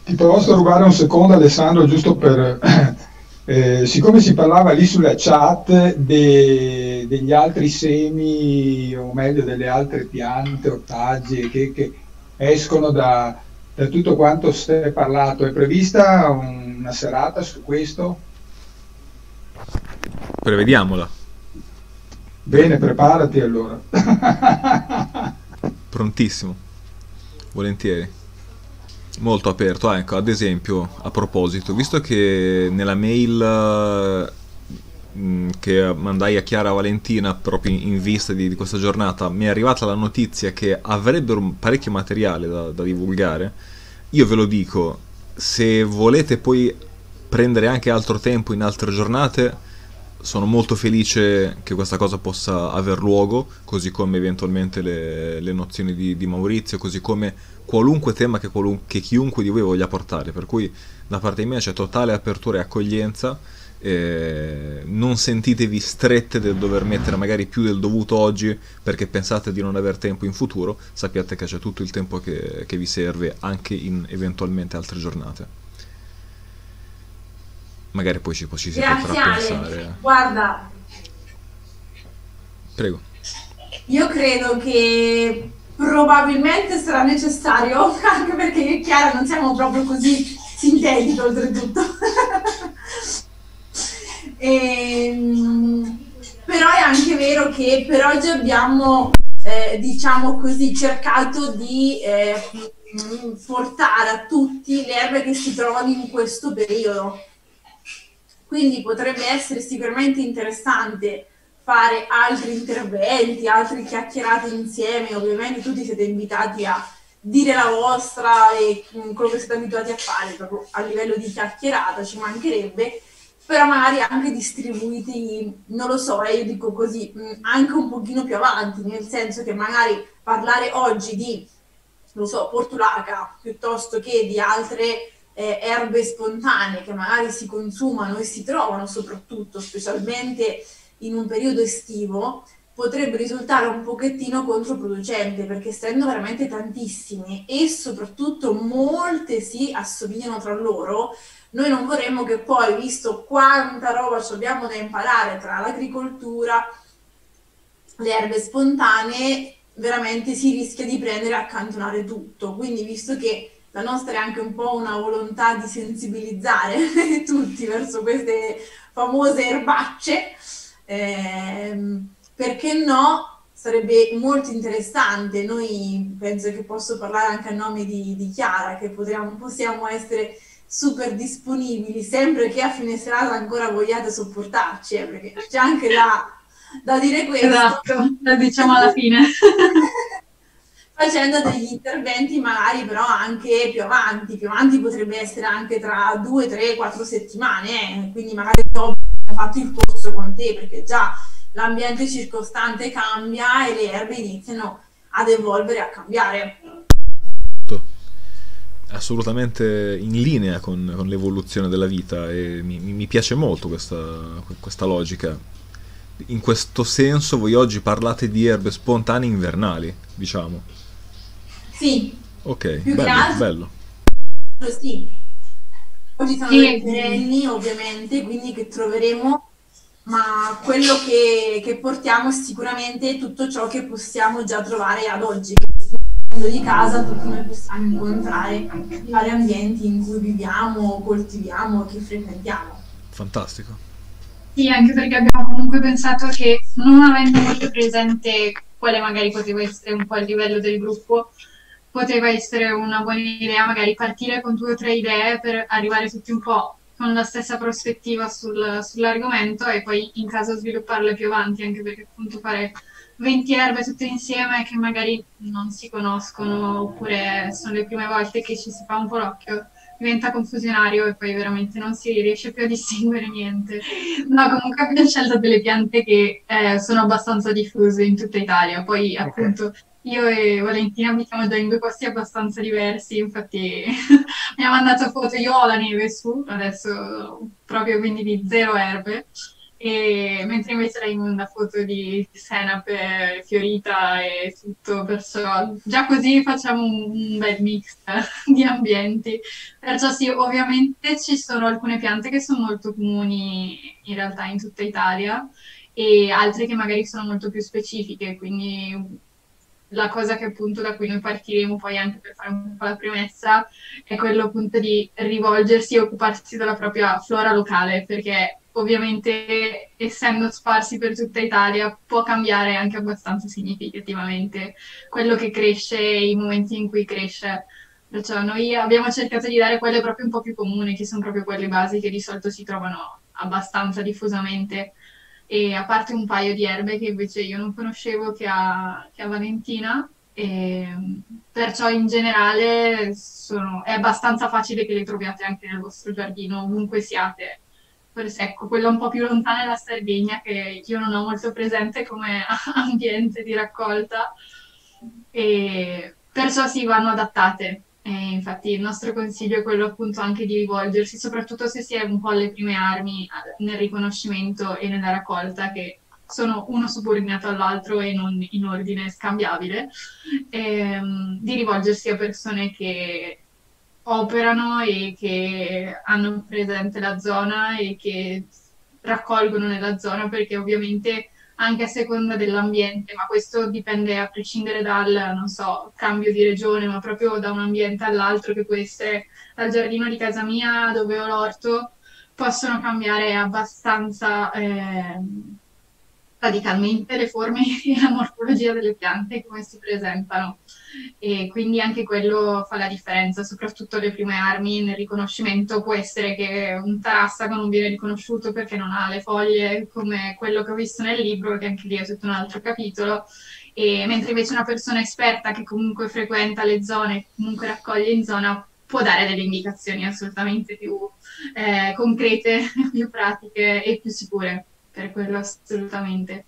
Ti posso rubare un secondo, Alessandro, giusto per... siccome si parlava lì sulla chat degli altri semi, o meglio delle altre piante, ortaggi che escono da tutto quanto si è parlato, è prevista una serata su questo? Prevediamola. Bene, preparati allora. Prontissimo. Volentieri. Molto aperto. Ah, ecco, ad esempio, a proposito, visto che nella mail che mandai a Chiara Valentina proprio in vista di questa giornata mi è arrivata la notizia che avrebbero parecchio materiale da divulgare, io ve lo dico, se volete poi prendere anche altro tempo in altre giornate, sono molto felice che questa cosa possa aver luogo, così come eventualmente le nozioni di Maurizio, così come qualunque tema che chiunque di voi voglia portare, per cui da parte mia c'è totale apertura e accoglienza. Non sentitevi strette del dover mettere magari più del dovuto oggi perché pensate di non aver tempo in futuro, sappiate che c'è tutto il tempo che vi serve anche in eventualmente altre giornate. Magari poi ci si potrà Grazie Ale, pensare. guarda, Prego. io credo che probabilmente sarà necessario, anche perché io e Chiara non siamo proprio così sintetici oltretutto. Però è anche vero che per oggi abbiamo, diciamo così, cercato di portare a tutti le erbe che si trovano in questo periodo. Quindi potrebbe essere sicuramente interessante fare altri interventi, altre chiacchierate insieme. Ovviamente tutti siete invitati a dire la vostra e quello che siete abituati a fare proprio a livello di chiacchierata, ci mancherebbe, però magari anche distribuiti, non lo so, io dico così, anche un pochino più avanti, nel senso che magari parlare oggi di, non so, portulaca piuttosto che di altre erbe spontanee che magari si consumano e si trovano soprattutto, specialmente in un periodo estivo, potrebbe risultare un pochettino controproducente, perché essendo veramente tantissime e soprattutto molte si assomigliano tra loro, noi non vorremmo che poi, visto quanta roba ci abbiamo da imparare tra l'agricoltura, le erbe spontanee, veramente si rischia di prendere e accantonare tutto. Quindi, visto che la nostra è anche un po' una volontà di sensibilizzare tutti verso queste famose erbacce, perché no? Sarebbe molto interessante. Noi penso che posso parlare anche a nome di Chiara, che possiamo essere super disponibili, sempre che a fine serata ancora vogliate sopportarci, perché c'è anche da dire questo. Esatto, lo diciamo alla fine. Facendo degli interventi magari però anche più avanti potrebbe essere anche tra 2, 3, 4 settimane, quindi magari dopo abbiamo fatto il corso con te, perché già l'ambiente circostante cambia e le erbe iniziano ad evolvere, a cambiare. Assolutamente in linea con l'evoluzione della vita e mi piace molto questa logica. In questo senso voi oggi parlate di erbe spontanee invernali, diciamo. Sì, Ok, più che bello, altro bello. sì. Oggi sono Sì. dei perenni ovviamente, quindi che troveremo, ma quello che portiamo è sicuramente tutto ciò che possiamo già trovare ad oggi. Di casa tutti noi possiamo incontrare i vari ambienti in cui viviamo, coltiviamo, che frequentiamo. Fantastico. Sì, anche perché abbiamo comunque pensato che non avendo molto presente quale magari poteva essere un po' il livello del gruppo, poteva essere una buona idea magari partire con 2 o 3 idee per arrivare tutti un po' con la stessa prospettiva sull'argomento e poi in caso svilupparle più avanti, anche perché appunto fare 20 erbe tutte insieme che magari non si conoscono oppure sono le prime volte che ci si fa un po' l'occhio, diventa confusionario e poi veramente non si riesce più a distinguere niente. No, comunque abbiamo scelto delle piante che sono abbastanza diffuse in tutta Italia, poi appunto io e Valentina abitiamo già in 2 posti abbastanza diversi, infatti mi ha mandato foto, io ho la neve su, adesso proprio quindi di 0 erbe, e mentre invece lei manda foto di senape fiorita e tutto, perciò già così facciamo un bel mix di ambienti. Perciò sì, ovviamente ci sono alcune piante che sono molto comuni in realtà in tutta Italia e altre che magari sono molto più specifiche, quindi la cosa che appunto da cui noi partiremo poi anche per fare un po' la premessa è quello appunto di rivolgersi e occuparsi della propria flora locale, perché ovviamente essendo sparsi per tutta Italia può cambiare anche abbastanza significativamente quello che cresce e i momenti in cui cresce. Perciò noi abbiamo cercato di dare quelle proprio un po' più comuni, che sono proprio quelle basi che di solito si trovano abbastanza diffusamente. E a parte un paio di erbe che invece io non conoscevo che ha Valentina, e perciò in generale è abbastanza facile che le troviate anche nel vostro giardino, ovunque siate. Forse ecco, quella un po' più lontana è la Sardegna, che io non ho molto presente come ambiente di raccolta, e perciò si vanno adattate. E infatti il nostro consiglio è quello appunto anche di rivolgersi, soprattutto se si è un po' alle prime armi nel riconoscimento e nella raccolta, che sono uno subordinato all'altro e non in ordine scambiabile, di rivolgersi a persone che operano e che hanno presente la zona e che raccolgono nella zona, perché ovviamente anche a seconda dell'ambiente, ma questo dipende a prescindere dal, non so, cambio di regione, ma proprio da un ambiente all'altro, che può essere dal giardino di casa mia dove ho l'orto, possono cambiare abbastanza radicalmente le forme e la morfologia delle piante, come si presentano. E quindi anche quello fa la differenza, soprattutto le prime armi nel riconoscimento. Può essere che un tarassaco non viene riconosciuto perché non ha le foglie come quello che ho visto nel libro, che anche lì è tutto un altro capitolo, e mentre invece una persona esperta che comunque frequenta le zone, comunque raccoglie in zona, può dare delle indicazioni assolutamente più concrete, più pratiche e più sicure, per quello assolutamente.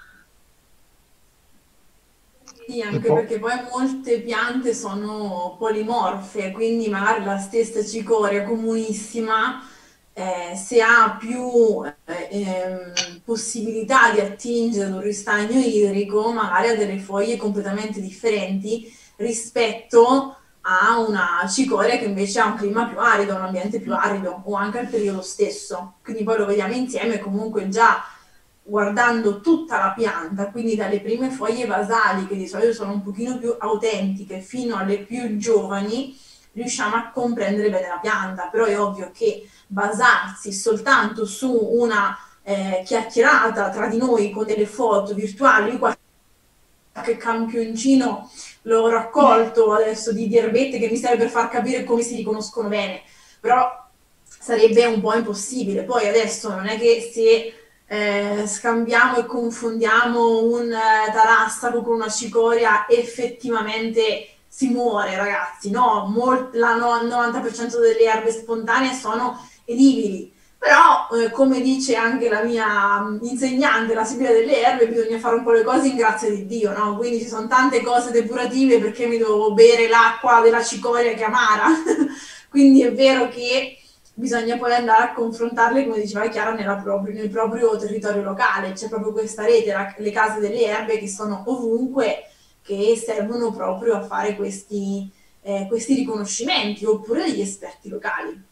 Sì, E anche poi, perché poi molte piante sono polimorfe, quindi magari la stessa cicoria comunissima, se ha più possibilità di attingere un ristagno idrico, magari ha delle foglie completamente differenti rispetto a una cicoria che invece ha un clima più arido, un ambiente più arido, o anche al periodo stesso. Quindi poi lo vediamo insieme, comunque già guardando tutta la pianta, quindi dalle prime foglie basali, che di solito sono un pochino più autentiche, fino alle più giovani, riusciamo a comprendere bene la pianta. Però è ovvio che basarsi soltanto su una chiacchierata tra di noi con delle foto virtuali, qualche campioncino l'ho raccolto adesso di erbette che mi serve per far capire come si riconoscono bene, però sarebbe un po' impossibile. Poi adesso non è che se scambiamo e confondiamo un tarassaco con una cicoria effettivamente si muore, ragazzi. No, il 90% delle erbe spontanee sono edibili. Però, come dice anche la mia insegnante, la Sibilla delle erbe, bisogna fare un po' le cose in grazia di Dio, no? Quindi ci sono tante cose depurative, perché mi devo bere l'acqua della cicoria che è amara. Quindi è vero che bisogna poi andare a confrontarle, come diceva Chiara, nel proprio territorio locale. C'è proprio questa rete, le case delle erbe, che sono ovunque, che servono proprio a fare questi riconoscimenti, oppure degli esperti locali.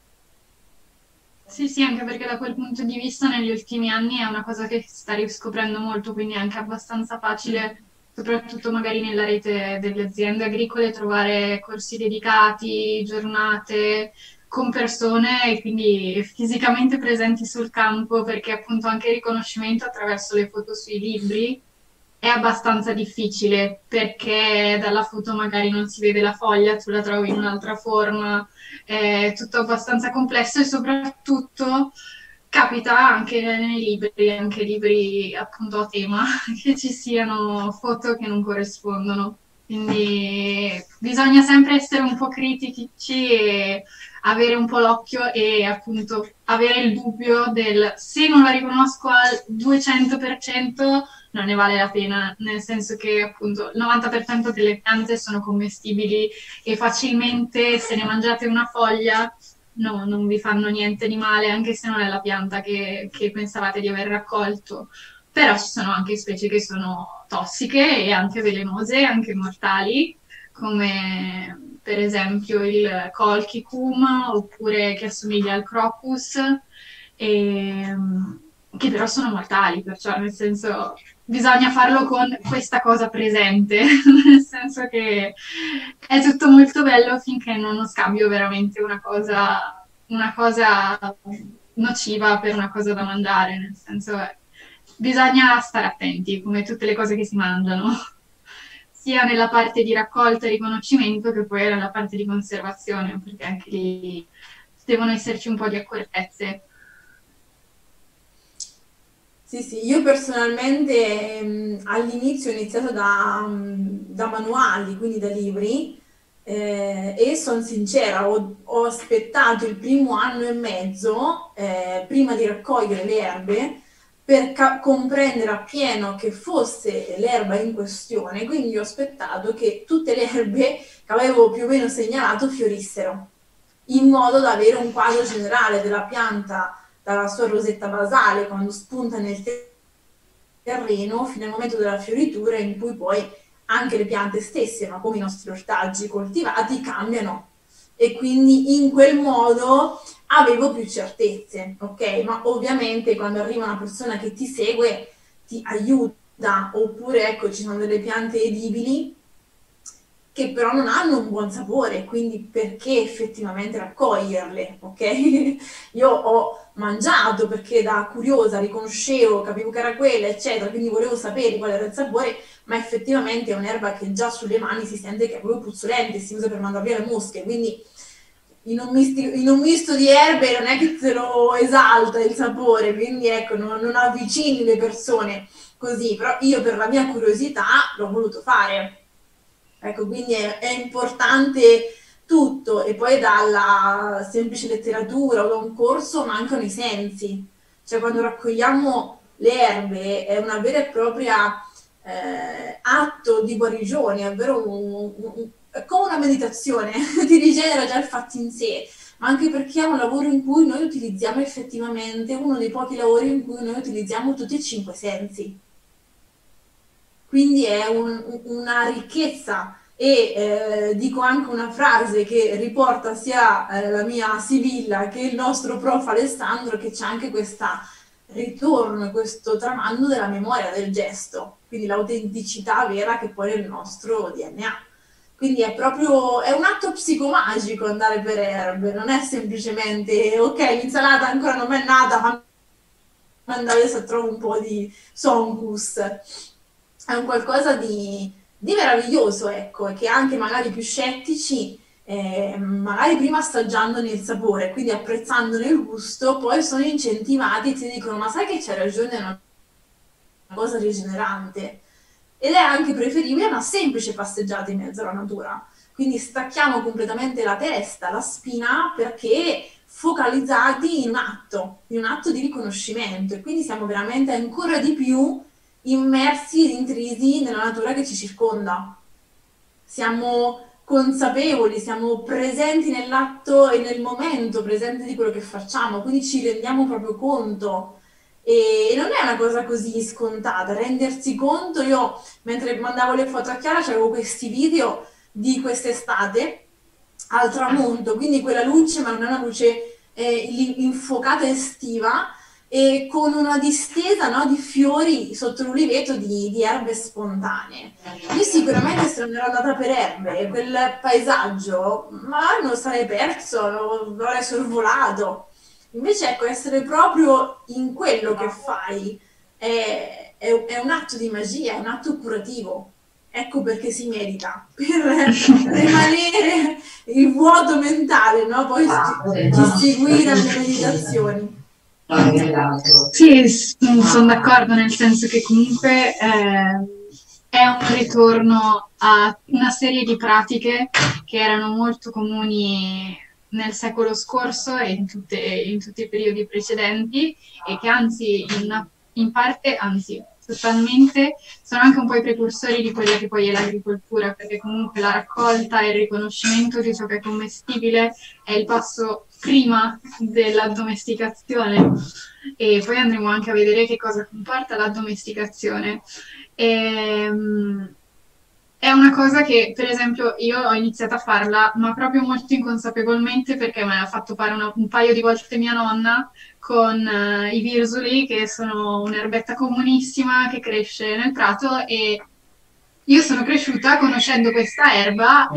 Sì, sì, anche perché da quel punto di vista negli ultimi anni è una cosa che si sta riscoprendo molto, quindi è anche abbastanza facile, soprattutto magari nella rete delle aziende agricole, trovare corsi dedicati, giornate con persone e quindi fisicamente presenti sul campo, perché appunto anche il riconoscimento attraverso le foto sui libri è abbastanza difficile, perché dalla foto magari non si vede la foglia, tu la trovi in un'altra forma, è tutto abbastanza complesso e soprattutto capita anche nei libri, anche libri appunto a tema, che ci siano foto che non corrispondono. Quindi bisogna sempre essere un po' critici e avere un po' l'occhio e appunto avere il dubbio del se non la riconosco al 200% non ne vale la pena, nel senso che appunto il 90% delle piante sono commestibili e facilmente se ne mangiate una foglia non vi fanno niente di male, anche se non è la pianta che pensavate di aver raccolto. Però ci sono anche specie che sono tossiche e anche velenose, anche mortali, come per esempio il colchicum, oppure che assomiglia al crocus, e, che però sono mortali, perciò nel senso bisogna farlo con questa cosa presente, nel senso che è tutto molto bello finché non scambio veramente una cosa nociva per una cosa da mangiare, nel senso bisogna stare attenti, come tutte le cose che si mangiano, sia nella parte di raccolta e riconoscimento che poi nella parte di conservazione, perché anche lì devono esserci un po' di accortezze. Sì, sì, io personalmente all'inizio ho iniziato da manuali, quindi da libri, e sono sincera, ho aspettato il primo anno e mezzo prima di raccogliere le erbe per comprendere appieno che fosse l'erba in questione, quindi ho aspettato che tutte le erbe che avevo più o meno segnalato fiorissero, in modo da avere un quadro generale della pianta dalla sua rosetta basale quando spunta nel terreno fino al momento della fioritura, in cui poi anche le piante stesse, ma come i nostri ortaggi coltivati, cambiano, e quindi in quel modo avevo più certezze, ok? Ma ovviamente quando arriva una persona che ti segue ti aiuta, oppure ecco ci sono delle piante edibili che però non hanno un buon sapore, quindi perché effettivamente raccoglierle, ok? Io ho mangiato perché da curiosa riconoscevo, capivo che era quella, eccetera, quindi volevo sapere qual era il sapore, ma effettivamente è un'erba che già sulle mani si sente che è proprio puzzolente, si usa per mandar via le mosche, quindi in un misto di erbe non è che te lo esalta il sapore, quindi ecco, non avvicini le persone così, però io per la mia curiosità l'ho voluto fare. Ecco, quindi è importante tutto, e poi dalla semplice letteratura o da un corso mancano i sensi. Cioè quando raccogliamo le erbe è una vera e propria atto di guarigione, è vero è come una meditazione, ti rigenera già il fatto in sé, ma anche perché è un lavoro in cui noi utilizziamo effettivamente, uno dei pochi lavori in cui noi utilizziamo tutti e 5 sensi. Quindi è una ricchezza, e dico anche una frase che riporta sia la mia Sibilla che il nostro prof Alessandro, che c'è anche questo ritorno, questo tramando della memoria del gesto, quindi l'autenticità vera che poi è il nostro DNA. Quindi è proprio, è un atto psicomagico andare per erbe, non è semplicemente ok, l'insalata ancora non è nata, fammi andare se trovo un po' di sonkus. È un qualcosa di meraviglioso, ecco, e che anche magari più scettici, magari prima assaggiandone il sapore, quindi apprezzandone il gusto, poi sono incentivati e ti dicono: ma sai che c'è ragione, è una cosa rigenerante. Ed è anche preferibile una semplice passeggiata in mezzo alla natura. Quindi stacchiamo completamente la testa, la spina, perché focalizzati in un atto di riconoscimento, e quindi siamo veramente ancora di più immersi ed intrisi nella natura che ci circonda. Siamo consapevoli, siamo presenti nell'atto e nel momento presente di quello che facciamo, quindi ci rendiamo proprio conto. E non è una cosa così scontata, rendersi conto. Io mentre mandavo le foto a Chiara c'avevo questi video di quest'estate al tramonto, quindi quella luce, ma non è una luce infuocata estiva, e con una distesa, no, di fiori sotto l'uliveto di erbe spontanee. Io sicuramente se non ero andata per erbe, quel paesaggio, ma lo sarei perso, lo avrei sorvolato. Invece ecco, essere proprio in quello che fai è un atto di magia, è un atto curativo. Ecco perché si merita, per rimanere il vuoto mentale, no? Poi ci seguire alle meditazioni. Sì, sono d'accordo, nel senso che comunque è un ritorno a una serie di pratiche che erano molto comuni nel secolo scorso e in tutti i periodi precedenti, e che anzi in parte, anzi totalmente, sono anche un po' i precursori di quella che poi è l'agricoltura, perché comunque la raccolta e il riconoscimento di ciò che è commestibile è il passo prima dell'addomesticazione, e poi andremo anche a vedere che cosa comporta l'addomesticazione. È una cosa che, per esempio, io ho iniziato a farla, ma proprio molto inconsapevolmente, perché me l'ha fatto fare un paio di volte mia nonna con i virsuli, che sono un'erbetta comunissima che cresce nel prato, e io sono cresciuta conoscendo questa erba,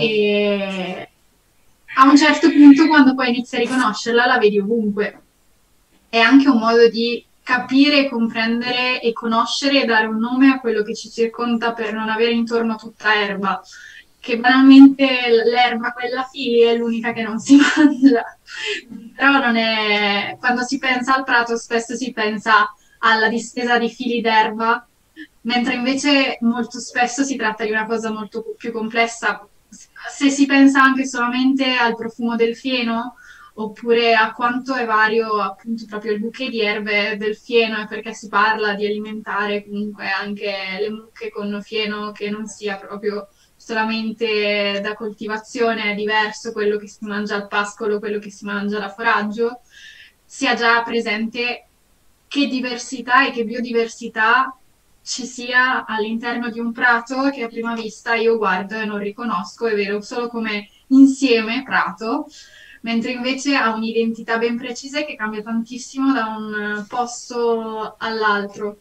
e a un certo punto, quando poi inizi a riconoscerla, la vedi ovunque. È anche un modo di capire, comprendere e conoscere e dare un nome a quello che ci circonda, per non avere intorno tutta erba, che banalmente l'erba, quella fili, è l'unica che non si mangia. Però non è... Quando si pensa al prato spesso si pensa alla distesa di fili d'erba, mentre invece molto spesso si tratta di una cosa molto più complessa. Se si pensa anche solamente al profumo del fieno, oppure a quanto è vario appunto proprio il bouquet di erbe del fieno, e perché si parla di alimentare comunque anche le mucche con fieno che non sia proprio solamente da coltivazione, è diverso quello che si mangia al pascolo, quello che si mangia da foraggio, sia già presente che diversità e che biodiversità ci sia all'interno di un prato, che a prima vista io guardo e non riconosco, è vero, solo come insieme prato, mentre invece ha un'identità ben precisa e che cambia tantissimo da un posto all'altro.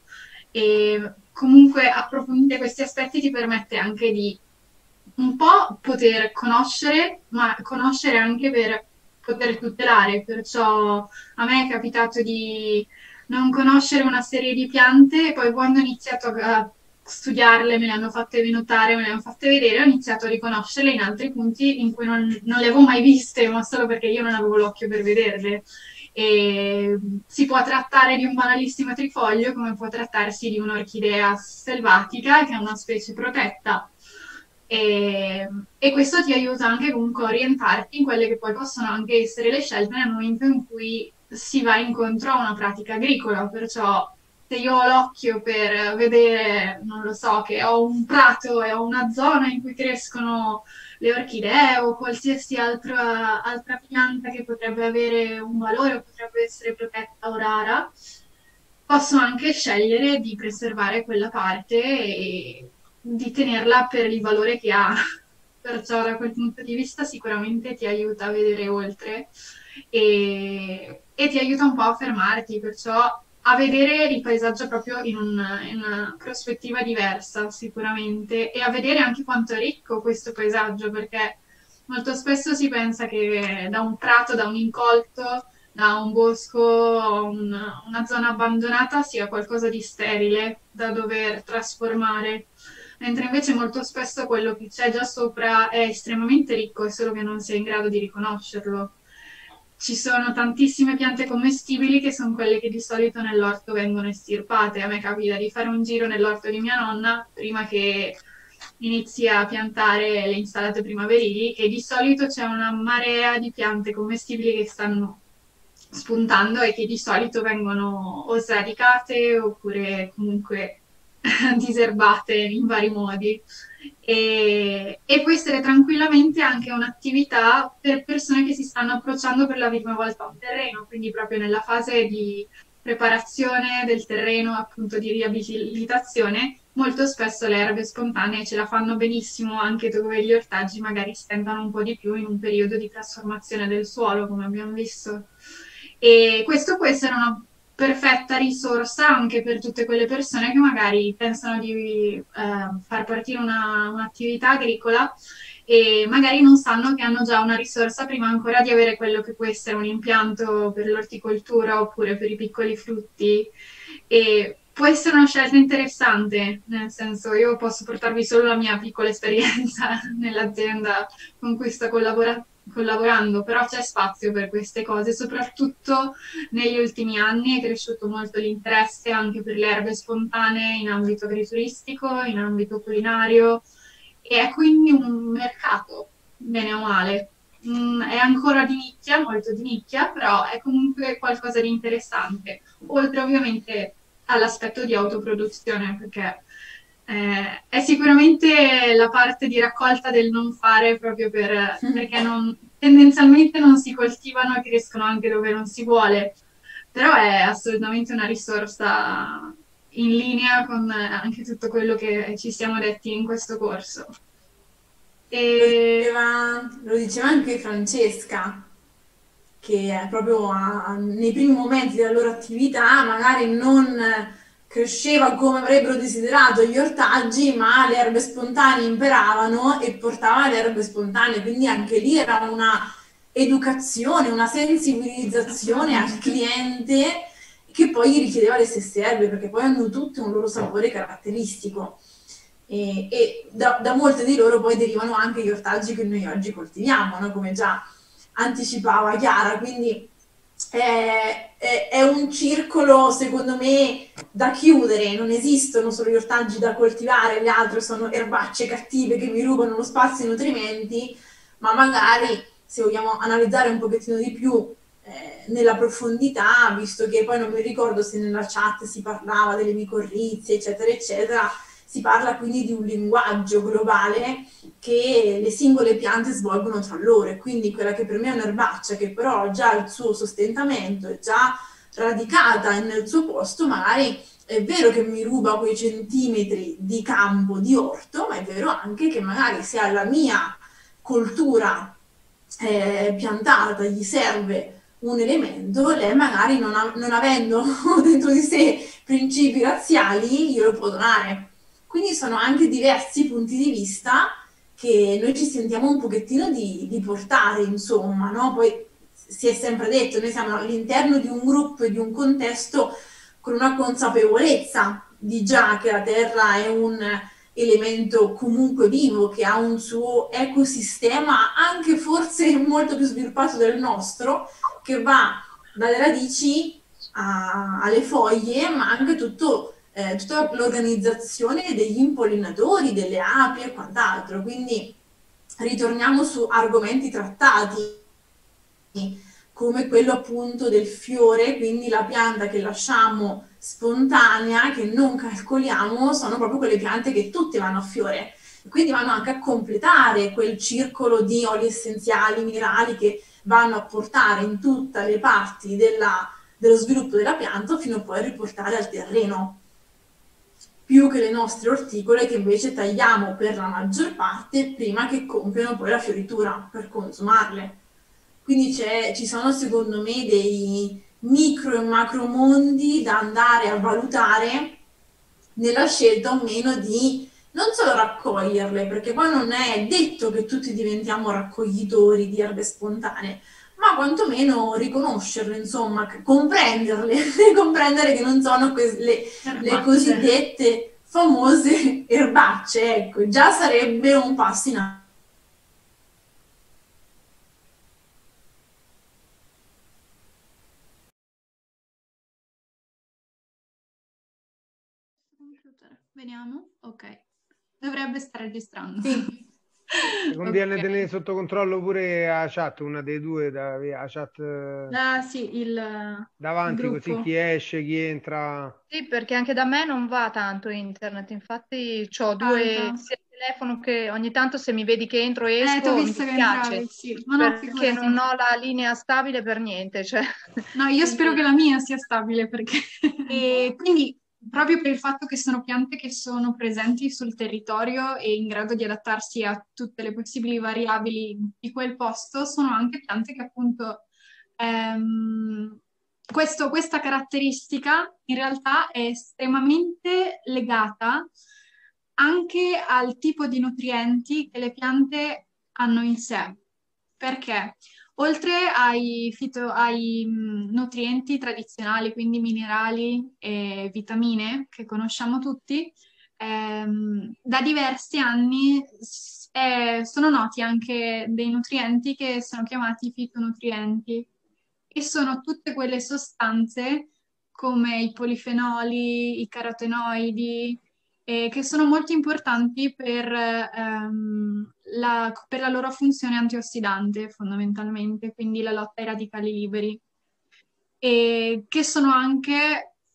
E comunque approfondire questi aspetti ti permette anche di un po' poter conoscere, ma conoscere anche per poter tutelare. Perciò a me è capitato di non conoscere una serie di piante, e poi quando ho iniziato a studiarle, me le hanno fatte notare, me le hanno fatte vedere, ho iniziato a riconoscerle in altri punti in cui non le avevo mai viste, ma solo perché io non avevo l'occhio per vederle. E si può trattare di un banalissimo trifoglio, come può trattarsi di un'orchidea selvatica, che è una specie protetta. E questo ti aiuta anche comunque a orientarti in quelle che poi possono anche essere le scelte nel momento in cui si va incontro a una pratica agricola. Perciò se io ho l'occhio per vedere, non lo so, che ho un prato e ho una zona in cui crescono le orchidee o qualsiasi altra pianta che potrebbe avere un valore o potrebbe essere protetta o rara, posso anche scegliere di preservare quella parte e di tenerla per il valore che ha. Perciò da quel punto di vista sicuramente ti aiuta a vedere oltre, e ti aiuta un po' a fermarti, perciò a vedere il paesaggio proprio in una prospettiva diversa sicuramente, e a vedere anche quanto è ricco questo paesaggio, perché molto spesso si pensa che da un prato, da un incolto, da un bosco, una zona abbandonata sia qualcosa di sterile da dover trasformare, mentre invece molto spesso quello che c'è già sopra è estremamente ricco, è solo che non sei in grado di riconoscerlo. Ci sono tantissime piante commestibili che sono quelle che di solito nell'orto vengono estirpate. A me capita di fare un giro nell'orto di mia nonna prima che inizi a piantare le insalate primaverili, e di solito c'è una marea di piante commestibili che stanno spuntando e che di solito vengono o sradicate oppure comunque diserbate in vari modi. E può essere tranquillamente anche un'attività per persone che si stanno approcciando per la prima volta a un terreno, quindi proprio nella fase di preparazione del terreno, appunto di riabilitazione. Molto spesso le erbe spontanee ce la fanno benissimo anche dove gli ortaggi magari stentano un po' di più in un periodo di trasformazione del suolo, come abbiamo visto. E questo può essere una perfetta risorsa anche per tutte quelle persone che magari pensano di far partire un'attività agricola, e magari non sanno che hanno già una risorsa prima ancora di avere quello che può essere un impianto per l'orticoltura oppure per i piccoli frutti. E può essere una scelta interessante, nel senso, io posso portarvi solo la mia piccola esperienza nell'azienda con cui sto collaborando, però c'è spazio per queste cose, soprattutto negli ultimi anni è cresciuto molto l'interesse anche per le erbe spontanee in ambito agrituristico, in ambito culinario, e è quindi un mercato, bene o male. È ancora di nicchia, molto di nicchia, però è comunque qualcosa di interessante, oltre ovviamente all'aspetto di autoproduzione, perché è sicuramente la parte di raccolta del non fare proprio perché tendenzialmente non si coltiva coltivano e crescono anche dove non si vuole, però è assolutamente una risorsa in linea con anche tutto quello che ci siamo detti in questo corso. E Lo diceva anche Francesca, che proprio nei primi momenti della loro attività magari non cresceva come avrebbero desiderato gli ortaggi, ma le erbe spontanee imperavano e portava le erbe spontanee, quindi anche lì era una educazione, una sensibilizzazione al cliente che poi gli richiedeva le stesse erbe, perché poi hanno tutte un loro sapore caratteristico. E da molte di loro poi derivano anche gli ortaggi che noi oggi coltiviamo, no? Come già anticipava Chiara, quindi è un circolo secondo me da chiudere, non esistono solo gli ortaggi da coltivare, gli altri sono erbacce cattive che mi rubano lo spazio e i nutrimenti, ma magari se vogliamo analizzare un pochettino di più nella profondità, visto che poi non mi ricordo se nella chat si parlava delle micorrizie eccetera eccetera, si parla quindi di un linguaggio globale che le singole piante svolgono tra loro, e quindi quella che per me è un'erbaccia, che però ha già il suo sostentamento, è già radicata nel suo posto, magari è vero che mi ruba quei centimetri di campo, di orto, ma è vero anche che magari se alla mia coltura piantata gli serve un elemento, lei magari non avendo dentro di sé principi razziali, glielo può donare. Quindi sono anche diversi punti di vista che noi ci sentiamo un pochettino di portare, insomma, no? Poi si è sempre detto, noi siamo all'interno di un gruppo e di un contesto con una consapevolezza di già che la Terra è un elemento comunque vivo, che ha un suo ecosistema anche forse molto più sviluppato del nostro, che va dalle radici alle foglie, ma anche tutta l'organizzazione degli impollinatori, delle api e quant'altro. Quindi ritorniamo su argomenti trattati come quello appunto del fiore, quindi la pianta che lasciamo spontanea, che non calcoliamo, sono proprio quelle piante che tutte vanno a fiore, quindi vanno anche a completare quel circolo di oli essenziali, minerali che vanno a portare in tutte le parti dello sviluppo della pianta fino poi a riportare al terreno, più che le nostre orticole che invece tagliamo per la maggior parte prima che compiano poi la fioritura per consumarle. Quindi ci sono secondo me dei micro e macro mondi da andare a valutare nella scelta o meno di non solo raccoglierle, perché poi non è detto che tutti diventiamo raccoglitori di erbe spontanee, ma quantomeno riconoscerle, insomma, comprenderle, comprendere che non sono le cosiddette famose erbacce, ecco, già sarebbe un passo in avanti. Vediamo, ok, dovrebbe stare registrando. Sì. Conviene tenere sotto controllo pure la chat, una dei due, la chat sì, il davanti, gruppo. così chi esce, chi entra. Sì, perché anche da me non va tanto internet, infatti ho due sia il telefono che ogni tanto se mi vedi che entro e esco mi dispiace, sì. Ma no, perché non ho la linea stabile per niente. Cioè. No, io spero che la mia sia stabile perché... E quindi proprio per il fatto che sono piante che sono presenti sul territorio e in grado di adattarsi a tutte le possibili variabili di quel posto, sono anche piante che appunto questa caratteristica in realtà è estremamente legata anche al tipo di nutrienti che le piante hanno in sé. Perché? Oltre ai nutrienti tradizionali, quindi minerali e vitamine che conosciamo tutti, da diversi anni sono noti anche dei nutrienti che sono chiamati fitonutrienti, e sono tutte quelle sostanze come i polifenoli, i carotenoidi, che sono molto importanti per la loro funzione antiossidante, fondamentalmente, quindi la lotta ai radicali liberi, e che sono anche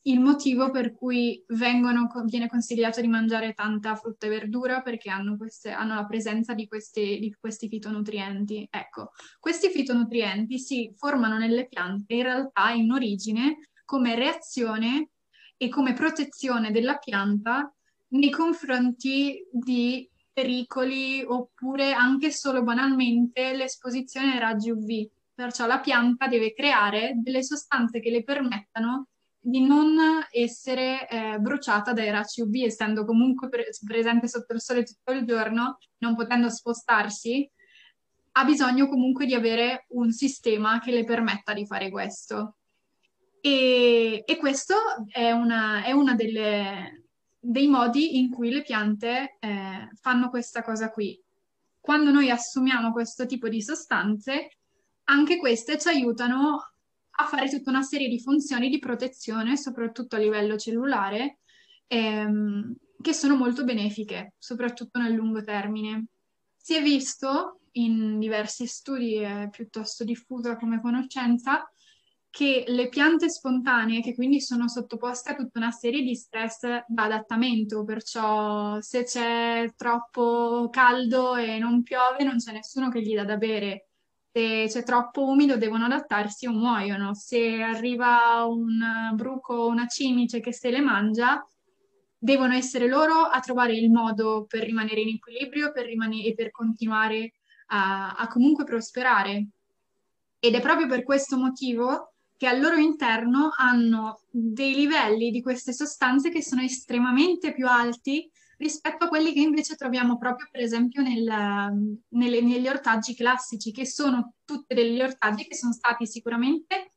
il motivo per cui viene consigliato di mangiare tanta frutta e verdura, perché hanno la presenza di questi fitonutrienti. Ecco, questi fitonutrienti si formano nelle piante in realtà in origine come reazione e come protezione della pianta nei confronti di pericoli oppure anche solo banalmente l'esposizione ai raggi UV. Perciò la pianta deve creare delle sostanze che le permettano di non essere bruciata dai raggi UV, essendo comunque presente sotto il sole tutto il giorno, non potendo spostarsi, ha bisogno comunque di avere un sistema che le permetta di fare questo. E questo è una dei modi in cui le piante fanno questa cosa qui. Quando noi assumiamo questo tipo di sostanze, anche queste ci aiutano a fare tutta una serie di funzioni di protezione, soprattutto a livello cellulare, che sono molto benefiche, soprattutto nel lungo termine. Si è visto in diversi studi, piuttosto diffusa come conoscenza, che le piante spontanee, che quindi sono sottoposte a tutta una serie di stress da adattamento, perciò se c'è troppo caldo e non piove, non c'è nessuno che gli dà da bere. Se c'è troppo umido devono adattarsi o muoiono. Se arriva un bruco o una cimice che se le mangia, devono essere loro a trovare il modo per rimanere in equilibrio e per continuare a comunque prosperare. Ed è proprio per questo motivo che al loro interno hanno dei livelli di queste sostanze che sono estremamente più alti rispetto a quelli che invece troviamo proprio, per esempio, negli ortaggi classici, che sono tutti degli ortaggi che sono stati sicuramente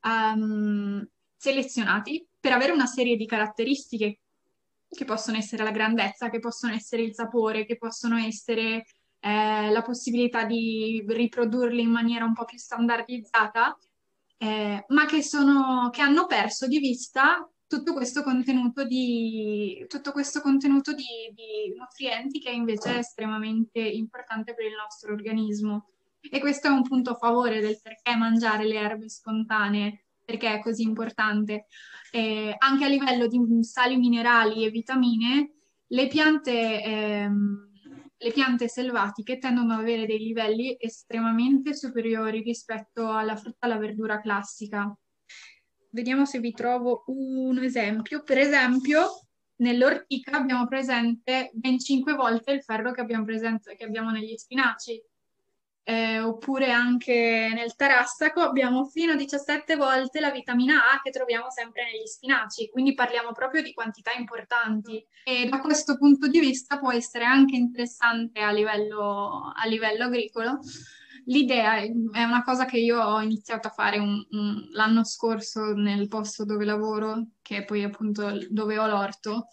selezionati per avere una serie di caratteristiche che possono essere la grandezza, che possono essere il sapore, che possono essere la possibilità di riprodurli in maniera un po' più standardizzata, ma che hanno perso di vista tutto questo contenuto di nutrienti che invece è estremamente importante per il nostro organismo. E questo è un punto a favore del perché mangiare le erbe spontanee, perché è così importante. Anche a livello di sali minerali e vitamine, le piante selvatiche tendono ad avere dei livelli estremamente superiori rispetto alla frutta e alla verdura classica. Vediamo se vi trovo un esempio. Per esempio, nell'ortica abbiamo presente ben 5 volte il ferro che abbiamo negli spinaci. Oppure anche nel tarassaco abbiamo fino a 17 volte la vitamina A che troviamo sempre negli spinaci, quindi parliamo proprio di quantità importanti e da questo punto di vista può essere anche interessante a livello agricolo. L'idea è una cosa che io ho iniziato a fare l'anno scorso nel posto dove lavoro, che è poi appunto dove ho l'orto.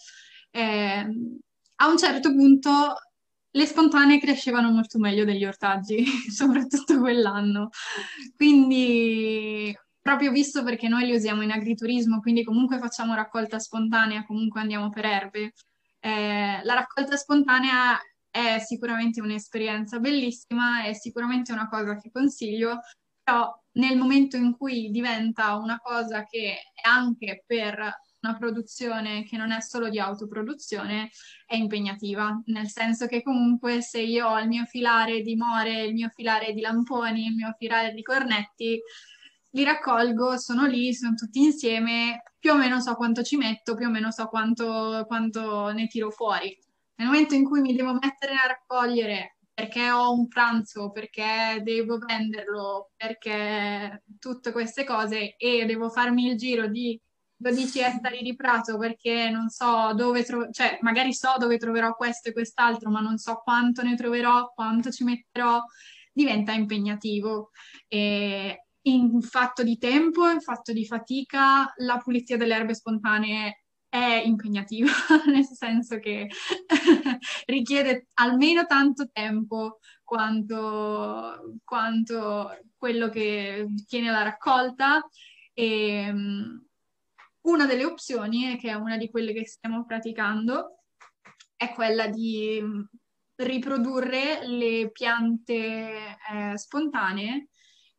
A un certo punto le spontanee crescevano molto meglio degli ortaggi, soprattutto quell'anno. Quindi, proprio visto perché noi li usiamo in agriturismo, quindi comunque facciamo raccolta spontanea, comunque andiamo per erbe, la raccolta spontanea è sicuramente un'esperienza bellissima, è sicuramente una cosa che consiglio, però nel momento in cui diventa una cosa che è anche per una produzione che non è solo di autoproduzione, è impegnativa, nel senso che comunque se io ho il mio filare di more, il mio filare di lamponi, il mio filare di cornetti, li raccolgo, sono lì, sono tutti insieme, più o meno so quanto ci metto, più o meno so quanto ne tiro fuori. Nel momento in cui mi devo mettere a raccogliere perché ho un pranzo, perché devo venderlo, perché tutte queste cose e devo farmi il giro di 12 ettari di prato perché non so dove cioè magari so dove troverò questo e quest'altro, ma non so quanto ne troverò, quanto ci metterò, diventa impegnativo. E in fatto di tempo, in fatto di fatica, la pulizia delle erbe spontanee è impegnativa, nel senso che richiede almeno tanto tempo quanto quello che tiene la raccolta. E una delle opzioni, che è una di quelle che stiamo praticando, è quella di riprodurre le piante spontanee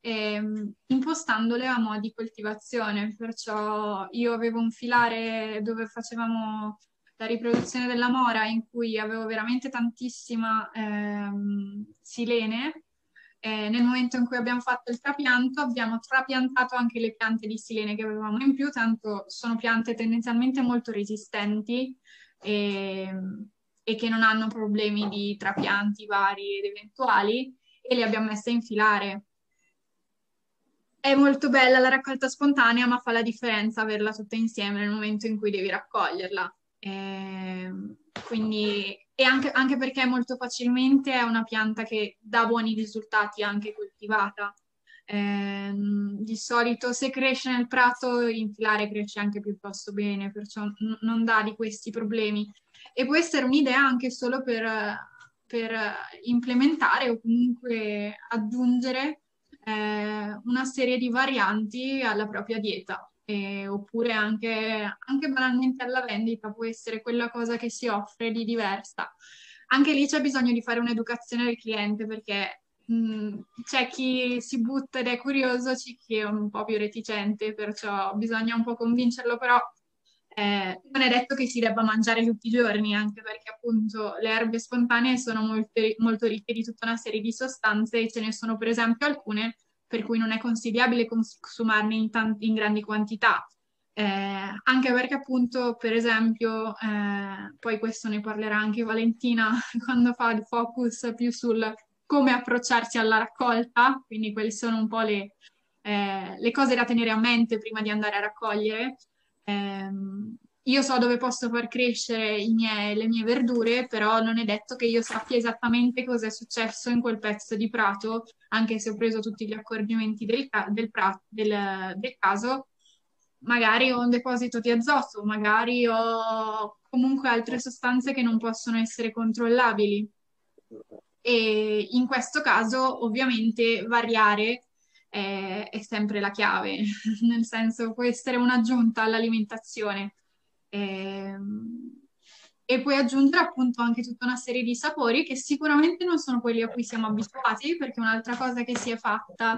impostandole a mo' di coltivazione. Perciò io avevo un filare dove facevamo la riproduzione della mora, in cui avevo veramente tantissima silene. Nel momento in cui abbiamo fatto il trapianto, abbiamo trapiantato anche le piante di silene che avevamo in più, tanto sono piante tendenzialmente molto resistenti e che non hanno problemi di trapianti vari ed eventuali, e le abbiamo messe in filare. È molto bella la raccolta spontanea, ma fa la differenza averla tutta insieme nel momento in cui devi raccoglierla. Quindi, e anche perché molto facilmente è una pianta che dà buoni risultati anche coltivata. Di solito se cresce nel prato, in filare cresce anche piuttosto bene, perciò non dà di questi problemi. E può essere un'idea anche solo per implementare o comunque aggiungere una serie di varianti alla propria dieta. Oppure anche banalmente alla vendita può essere quella cosa che si offre di diversa. Anche lì c'è bisogno di fare un'educazione del cliente, perché c'è chi si butta ed è curioso, c'è chi è un po' più reticente, perciò bisogna un po' convincerlo, però non è detto che si debba mangiare tutti i giorni, anche perché appunto le erbe spontanee sono molto ricche di tutta una serie di sostanze, e ce ne sono per esempio alcune per cui non è consigliabile consumarne in grandi quantità. Anche perché appunto, per esempio, poi questo ne parlerà anche Valentina quando fa il focus più sul come approcciarsi alla raccolta, quindi quelle sono un po' le cose da tenere a mente prima di andare a raccogliere. Io so dove posso far crescere le mie verdure, però non è detto che io sappia esattamente cosa è successo in quel pezzo di prato, anche se ho preso tutti gli accorgimenti del caso. Magari ho un deposito di azoto, magari ho comunque altre sostanze che non possono essere controllabili. E in questo caso, ovviamente, variare è sempre la chiave, nel senso può essere un'aggiunta all'alimentazione. E puoi aggiungere appunto anche tutta una serie di sapori che sicuramente non sono quelli a cui siamo abituati, perché un'altra cosa che si è fatta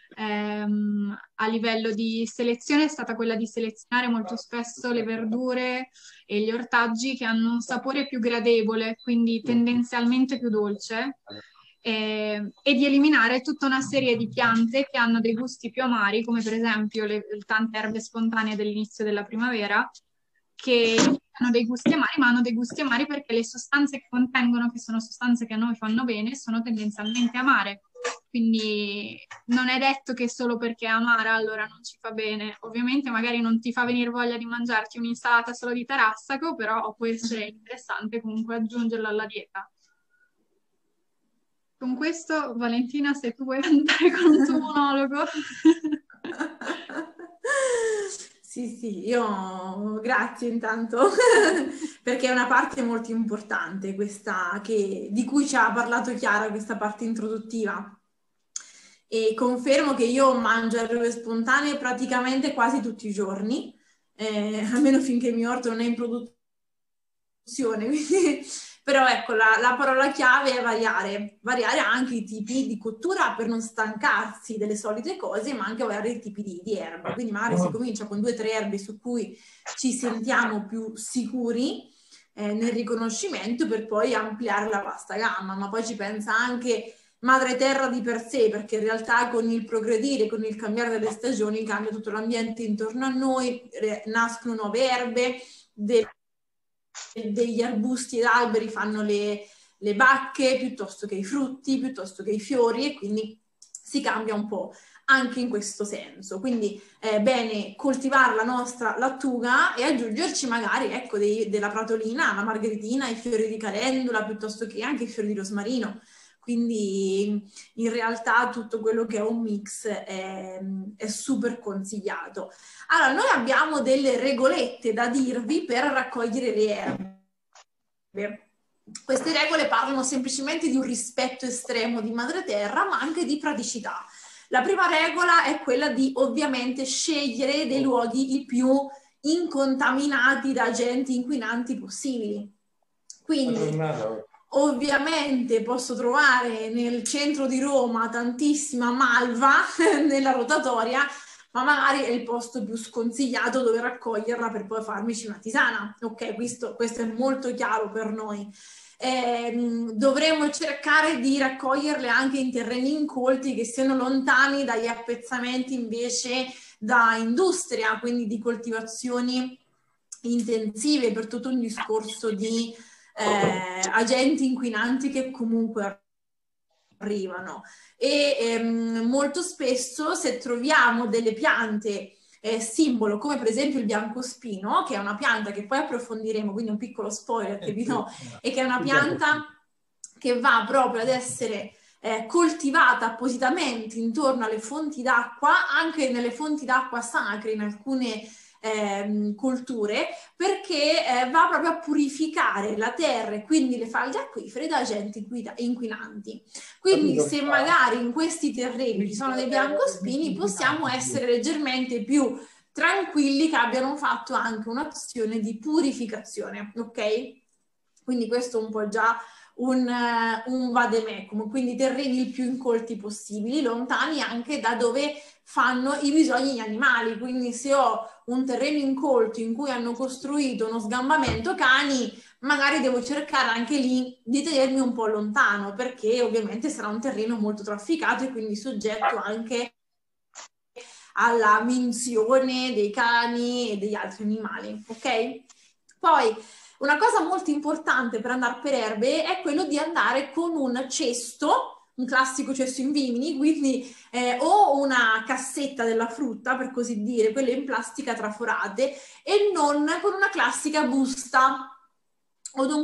a livello di selezione è stata quella di selezionare molto spesso le verdure e gli ortaggi che hanno un sapore più gradevole, quindi tendenzialmente più dolce, e di eliminare tutta una serie di piante che hanno dei gusti più amari, come per esempio le tante erbe spontanee dell'inizio della primavera, che hanno dei gusti amari, ma hanno dei gusti amari perché le sostanze che contengono, che sono sostanze che a noi fanno bene, sono tendenzialmente amare. Quindi non è detto che solo perché è amara allora non ci fa bene. Ovviamente magari non ti fa venire voglia di mangiarti un'insalata solo di tarassaco, però può essere interessante comunque aggiungerla alla dieta. Con questo, Valentina, se tu vuoi andare con il tuo monologo. Sì, io grazie intanto, perché è una parte molto importante questa di cui ci ha parlato Chiara, questa parte introduttiva. E confermo che io mangio erbe spontanee praticamente quasi tutti i giorni, almeno finché il mio orto non è in produzione, quindi... Però ecco, la parola chiave è variare anche i tipi di cottura per non stancarsi delle solite cose, ma anche variare i tipi di erbe. Quindi magari si comincia con 2 o 3 erbe su cui ci sentiamo più sicuri nel riconoscimento, per poi ampliare la vasta gamma. Ma poi ci pensa anche Madre Terra di per sé, perché in realtà con il progredire, con il cambiare delle stagioni, cambia tutto l'ambiente intorno a noi, nascono nuove erbe, degli arbusti ed alberi fanno le bacche piuttosto che i frutti, piuttosto che i fiori, e quindi si cambia un po' anche in questo senso. Quindi è bene coltivare la nostra lattuga e aggiungerci magari ecco della pratolina, la margaritina, i fiori di calendula, piuttosto che anche i fiori di rosmarino. Quindi in realtà tutto quello che è un mix è super consigliato. Allora, noi abbiamo delle regolette da dirvi per raccogliere le erbe. Queste regole parlano semplicemente di un rispetto estremo di Madre Terra, ma anche di praticità. La prima regola è quella di ovviamente scegliere dei luoghi i più incontaminati da agenti inquinanti possibili. Quindi Ovviamente posso trovare nel centro di Roma tantissima malva nella rotatoria, ma magari è il posto più sconsigliato dove raccoglierla per poi farmici una tisana. Ok, questo è molto chiaro per noi. Dovremmo cercare di raccoglierle anche in terreni incolti che siano lontani dagli appezzamenti invece da industria, quindi di coltivazioni intensive, per tutto un discorso di agenti inquinanti che comunque arrivano. E molto spesso, se troviamo delle piante simbolo, come per esempio il biancospino, che è una pianta che poi approfondiremo, quindi un piccolo spoiler che vi do, e che è una pianta che va proprio ad essere coltivata appositamente intorno alle fonti d'acqua, anche nelle fonti d'acqua sacre in alcune colture, perché va proprio a purificare la terra e quindi le falde acquifere da agenti inquinanti. Quindi se magari in questi terreni ci sono dei biancospini, possiamo essere leggermente più tranquilli che abbiano fatto anche un'azione di purificazione, ok? Quindi questo è un po' già un vademecum, quindi terreni il più incolti possibili, lontani anche da dove fanno i bisogni gli animali. Quindi se ho un terreno incolto in cui hanno costruito uno sgambamento cani, magari devo cercare anche lì di tenermi un po' lontano, perché ovviamente sarà un terreno molto trafficato e quindi soggetto anche alla minzione dei cani e degli altri animali, ok? Poi una cosa molto importante per andare per erbe è quello di andare con un cesto, un classico cesto in vimini, quindi o una cassetta della frutta, per così dire, quelle in plastica traforate, e non con una classica busta o di un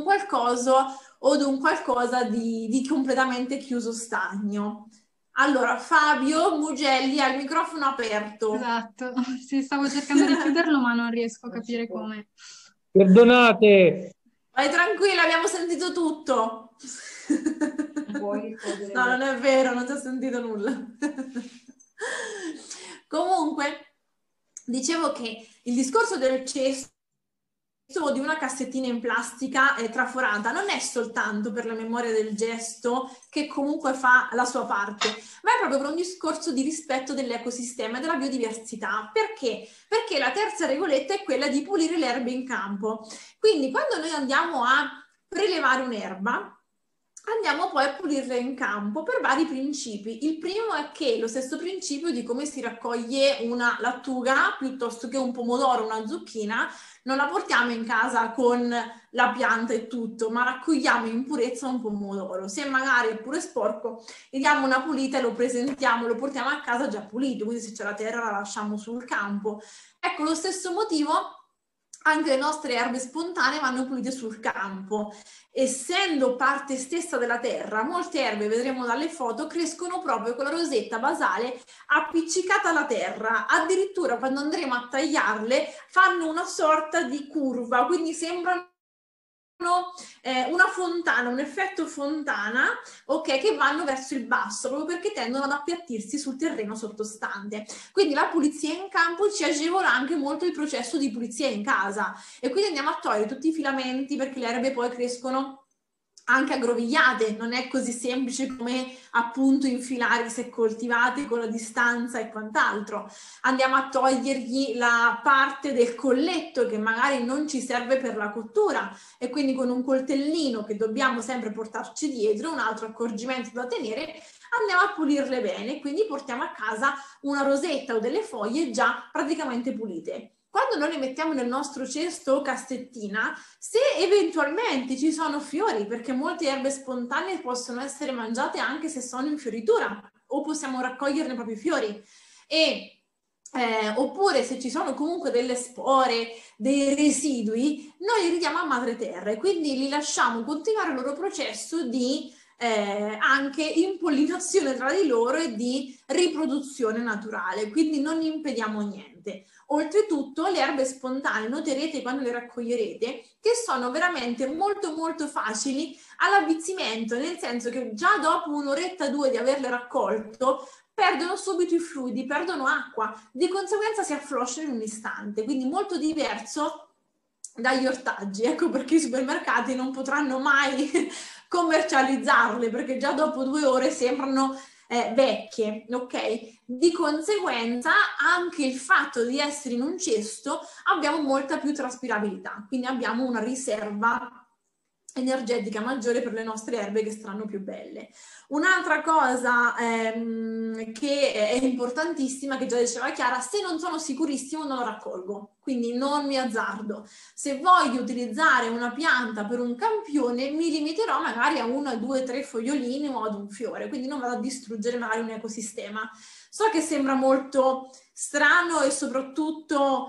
qualcosa di completamente chiuso stagno. Allora, Fabio Mugelli ha il microfono aperto. Esatto, sì, stavo cercando di chiuderlo ma non riesco a capire come. Perdonate! Vai tranquilla, abbiamo sentito tutto. No, non è vero, non si è sentito nulla. Comunque, dicevo che il discorso del cesto di una cassettina in plastica traforata non è soltanto per la memoria del gesto, che comunque fa la sua parte, ma è proprio per un discorso di rispetto dell'ecosistema e della biodiversità. Perché? Perché la terza regoletta è quella di pulire le erbe in campo. Quindi quando noi andiamo a prelevare un'erba, andiamo poi a pulirla in campo per vari principi. Il primo è che lo stesso principio di come si raccoglie una lattuga piuttosto che un pomodoro, una zucchina, non la portiamo in casa con la pianta e tutto, ma raccogliamo in purezza un pomodoro. Se magari è pure sporco, gli diamo una pulita e lo presentiamo, lo portiamo a casa già pulito, quindi se c'è la terra la lasciamo sul campo. Ecco, lo stesso motivo, anche le nostre erbe spontanee vanno pulite sul campo. Essendo parte stessa della terra, molte erbe, vedremo dalle foto, crescono proprio con la rosetta basale appiccicata alla terra. Addirittura quando andremo a tagliarle fanno una sorta di curva, quindi sembrano una fontana, un effetto fontana, ok, che vanno verso il basso proprio perché tendono ad appiattirsi sul terreno sottostante. Quindi la pulizia in campo ci agevola anche molto il processo di pulizia in casa, e quindi andiamo a togliere tutti i filamenti, perché le erbe poi crescono anche aggrovigliate, non è così semplice come appunto infilare se coltivate con la distanza e quant'altro. Andiamo a togliergli la parte del colletto che magari non ci serve per la cottura, e quindi con un coltellino che dobbiamo sempre portarci dietro, un altro accorgimento da tenere, andiamo a pulirle bene, quindi portiamo a casa una rosetta o delle foglie già praticamente pulite. Quando noi le mettiamo nel nostro cesto o cassettina, se eventualmente ci sono fiori, perché molte erbe spontanee possono essere mangiate anche se sono in fioritura, o possiamo raccoglierne proprio i fiori, oppure se ci sono comunque delle spore, dei residui, noi li ridiamo a madre terra e quindi li lasciamo continuare il loro processo di anche impollinazione tra di loro e di riproduzione naturale, quindi non impediamo niente. Oltretutto le erbe spontanee noterete quando le raccoglierete che sono veramente molto molto facili all'avvizzimento, nel senso che già dopo un'oretta o due di averle raccolto perdono subito i fluidi, perdono acqua, di conseguenza si afflosciano in un istante, quindi molto diverso dagli ortaggi. Ecco perché i supermercati non potranno mai commercializzarle, perché già dopo 2 ore sembrano vecchie, ok? Di conseguenza anche il fatto di essere in un cesto abbiamo molta più traspirabilità, quindi abbiamo una riserva energetica maggiore per le nostre erbe che saranno più belle. Un'altra cosa che è importantissima, che già diceva Chiara, se non sono sicurissimo non lo raccolgo, quindi non mi azzardo. Se voglio utilizzare una pianta per un campione mi limiterò magari a 1, 2, 3 fogliolini o ad un fiore, quindi non vado a distruggere magari un ecosistema. So che sembra molto strano e soprattutto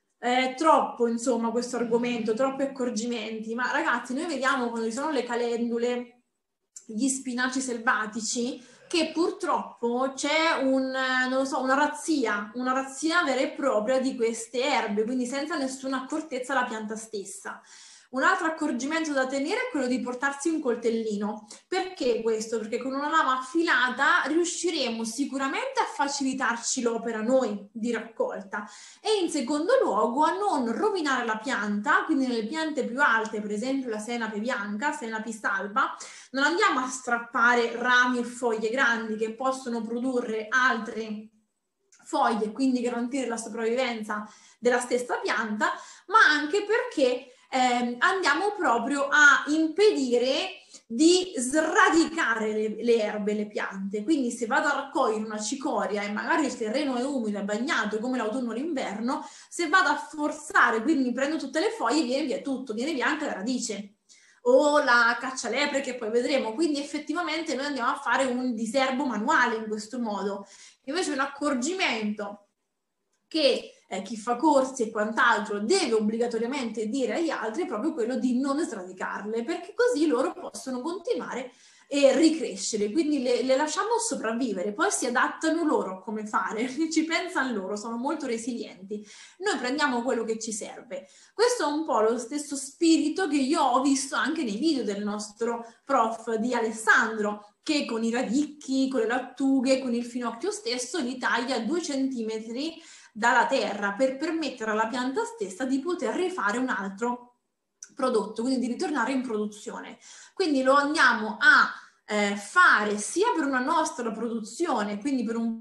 troppo, insomma, questo argomento, troppi accorgimenti, ma ragazzi, noi vediamo quando ci sono le calendule, gli spinaci selvatici, che purtroppo c'è non lo so, una razzia vera e propria di queste erbe, quindi senza nessuna accortezza la pianta stessa. Un altro accorgimento da tenere è quello di portarsi un coltellino. Perché questo? Perché con una lama affilata riusciremo sicuramente a facilitarci l'opera noi di raccolta e in secondo luogo a non rovinare la pianta, quindi nelle piante più alte, per esempio la senape bianca, Senapis alba, non andiamo a strappare rami e foglie grandi che possono produrre altre foglie e quindi garantire la sopravvivenza della stessa pianta, ma anche perché andiamo proprio a impedire di sradicare le erbe, le piante. Quindi se vado a raccogliere una cicoria e magari il terreno è umido e bagnato come l'autunno o l'inverno, se vado a forzare, quindi prendo tutte le foglie, viene via tutto, viene via anche la radice o la caccialepre che poi vedremo. Quindi effettivamente noi andiamo a fare un diserbo manuale in questo modo. Invece un accorgimento che chi fa corsi e quant'altro deve obbligatoriamente dire agli altri è proprio quello di non sradicarle, perché così loro possono continuare e ricrescere, quindi le lasciamo sopravvivere, poi si adattano loro come fare, ci pensano loro, sono molto resilienti, noi prendiamo quello che ci serve. Questo è un po' lo stesso spirito che io ho visto anche nei video del nostro prof di Alessandro, che con i radicchi, con le lattughe, con il finocchio stesso li taglia a 2 centimetri dalla terra per permettere alla pianta stessa di poter rifare un altro prodotto, quindi di ritornare in produzione. Quindi lo andiamo a fare sia per una nostra produzione, quindi per un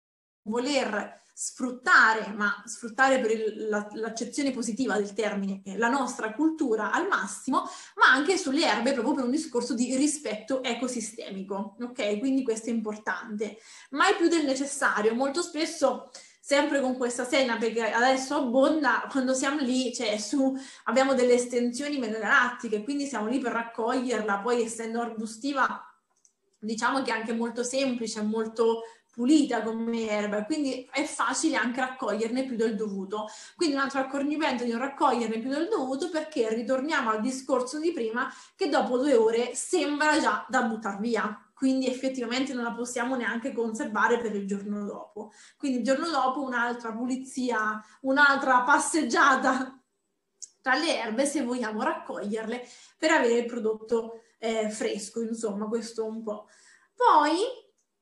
voler sfruttare, ma sfruttare per l'accezione positiva del termine, la nostra cultura al massimo, ma anche sulle erbe proprio per un discorso di rispetto ecosistemico, ok? Quindi questo è importante. Mai più del necessario, molto spesso sempre con questa senape che adesso abbonda, quando siamo lì, cioè abbiamo delle estensioni megalattiche, quindi siamo lì per raccoglierla, poi essendo arbustiva diciamo che è anche molto semplice, molto pulita come erba, quindi è facile anche raccoglierne più del dovuto. Quindi un altro accorgimento di non raccoglierne più del dovuto, perché ritorniamo al discorso di prima che dopo 2 ore sembra già da buttar via. Quindi effettivamente non la possiamo neanche conservare per il giorno dopo. Quindi il giorno dopo un'altra pulizia, un'altra passeggiata tra le erbe se vogliamo raccoglierle per avere il prodotto fresco, insomma, questo un po'. Poi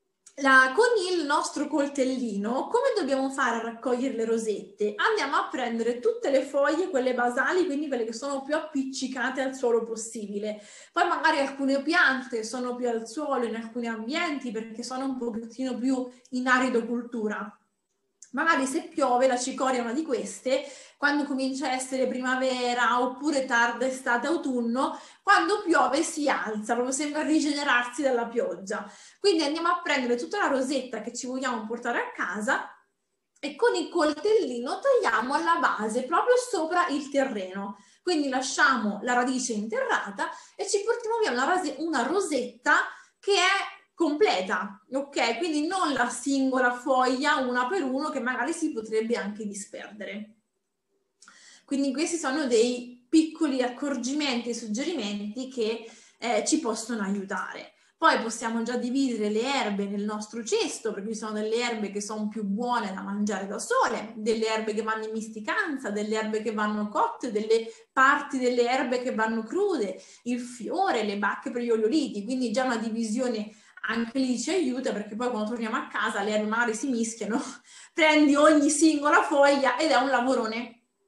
con il nostro coltellino, come dobbiamo fare a raccogliere le rosette? Andiamo a prendere tutte le foglie, quelle basali, quindi quelle che sono più appiccicate al suolo possibile. Poi magari alcune piante sono più al suolo in alcuni ambienti perché sono un pochettino più in aridocultura. Magari se piove, la cicoria è una di queste, quando comincia a essere primavera oppure tarda estate, autunno, quando piove si alza, proprio sembra rigenerarsi dalla pioggia. Quindi andiamo a prendere tutta la rosetta che ci vogliamo portare a casa e con il coltellino tagliamo alla base, proprio sopra il terreno. Quindi lasciamo la radice interrata e ci portiamo via una rosetta che è completa, ok? Quindi non la singola foglia una per uno che magari si potrebbe anche disperdere. Quindi questi sono dei piccoli accorgimenti e suggerimenti che ci possono aiutare. Poi possiamo già dividere le erbe nel nostro cesto, perché ci sono delle erbe che sono più buone da mangiare da sole, delle erbe che vanno in misticanza, delle erbe che vanno cotte, delle parti delle erbe che vanno crude, il fiore, le bacche per gli oleoliti, quindi già una divisione anche lì ci aiuta, perché poi quando torniamo a casa le erbe magari si mischiano, prendi ogni singola foglia ed è un lavorone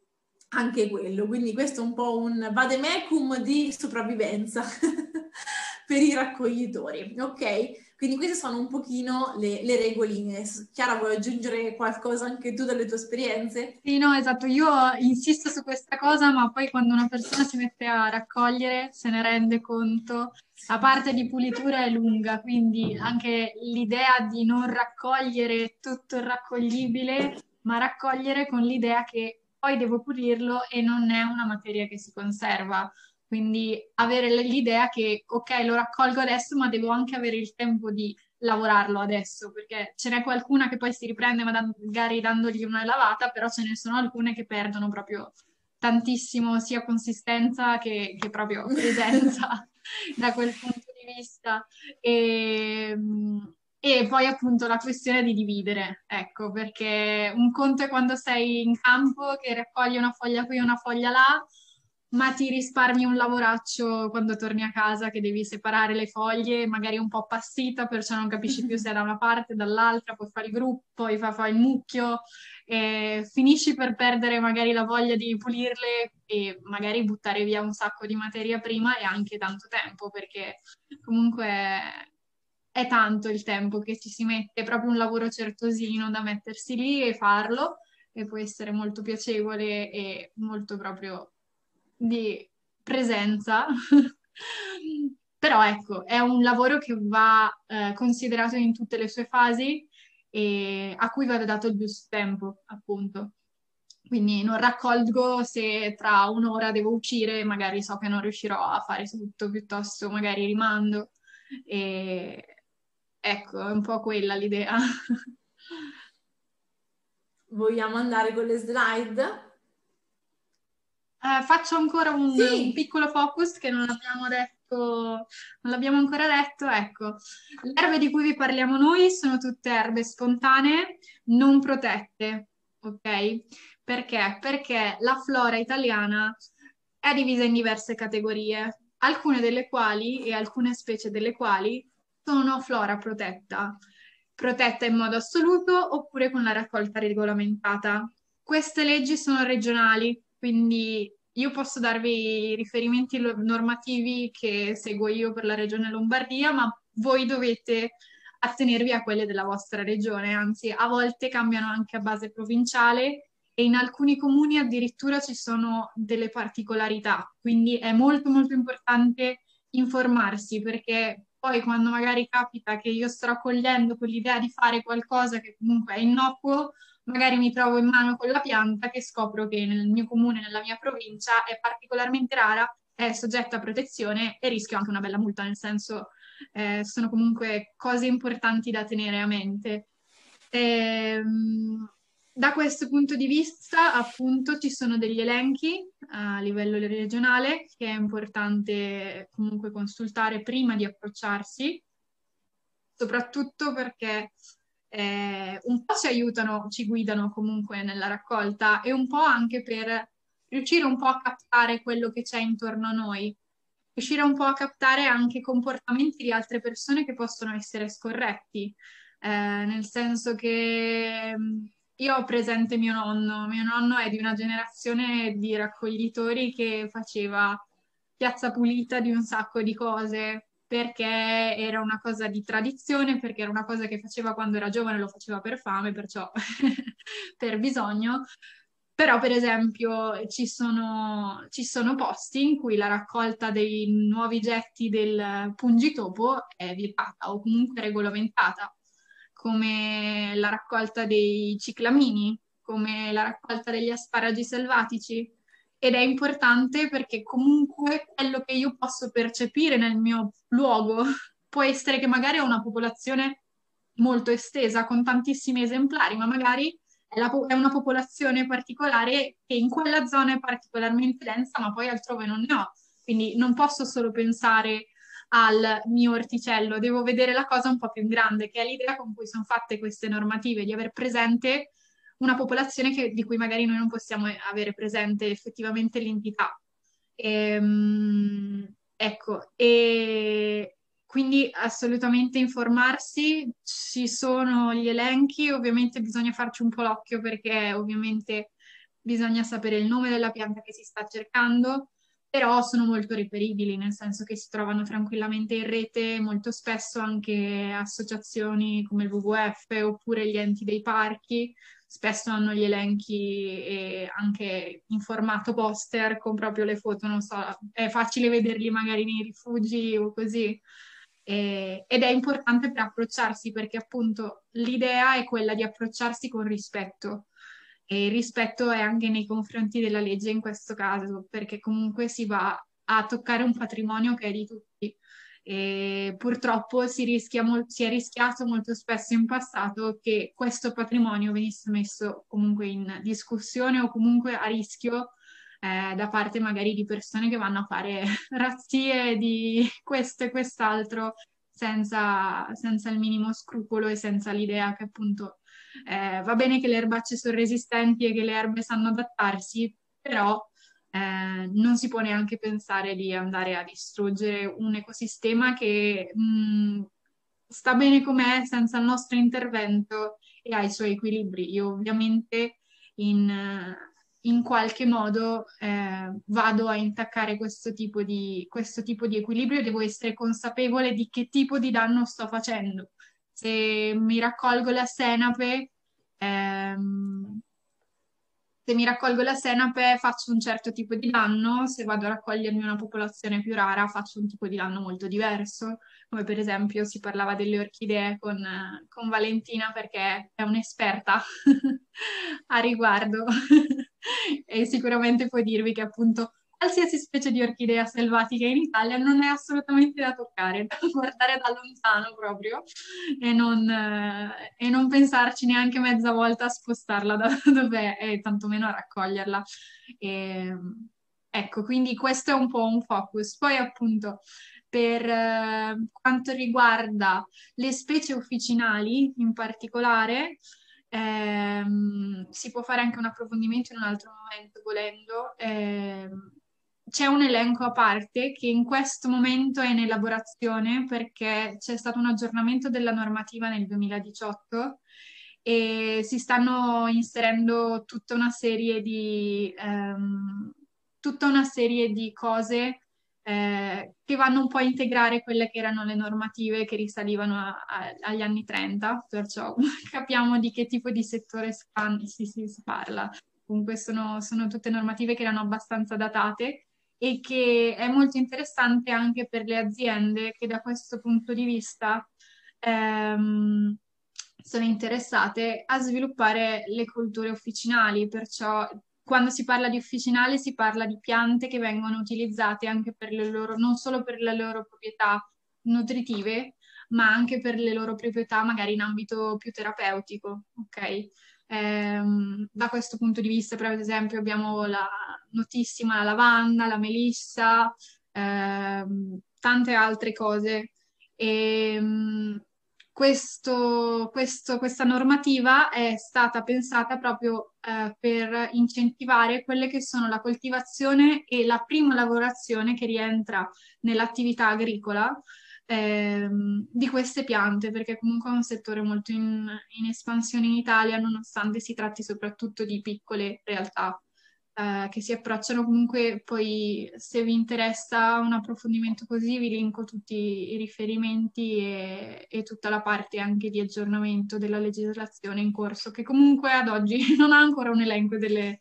anche quello. Quindi questo è un po' un vademecum di sopravvivenza per i raccoglitori, ok? Quindi queste sono un pochino le regoline. Chiara, vuoi aggiungere qualcosa anche tu dalle tue esperienze? Sì, no, esatto, io insisto su questa cosa, ma poi quando una persona si mette a raccogliere se ne rende conto. La parte di pulitura è lunga, quindi anche l'idea di non raccogliere tutto il raccoglibile, ma raccogliere con l'idea che poi devo pulirlo e non è una materia che si conserva. Quindi avere l'idea che, ok, lo raccolgo adesso, ma devo anche avere il tempo di lavorarlo adesso, perché ce n'è qualcuna che poi si riprende magari dandogli una lavata, però ce ne sono alcune che perdono proprio tantissimo sia consistenza che proprio presenza da quel punto di vista. E, e poi appunto la questione di dividere, ecco, perché un conto è quando sei in campo che raccogli una foglia qui e una foglia là, ma ti risparmi un lavoraccio quando torni a casa che devi separare le foglie, magari un po' appassita, perciò non capisci più se è da una parte o dall'altra, poi fai il gruppo, poi fai il mucchio, e finisci per perdere magari la voglia di pulirle e magari buttare via un sacco di materia prima e anche tanto tempo, perché comunque è tanto il tempo che ci si mette, è proprio un lavoro certosino da mettersi lì e farlo, e può essere molto piacevole e molto proprio di presenza. Però ecco, è un lavoro che va considerato in tutte le sue fasi e a cui va dato il giusto tempo, appunto. Quindi non raccolgo se tra un'ora devo uscire, magari so che non riuscirò a fare tutto, piuttosto magari rimando. E ecco, è un po' quella l'idea. Vogliamo andare con le slide? Faccio ancora un Sì. piccolo focus che non abbiamo detto, non l'abbiamo ancora detto. Ecco, le erbe di cui vi parliamo noi sono tutte erbe spontanee, non protette, ok? Perché? Perché la flora italiana è divisa in diverse categorie, alcune delle quali e alcune specie delle quali sono flora protetta in modo assoluto oppure con la raccolta regolamentata. Queste leggi sono regionali, quindi io posso darvi i riferimenti normativi che seguo io per la regione Lombardia, ma voi dovete attenervi a quelle della vostra regione, anzi a volte cambiano anche a base provinciale e in alcuni comuni addirittura ci sono delle particolarità, quindi è molto molto importante informarsi perché poi quando magari capita che io sto raccogliendo con l'idea di fare qualcosa che comunque è innocuo, magari mi trovo in mano con la pianta che scopro che nel mio comune, nella mia provincia, è particolarmente rara, è soggetta a protezione e rischio anche una bella multa, nel senso sono comunque cose importanti da tenere a mente. Da questo punto di vista, appunto, ci sono degli elenchi a livello regionale che è importante comunque consultare prima di approcciarsi, soprattutto perché un po' ci aiutano, ci guidano comunque nella raccolta e un po' anche per riuscire un po' a captare quello che c'è intorno a noi, riuscire un po' a captare anche comportamenti di altre persone che possono essere scorretti, nel senso che io ho presente mio nonno è di una generazione di raccoglitori che faceva piazza pulita di un sacco di cose perché era una cosa di tradizione, perché era una cosa che faceva quando era giovane, lo faceva per fame, perciò per bisogno. Però, per esempio, ci sono posti in cui la raccolta dei nuovi getti del pungitopo è vietata o comunque regolamentata, come la raccolta dei ciclamini, come la raccolta degli asparagi selvatici. Ed è importante perché comunque quello che io posso percepire nel mio luogo può essere che magari ho una popolazione molto estesa con tantissimi esemplari, ma magari è una popolazione particolare che in quella zona è particolarmente densa, ma poi altrove non ne ho. Quindi non posso solo pensare al mio orticello, devo vedere la cosa un po' più grande, che è l'idea con cui sono fatte queste normative, di aver presente una popolazione di cui magari noi non possiamo avere presente effettivamente l'entità. Ecco, e quindi assolutamente informarsi, ci sono gli elenchi, ovviamente bisogna farci un po' l'occhio perché ovviamente bisogna sapere il nome della pianta che si sta cercando, però sono molto reperibili, nel senso che si trovano tranquillamente in rete, molto spesso anche associazioni come il WWF oppure gli enti dei parchi, spesso hanno gli elenchi anche in formato poster con proprio le foto, non so, è facile vederli magari nei rifugi o così. Ed è importante per approcciarsi, perché appunto l'idea è quella di approcciarsi con rispetto. E il rispetto è anche nei confronti della legge in questo caso, perché comunque si va a toccare un patrimonio che è di tutti. E purtroppo si è rischiato molto spesso in passato che questo patrimonio venisse messo comunque in discussione o comunque a rischio da parte magari di persone che vanno a fare razzie di questo e quest'altro senza il minimo scrupolo e senza l'idea che appunto va bene che le erbacce sono resistenti e che le erbe sanno adattarsi, però non si può neanche pensare di andare a distruggere un ecosistema che sta bene com'è senza il nostro intervento e ha i suoi equilibri. Io ovviamente in qualche modo vado a intaccare questo tipo di equilibrio e devo essere consapevole di che tipo di danno sto facendo. Se mi raccolgo la senape, faccio un certo tipo di danno, se vado a raccogliermi una popolazione più rara faccio un tipo di danno molto diverso, come per esempio si parlava delle orchidee con Valentina perché è un'esperta a riguardo e sicuramente può dirvi che appunto qualsiasi specie di orchidea selvatica in Italia non è assolutamente da toccare, da guardare da lontano proprio e non pensarci neanche mezza volta a spostarla da dove è e tantomeno a raccoglierla. Ecco, quindi questo è un po' un focus. Poi appunto per quanto riguarda le specie officinali in particolare, si può fare anche un approfondimento in un altro momento volendo. C'è un elenco a parte che in questo momento è in elaborazione perché c'è stato un aggiornamento della normativa nel 2018 e si stanno inserendo tutta una serie di cose che vanno un po' a integrare quelle che erano le normative che risalivano agli anni 30, perciò capiamo di che tipo di settore si parla. Comunque sono tutte normative che erano abbastanza datate e che è molto interessante anche per le aziende che da questo punto di vista sono interessate a sviluppare le colture officinali, perciò quando si parla di officinale si parla di piante che vengono utilizzate anche per le loro, non solo per le loro proprietà nutritive, ma anche per le loro proprietà magari in ambito più terapeutico, ok? Da questo punto di vista, per esempio, abbiamo la notissima la lavanda, la melissa, tante altre cose. Questa normativa è stata pensata proprio per incentivare quelle che sono la coltivazione e la prima lavorazione che rientra nell'attività agricola di queste piante, perché comunque è un settore molto in espansione in Italia, nonostante si tratti soprattutto di piccole realtà che si approcciano. Comunque poi se vi interessa un approfondimento così vi linko tutti i riferimenti e tutta la parte anche di aggiornamento della legislazione in corso, che comunque ad oggi non ha ancora un elenco delle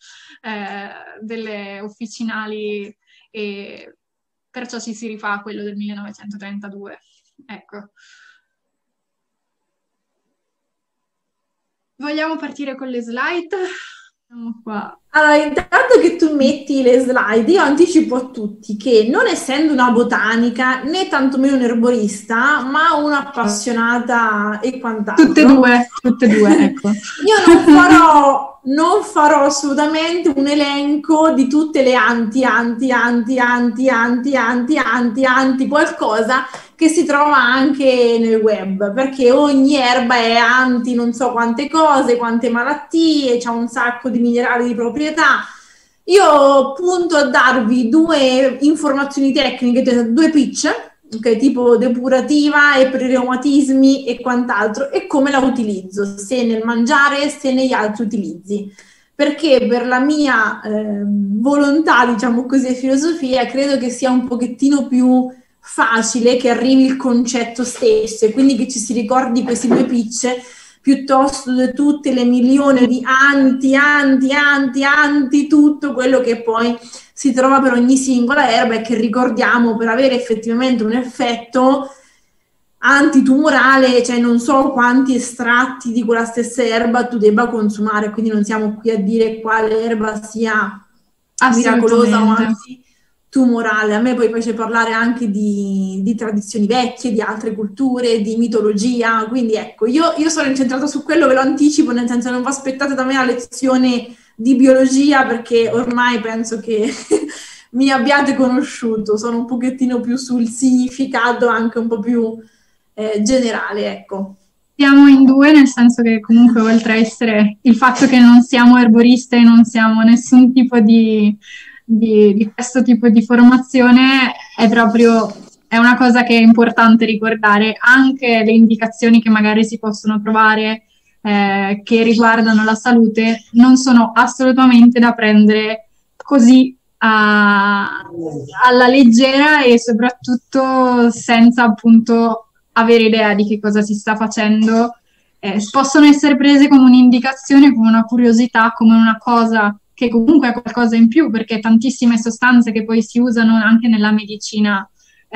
officinali e perciò ci si rifà a quello del 1932. Ecco. Vogliamo partire con le slide? Andiamo qua. Allora, intanto che tu metti le slide, io anticipo a tutti che non essendo una botanica né tantomeno un erborista, ma un'appassionata e quant'altro. Tutte e due, ecco. Io non farò assolutamente un elenco di tutte le anti qualcosa che si trova anche nel web, perché ogni erba è anti non so quante cose, quante malattie, c'ha un sacco di minerali di proprietà. Io punto a darvi due informazioni tecniche, due pitch, okay, tipo depurativa e per i reumatismi e quant'altro, e come la utilizzo, se nel mangiare, se negli altri utilizzi. perché per la mia volontà, diciamo così, e filosofia, credo che sia un pochettino più facile che arrivi il concetto stesso e quindi che ci si ricordi questi due picce piuttosto di tutte le milioni di anti, tutto quello che poi si trova per ogni singola erba e che ricordiamo per avere effettivamente un effetto antitumorale, cioè non so quanti estratti di quella stessa erba tu debba consumare, quindi non siamo qui a dire quale erba sia miracolosa o antitumorale. A me poi piace parlare anche di tradizioni vecchie, di altre culture, di mitologia, quindi ecco, io sono incentrata su quello, ve lo anticipo, nel senso non vi aspettate da me la lezione di biologia perché ormai penso che mi abbiate conosciuto, sono un pochettino più sul significato anche un po' più generale, ecco. Siamo in due, nel senso che comunque oltre a essere il fatto che non siamo erboriste e non siamo nessun tipo di questo tipo di formazione, è una cosa che è importante ricordare, anche le indicazioni che magari si possono trovare che riguardano la salute non sono assolutamente da prendere così alla leggera e soprattutto senza appunto avere idea di che cosa si sta facendo. Possono essere prese come un'indicazione, come una curiosità, come una cosa che comunque è qualcosa in più, perché tantissime sostanze che poi si usano anche nella medicina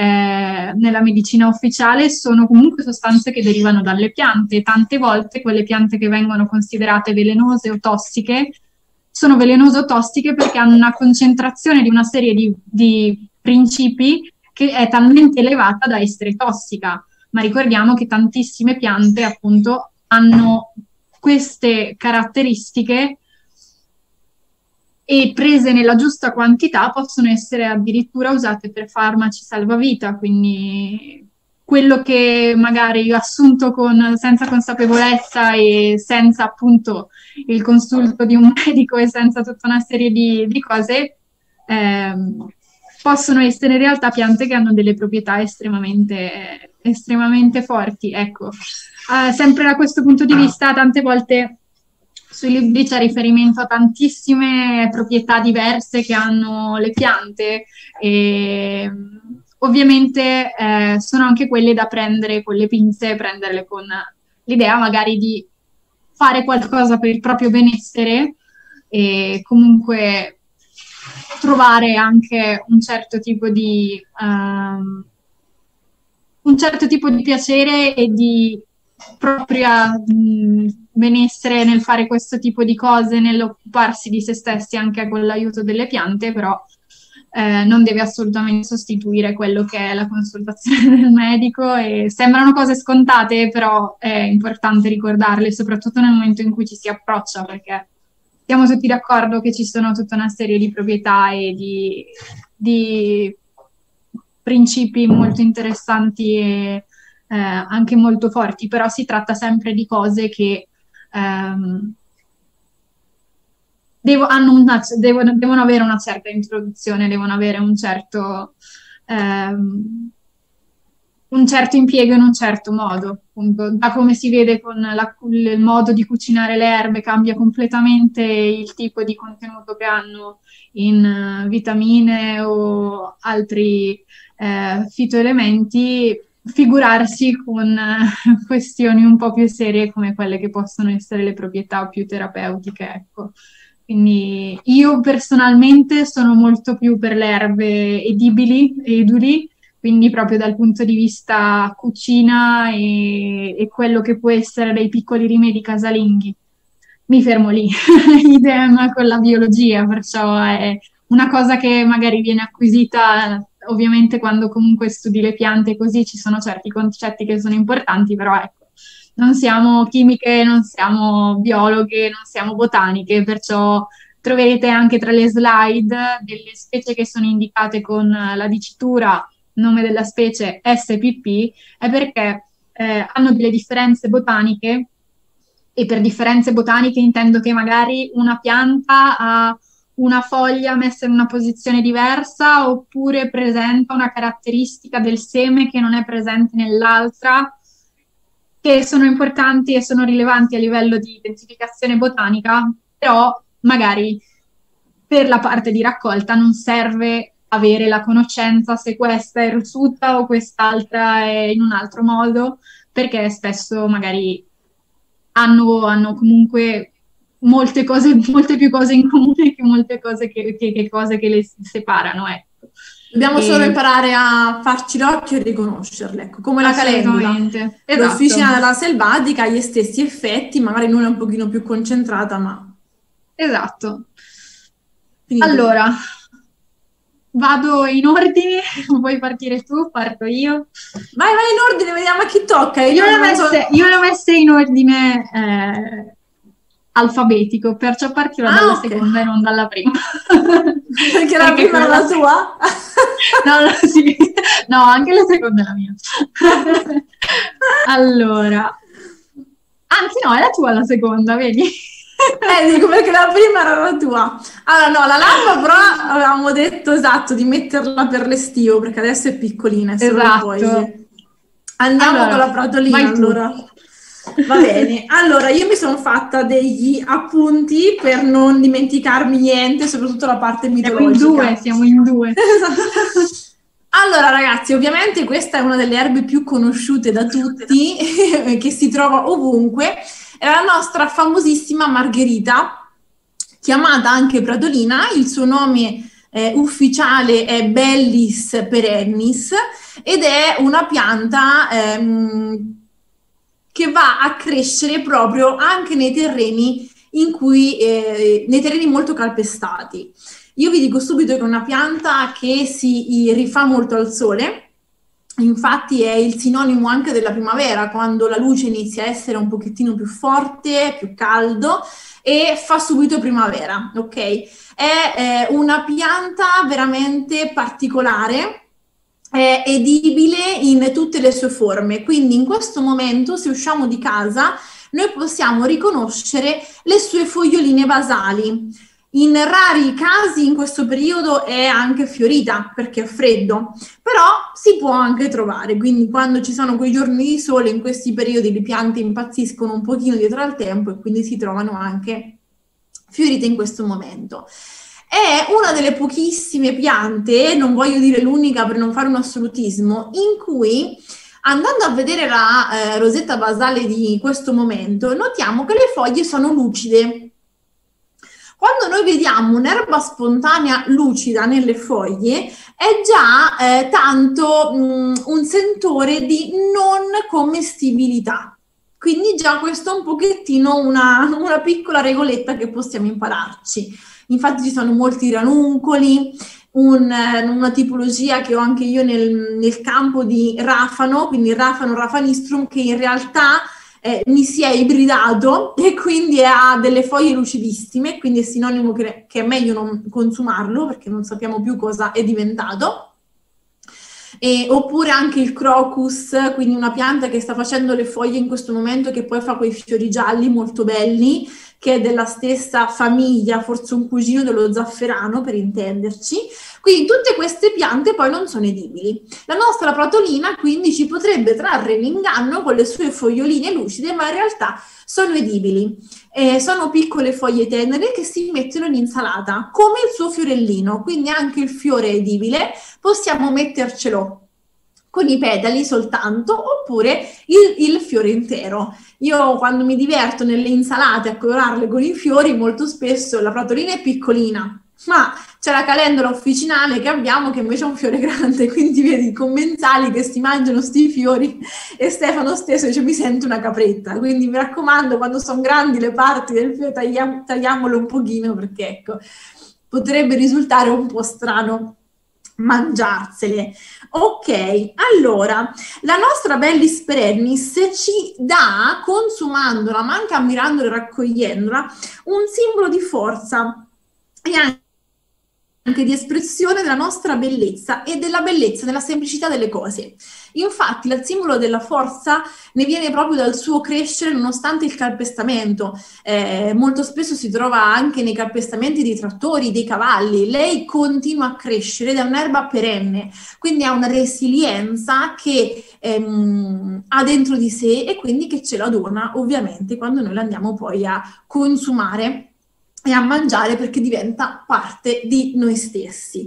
ufficiale sono comunque sostanze che derivano dalle piante. Tante volte quelle piante che vengono considerate velenose o tossiche sono velenose o tossiche perché hanno una concentrazione di una serie di principi che è talmente elevata da essere tossica. Ma ricordiamo che tantissime piante appunto hanno queste caratteristiche e prese nella giusta quantità possono essere addirittura usate per farmaci salvavita, quindi quello che magari ho assunto senza consapevolezza e senza appunto il consulto di un medico e senza tutta una serie di cose, possono essere in realtà piante che hanno delle proprietà estremamente forti. Ecco, sempre da questo punto di vista, tante volte sui libri c'è riferimento a tantissime proprietà diverse che hanno le piante e ovviamente sono anche quelle da prendere con le pinze, prenderle con l'idea magari di fare qualcosa per il proprio benessere e comunque trovare anche un certo tipo di piacere e di propria benessere nel fare questo tipo di cose, nell'occuparsi di se stessi anche con l'aiuto delle piante, però non deve assolutamente sostituire quello che è la consultazione del medico e sembrano cose scontate, però è importante ricordarle, soprattutto nel momento in cui ci si approccia, perché siamo tutti d'accordo che ci sono tutta una serie di proprietà e di principi molto interessanti e anche molto forti, però si tratta sempre di cose che devono avere una certa introduzione, devono avere un certo impiego in un certo modo. Appunto, da come si vede con il modo di cucinare le erbe cambia completamente il tipo di contenuto che hanno in vitamine o altri fitoelementi, figurarsi con questioni un po' più serie come quelle che possono essere le proprietà più terapeutiche, ecco. Quindi io personalmente sono molto più per le erbe eduli, quindi proprio dal punto di vista cucina e quello che può essere dei piccoli rimedi casalinghi. Mi fermo lì, idem con la biologia, perciò è una cosa che magari viene acquisita ovviamente quando comunque studi le piante così ci sono certi concetti che sono importanti, però ecco, non siamo chimiche, non siamo biologhe, non siamo botaniche, perciò troverete anche tra le slide delle specie che sono indicate con la dicitura nome della specie SPP, è perché hanno delle differenze botaniche, e per differenze botaniche intendo che magari una pianta ha una foglia messa in una posizione diversa oppure presenta una caratteristica del seme che non è presente nell'altra, che sono importanti e sono rilevanti a livello di identificazione botanica, però magari per la parte di raccolta non serve avere la conoscenza se questa è rossuta o quest'altra è in un altro modo, perché spesso magari hanno comunque molte più cose in comune che molte cose che cose che le separano, ecco. Dobbiamo solo imparare a farci l'occhio e riconoscerle, ecco, come la calendula. Esatto. L'officina della selvatica ha gli stessi effetti, magari non è un pochino più concentrata, ma... Esatto. Finito. Allora, vado in ordine, vuoi partire tu? Parto io? Vai in ordine, vediamo a chi tocca. Io le ho messe in ordine alfabetico, perciò partirò dalla seconda e non dalla prima. Perché la prima era la tua? Sì. No, anche la seconda è la mia. Allora, anzi no, è la tua la seconda, vedi? Dico perché la prima era la tua. Allora no, la lampa però avevamo detto esatto di metterla per l'estivo perché adesso è piccolina. Esatto. Andiamo con la pratolina allora. Va bene, allora io mi sono fatta degli appunti per non dimenticarmi niente, soprattutto la parte mitologica. Siamo in due. Allora ragazzi, ovviamente questa è una delle erbe più conosciute da tutti, che si trova ovunque, è la nostra famosissima margherita, chiamata anche pratolina. Il suo nome ufficiale è Bellis perennis ed è una pianta che va a crescere proprio anche nei terreni in cui nei terreni molto calpestati. Io vi dico subito che è una pianta che si rifà molto al sole, infatti è il sinonimo anche della primavera, quando la luce inizia a essere un pochettino più forte, più caldo e fa subito primavera, ok? È una pianta veramente particolare, è edibile in tutte le sue forme, quindi in questo momento se usciamo di casa noi possiamo riconoscere le sue foglioline basali. In rari casi in questo periodo è anche fiorita perché è freddo, però si può anche trovare, quindi quando ci sono quei giorni di sole in questi periodi le piante impazziscono un pochino dietro al tempo e quindi si trovano anche fiorite in questo momento. È una delle pochissime piante, non voglio dire l'unica per non fare un assolutismo, in cui andando a vedere la rosetta basale di questo momento notiamo che le foglie sono lucide. Quando noi vediamo un'erba spontanea lucida nelle foglie è già tanto un sentore di non commestibilità. Quindi già questo è un pochettino una piccola regoletta che possiamo impararci. Infatti ci sono molti ranuncoli, una tipologia che ho anche io nel campo di rafano, quindi rafano rafanistrum, che in realtà mi si è ibridato e quindi ha delle foglie lucidissime, quindi è sinonimo che è meglio non consumarlo perché non sappiamo più cosa è diventato. Oppure anche il crocus, quindi una pianta che sta facendo le foglie in questo momento, che poi fa quei fiori gialli molto belli, che è della stessa famiglia, forse un cugino dello zafferano per intenderci. Quindi tutte queste piante poi non sono edibili. La nostra pratolina quindi ci potrebbe trarre in inganno con le sue foglioline lucide, ma in realtà sono edibili. Sono piccole foglie tenere che si mettono in insalata, come il suo fiorellino, quindi anche il fiore è edibile, possiamo mettercelo con i petali soltanto, oppure il fiore intero. Io quando mi diverto nelle insalate a colorarle con i fiori, molto spesso la pratolina è piccolina, ma c'è la calendula officinale che abbiamo che invece è un fiore grande, quindi vedi i commensali che si mangiano sti fiori e Stefano stesso dice mi sento una capretta, quindi mi raccomando quando sono grandi le parti del fiore tagliamole un pochino perché ecco, potrebbe risultare un po' strano mangiarsele. Ok, allora la nostra Bellis perennis ci dà, consumandola ma anche ammirandola e raccogliendola, un simbolo di forza e anche di espressione della nostra bellezza e della bellezza della semplicità delle cose. Infatti il simbolo della forza ne viene proprio dal suo crescere nonostante il calpestamento. Molto spesso si trova anche nei calpestamenti dei trattori, dei cavalli. Lei continua a crescere ed è un'erba perenne, quindi ha una resilienza che ha dentro di sé e quindi che ce la dona ovviamente quando noi la andiamo poi a consumare e a mangiare perché diventa parte di noi stessi.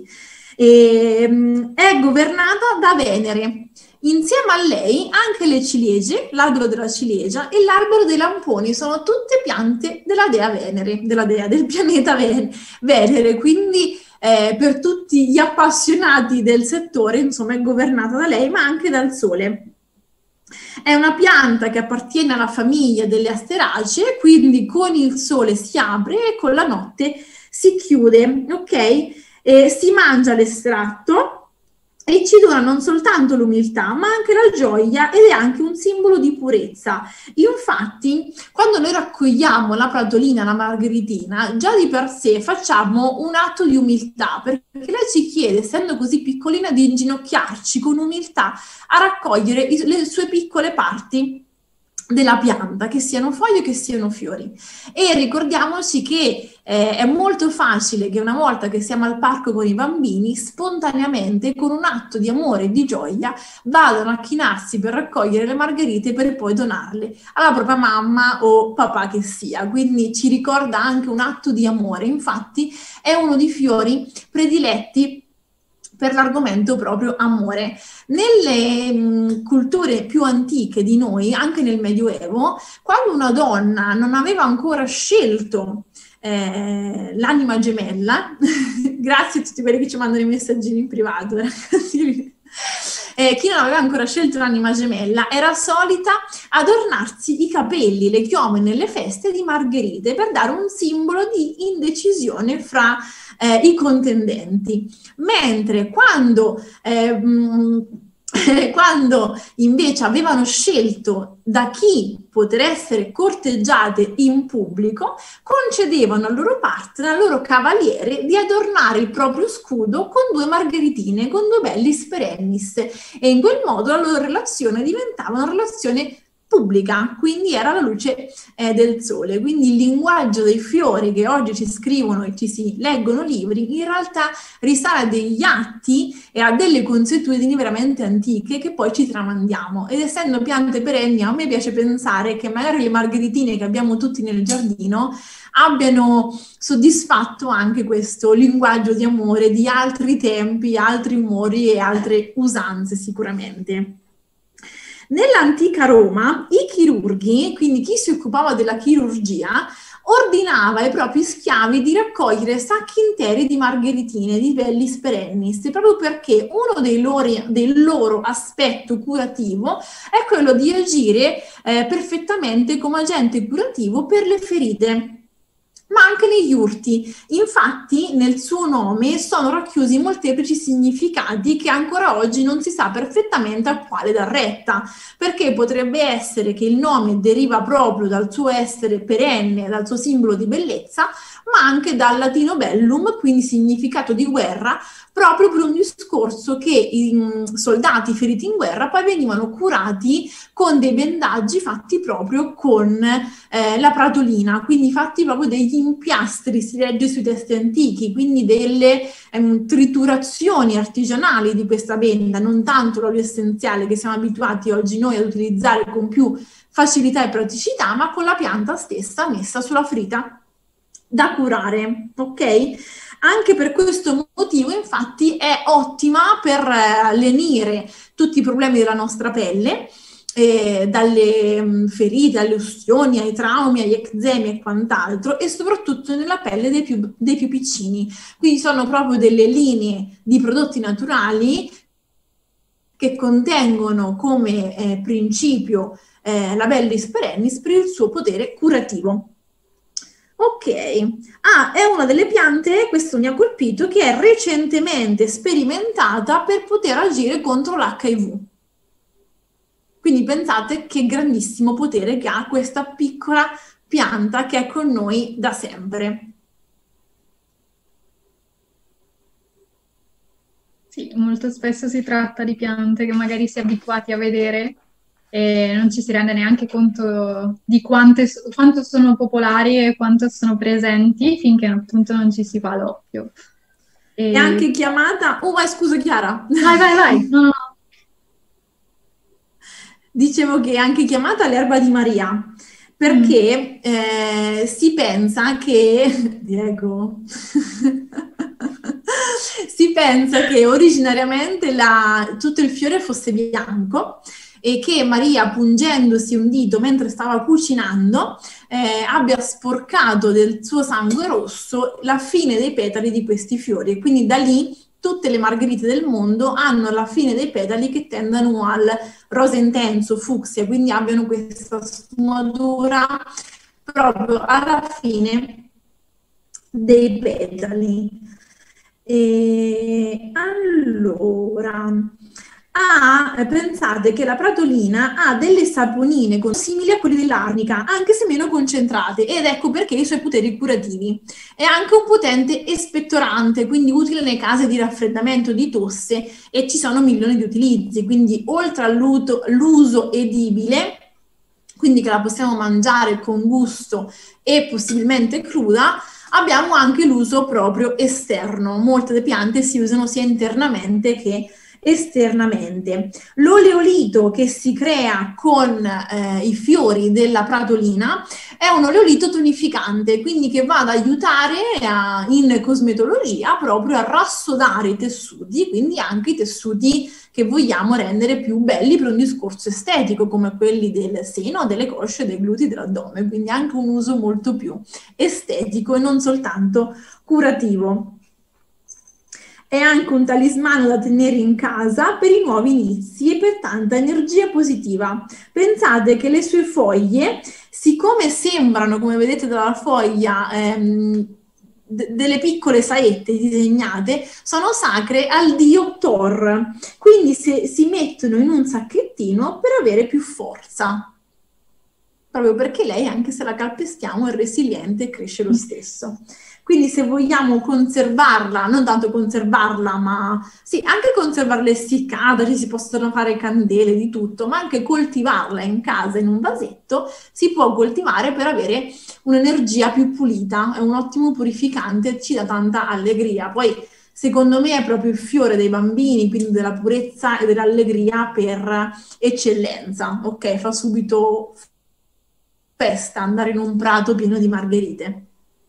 È governata da Venere. Insieme a lei anche le ciliegie, l'albero della ciliegia e l'albero dei lamponi sono tutte piante della dea Venere, del pianeta Venere, quindi per tutti gli appassionati del settore, insomma, è governata da lei, ma anche dal Sole. È una pianta che appartiene alla famiglia delle Asteracee, quindi con il Sole si apre e con la notte si chiude, ok? Si mangia l'estratto e ci dona non soltanto l'umiltà, ma anche la gioia, ed è anche un simbolo di purezza. Infatti, quando noi raccogliamo la pratolina, la margheritina, già di per sé facciamo un atto di umiltà, perché lei ci chiede, essendo così piccolina, di inginocchiarci con umiltà a raccogliere le sue piccole parti della pianta, che siano foglie, che siano fiori. E ricordiamoci che è molto facile che una volta che siamo al parco con i bambini, spontaneamente, con un atto di amore e di gioia, vadano a chinarsi per raccogliere le margherite per poi donarle alla propria mamma o papà che sia. Quindi ci ricorda anche un atto di amore. Infatti è uno dei fiori prediletti per l'argomento proprio amore. Nelle culture più antiche di noi, anche nel Medioevo, quando una donna non aveva ancora scelto l'anima gemella, grazie a tutti quelli che ci mandano i messaggini in privato, chi non aveva ancora scelto l'anima gemella era solita adornarsi i capelli, le chiome nelle feste di margherite per dare un simbolo di indecisione fra i contendenti. Mentre quando invece avevano scelto da chi poter essere corteggiate in pubblico, concedevano al loro partner, al loro cavaliere, di adornare il proprio scudo con 2 margheritine, con 2 bellis perennis, e in quel modo la loro relazione diventava una relazione pubblica, quindi era la luce del sole. Quindi il linguaggio dei fiori che oggi ci scrivono e ci si leggono libri, in realtà risale a degli atti e a delle consuetudini veramente antiche che poi ci tramandiamo. Ed essendo piante perenni, a me piace pensare che magari le margheritine che abbiamo tutti nel giardino abbiano soddisfatto anche questo linguaggio di amore di altri tempi, altri umori e altre usanze sicuramente. Nell'antica Roma i chirurghi, quindi chi si occupava della chirurgia, ordinava ai propri schiavi di raccogliere sacchi interi di margheritine, di bellis perennis, proprio perché uno del loro aspetto curativo è quello di agire perfettamente come agente curativo per le ferite, ma anche negli urti. Infatti nel suo nome sono racchiusi molteplici significati che ancora oggi non si sa perfettamente a quale dar retta, perché potrebbe essere che il nome deriva proprio dal suo essere perenne, dal suo simbolo di bellezza, ma anche dal latino bellum, quindi significato di guerra, proprio per un discorso che i soldati feriti in guerra poi venivano curati con dei bendaggi fatti proprio con la pratolina, quindi fatti proprio degli impiastri, si legge sui testi antichi, quindi delle triturazioni artigianali di questa benda, non tanto l'olio essenziale che siamo abituati oggi noi ad utilizzare con più facilità e praticità, ma con la pianta stessa messa sulla ferita da curare, ok? Anche per questo motivo, infatti, è ottima per lenire tutti i problemi della nostra pelle, dalle ferite, alle ustioni, ai traumi, agli eczemi e quant'altro, e soprattutto nella pelle dei più piccini. Quindi sono proprio delle linee di prodotti naturali che contengono come principio la bellis perennis per il suo potere curativo. Ok, è una delle piante, questo mi ha colpito, che è recentemente sperimentata per poter agire contro l'HIV. Quindi pensate che grandissimo potere che ha questa piccola pianta che è con noi da sempre. Sì, molto spesso si tratta di piante che magari si è abituati a vedere e non ci si rende neanche conto di quanto sono popolari e quanto sono presenti finché appunto non ci si fa l'occhio. È anche chiamata... Oh, vai, scusa Chiara. Vai. No. Dicevo che è anche chiamata l'erba di Maria, perché si pensa che, Diego, si pensa che originariamente tutto il fiore fosse bianco e che Maria, pungendosi un dito mentre stava cucinando, abbia sporcato del suo sangue rosso la fine dei petali di questi fiori. E quindi da lì tutte le margherite del mondo hanno la fine dei petali che tendono al rosa intenso, fucsia, quindi abbiano questa sfumatura proprio alla fine dei petali. E allora, pensate che la pratolina ha delle saponine simili a quelle dell'arnica, anche se meno concentrate, ed ecco perché i suoi poteri curativi. È anche un potente espettorante, quindi utile nei casi di raffreddamento, di tosse, e ci sono milioni di utilizzi. Quindi oltre all'uso edibile, quindi che la possiamo mangiare con gusto e possibilmente cruda, abbiamo anche l'uso proprio esterno. Molte delle piante si usano sia internamente che esternamente. L'oleolito che si crea con i fiori della pratolina è un oleolito tonificante, quindi che va ad aiutare in cosmetologia proprio a rassodare i tessuti, quindi anche i tessuti che vogliamo rendere più belli per un discorso estetico, come quelli del seno, delle cosce, dei glutei, dell'addome, quindi anche un uso molto più estetico e non soltanto curativo. È anche un talismano da tenere in casa per i nuovi inizi e per tanta energia positiva. Pensate che le sue foglie, siccome sembrano, come vedete dalla foglia, delle piccole saette disegnate, sono sacre al dio Thor, quindi si mettono in un sacchettino per avere più forza, proprio perché lei, anche se la calpestiamo, è resiliente e cresce lo stesso. Quindi se vogliamo conservarla, non tanto conservarla, ma sì, anche conservarla essiccata, ci si possono fare candele di tutto, ma anche coltivarla in casa in un vasetto si può coltivare per avere un'energia più pulita, è un ottimo purificante, ci dà tanta allegria. Poi secondo me è proprio il fiore dei bambini, quindi della purezza e dell'allegria per eccellenza, ok? Fa subito festa andare in un prato pieno di margherite.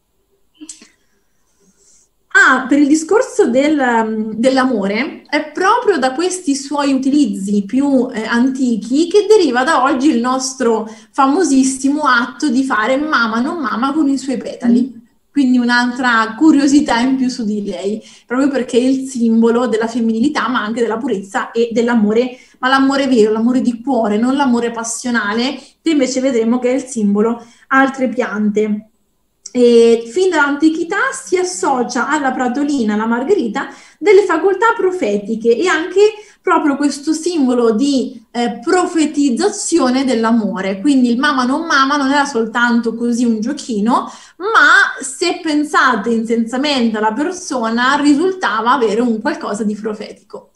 Per il discorso dell'amore, è proprio da questi suoi utilizzi più antichi che deriva da oggi il nostro famosissimo atto di fare mamma non mamma con i suoi petali. Quindi un'altra curiosità in più su di lei, proprio perché è il simbolo della femminilità, ma anche della purezza e dell'amore, ma l'amore vero, l'amore di cuore, non l'amore passionale, che invece vedremo che è il simbolo altre piante. E fin dall'antichità si associa alla pratolina, alla margherita, delle facoltà profetiche e anche proprio questo simbolo di profetizzazione dell'amore. Quindi il mamma non era soltanto così un giochino, ma se pensate intensamente alla persona risultava avere un qualcosa di profetico.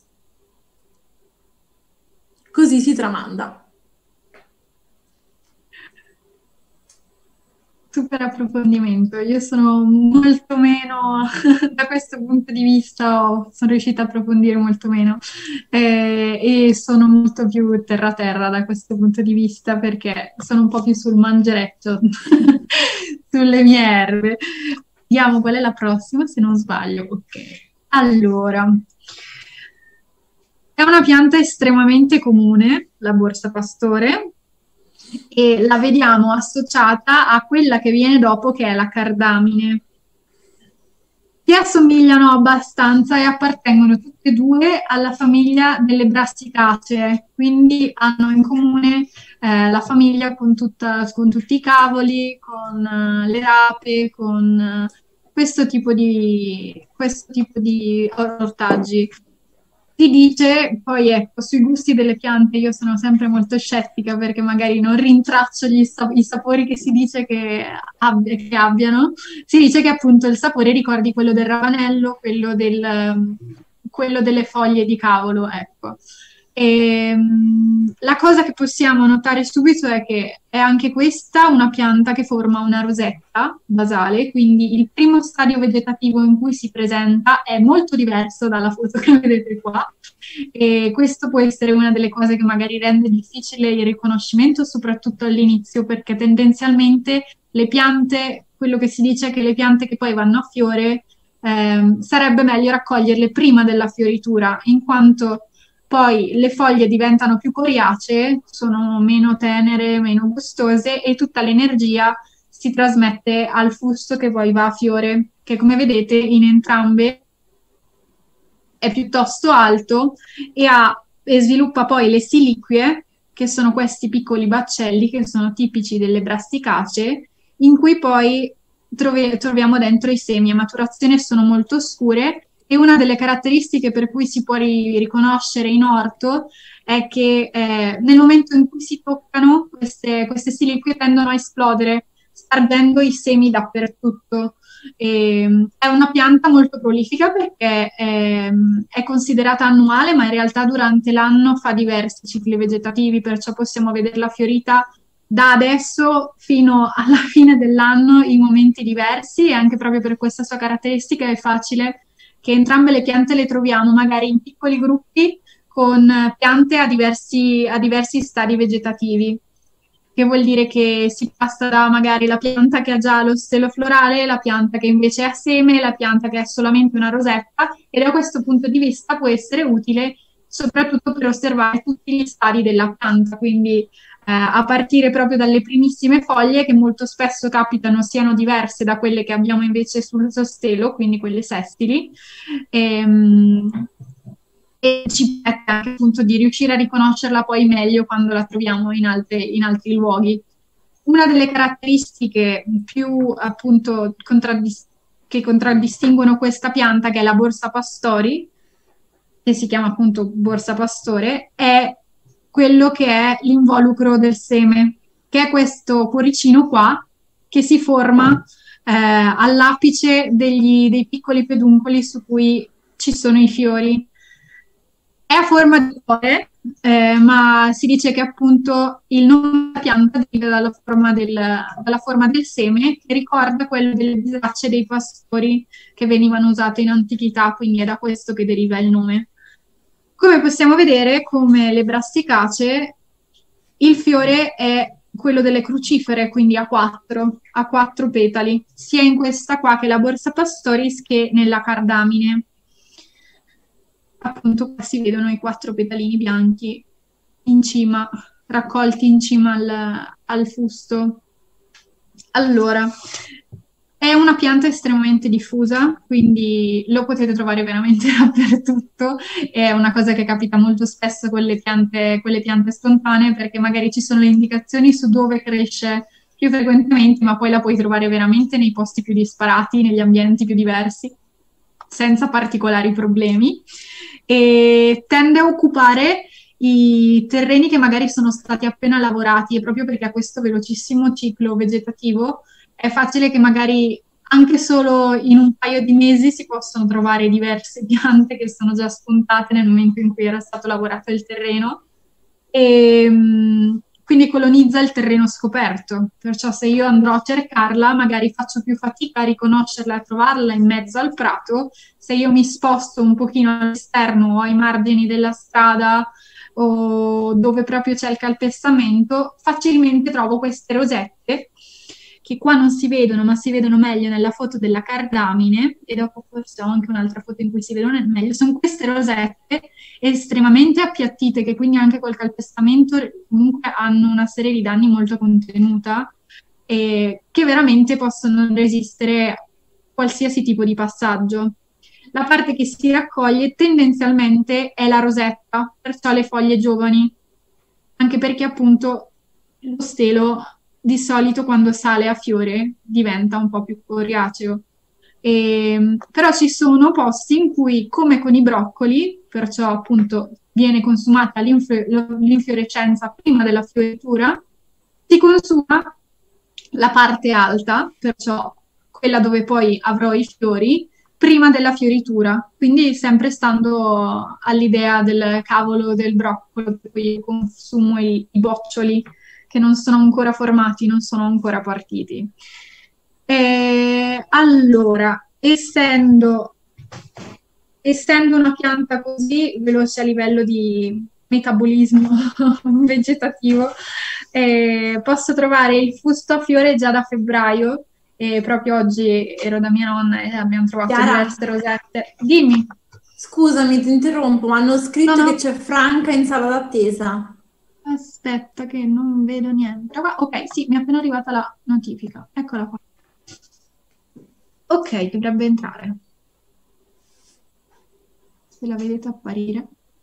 Così si tramanda. Super approfondimento. Io sono molto meno, da questo punto di vista sono riuscita a approfondire molto meno e sono molto più terra da questo punto di vista perché sono un po' più sul mangeretto, sulle mie erbe. Vediamo qual è la prossima, se non sbaglio. Ok. Allora, è una pianta estremamente comune, la borsa pastore, e la vediamo associata a quella che viene dopo, che è la cardamine. Si assomigliano abbastanza e appartengono tutte e due alla famiglia delle brassicacee, quindi hanno in comune la famiglia con tutti i cavoli, con le rape, con questo tipo di ortaggi. Si dice, poi ecco, sui gusti delle piante io sono sempre molto scettica perché magari non rintraccio i sapori che si dice che abbiano. Si dice che appunto il sapore ricordi quello del ravanello, quello delle foglie di cavolo, ecco. La cosa che possiamo notare subito è che è anche questa una pianta che forma una rosetta basale, quindi il primo stadio vegetativo in cui si presenta è molto diverso dalla foto che vedete qua, e questo può essere una delle cose che magari rende difficile il riconoscimento, soprattutto all'inizio, perché tendenzialmente le piante, quello che si dice è che le piante che poi vanno a fiore sarebbe meglio raccoglierle prima della fioritura, in quanto poi le foglie diventano più coriacee, sono meno tenere, meno gustose e tutta l'energia si trasmette al fusto che poi va a fiore, che come vedete in entrambe è piuttosto alto e sviluppa poi le siliquie, che sono questi piccoli baccelli che sono tipici delle brasticacee, in cui poi troviamo dentro i semi. A maturazione sono molto scure. E una delle caratteristiche per cui si può riconoscere in orto è che nel momento in cui si toccano, queste siliquie tendono a esplodere, spargendo i semi dappertutto. È una pianta molto prolifica perché è considerata annuale, ma in realtà durante l'anno fa diversi cicli vegetativi, perciò possiamo vederla fiorita da adesso fino alla fine dell'anno in momenti diversi, e anche proprio per questa sua caratteristica è facile che entrambe le piante le troviamo magari in piccoli gruppi con piante a diversi stadi vegetativi, che vuol dire che si passa da magari la pianta che ha già lo stelo florale, la pianta che invece è a seme, la pianta che è solamente una rosetta, e da questo punto di vista può essere utile soprattutto per osservare tutti gli stadi della pianta, quindi a partire proprio dalle primissime foglie, che molto spesso capitano siano diverse da quelle che abbiamo invece sul stelo, quindi quelle sessili, e ci permette anche appunto di riuscire a riconoscerla poi meglio quando la troviamo in altri luoghi. Una delle caratteristiche più appunto che contraddistinguono questa pianta, che è la borsa pastori, che si chiama appunto borsa pastore, è quello che è l'involucro del seme, che è questo cuoricino qua che si forma all'apice dei piccoli peduncoli su cui ci sono i fiori. È a forma di cuore, ma si dice che appunto il nome della pianta deriva dalla forma del seme, che ricorda quello delle bisacce dei pastori che venivano usate in antichità, quindi è da questo che deriva il nome. Come possiamo vedere, come le brasticacee, il fiore è quello delle crucifere, quindi a quattro petali, sia in questa qua che la borsa pastoris che nella cardamine. Appunto qua si vedono i 4 petalini bianchi in cima, raccolti in cima al fusto. Allora, è una pianta estremamente diffusa, quindi lo potete trovare veramente dappertutto. È una cosa che capita molto spesso con le piante spontanee, perché magari ci sono le indicazioni su dove cresce più frequentemente, ma poi la puoi trovare veramente nei posti più disparati, negli ambienti più diversi, senza particolari problemi. E tende a occupare i terreni che magari sono stati appena lavorati, e proprio perché ha questo velocissimo ciclo vegetativo è facile che magari anche solo in un paio di mesi si possono trovare diverse piante che sono già spuntate nel momento in cui era stato lavorato il terreno, e quindi colonizza il terreno scoperto. Perciò se io andrò a cercarla magari faccio più fatica a riconoscerla e a trovarla in mezzo al prato. Se io mi sposto un pochino all'esterno o ai margini della strada o dove proprio c'è il calpestamento, facilmente trovo queste rosette, che qua non si vedono, ma si vedono meglio nella foto della cardamine, e dopo forse ho anche un'altra foto in cui si vedono meglio. Sono queste rosette estremamente appiattite, che quindi anche col calpestamento comunque hanno una serie di danni molto contenuta, e che veramente possono resistere a qualsiasi tipo di passaggio. La parte che si raccoglie tendenzialmente è la rosetta, perciò le foglie giovani, anche perché appunto lo stelo di solito quando sale a fiore diventa un po' più coriaceo. Però ci sono posti in cui, come con i broccoli, perciò appunto viene consumata l'infiorescenza prima della fioritura, si consuma la parte alta, perciò quella dove poi avrò i fiori, prima della fioritura, quindi sempre stando all'idea del cavolo del broccolo, per cui io consumo i boccioli che non sono ancora formati, non sono ancora partiti. Allora, essendo una pianta così veloce a livello di metabolismo vegetativo, posso trovare il fusto a fiore già da febbraio. E proprio oggi ero da mia nonna e abbiamo trovato diverse rosette. Dimmi. Scusami, ti interrompo, ma hanno scritto che c'è Franca in sala d'attesa. Aspetta che non vedo niente. Ok, sì, mi è appena arrivata la notifica. Eccola qua. Ok, dovrebbe entrare. Se la vedete apparire.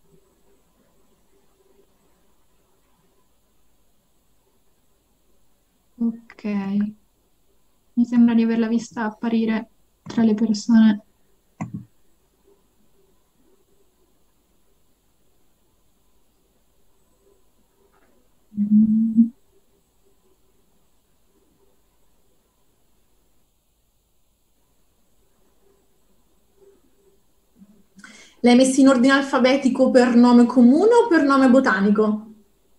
Ok. Mi sembra di averla vista apparire tra le persone. L'hai messo in ordine alfabetico per nome comune o per nome botanico?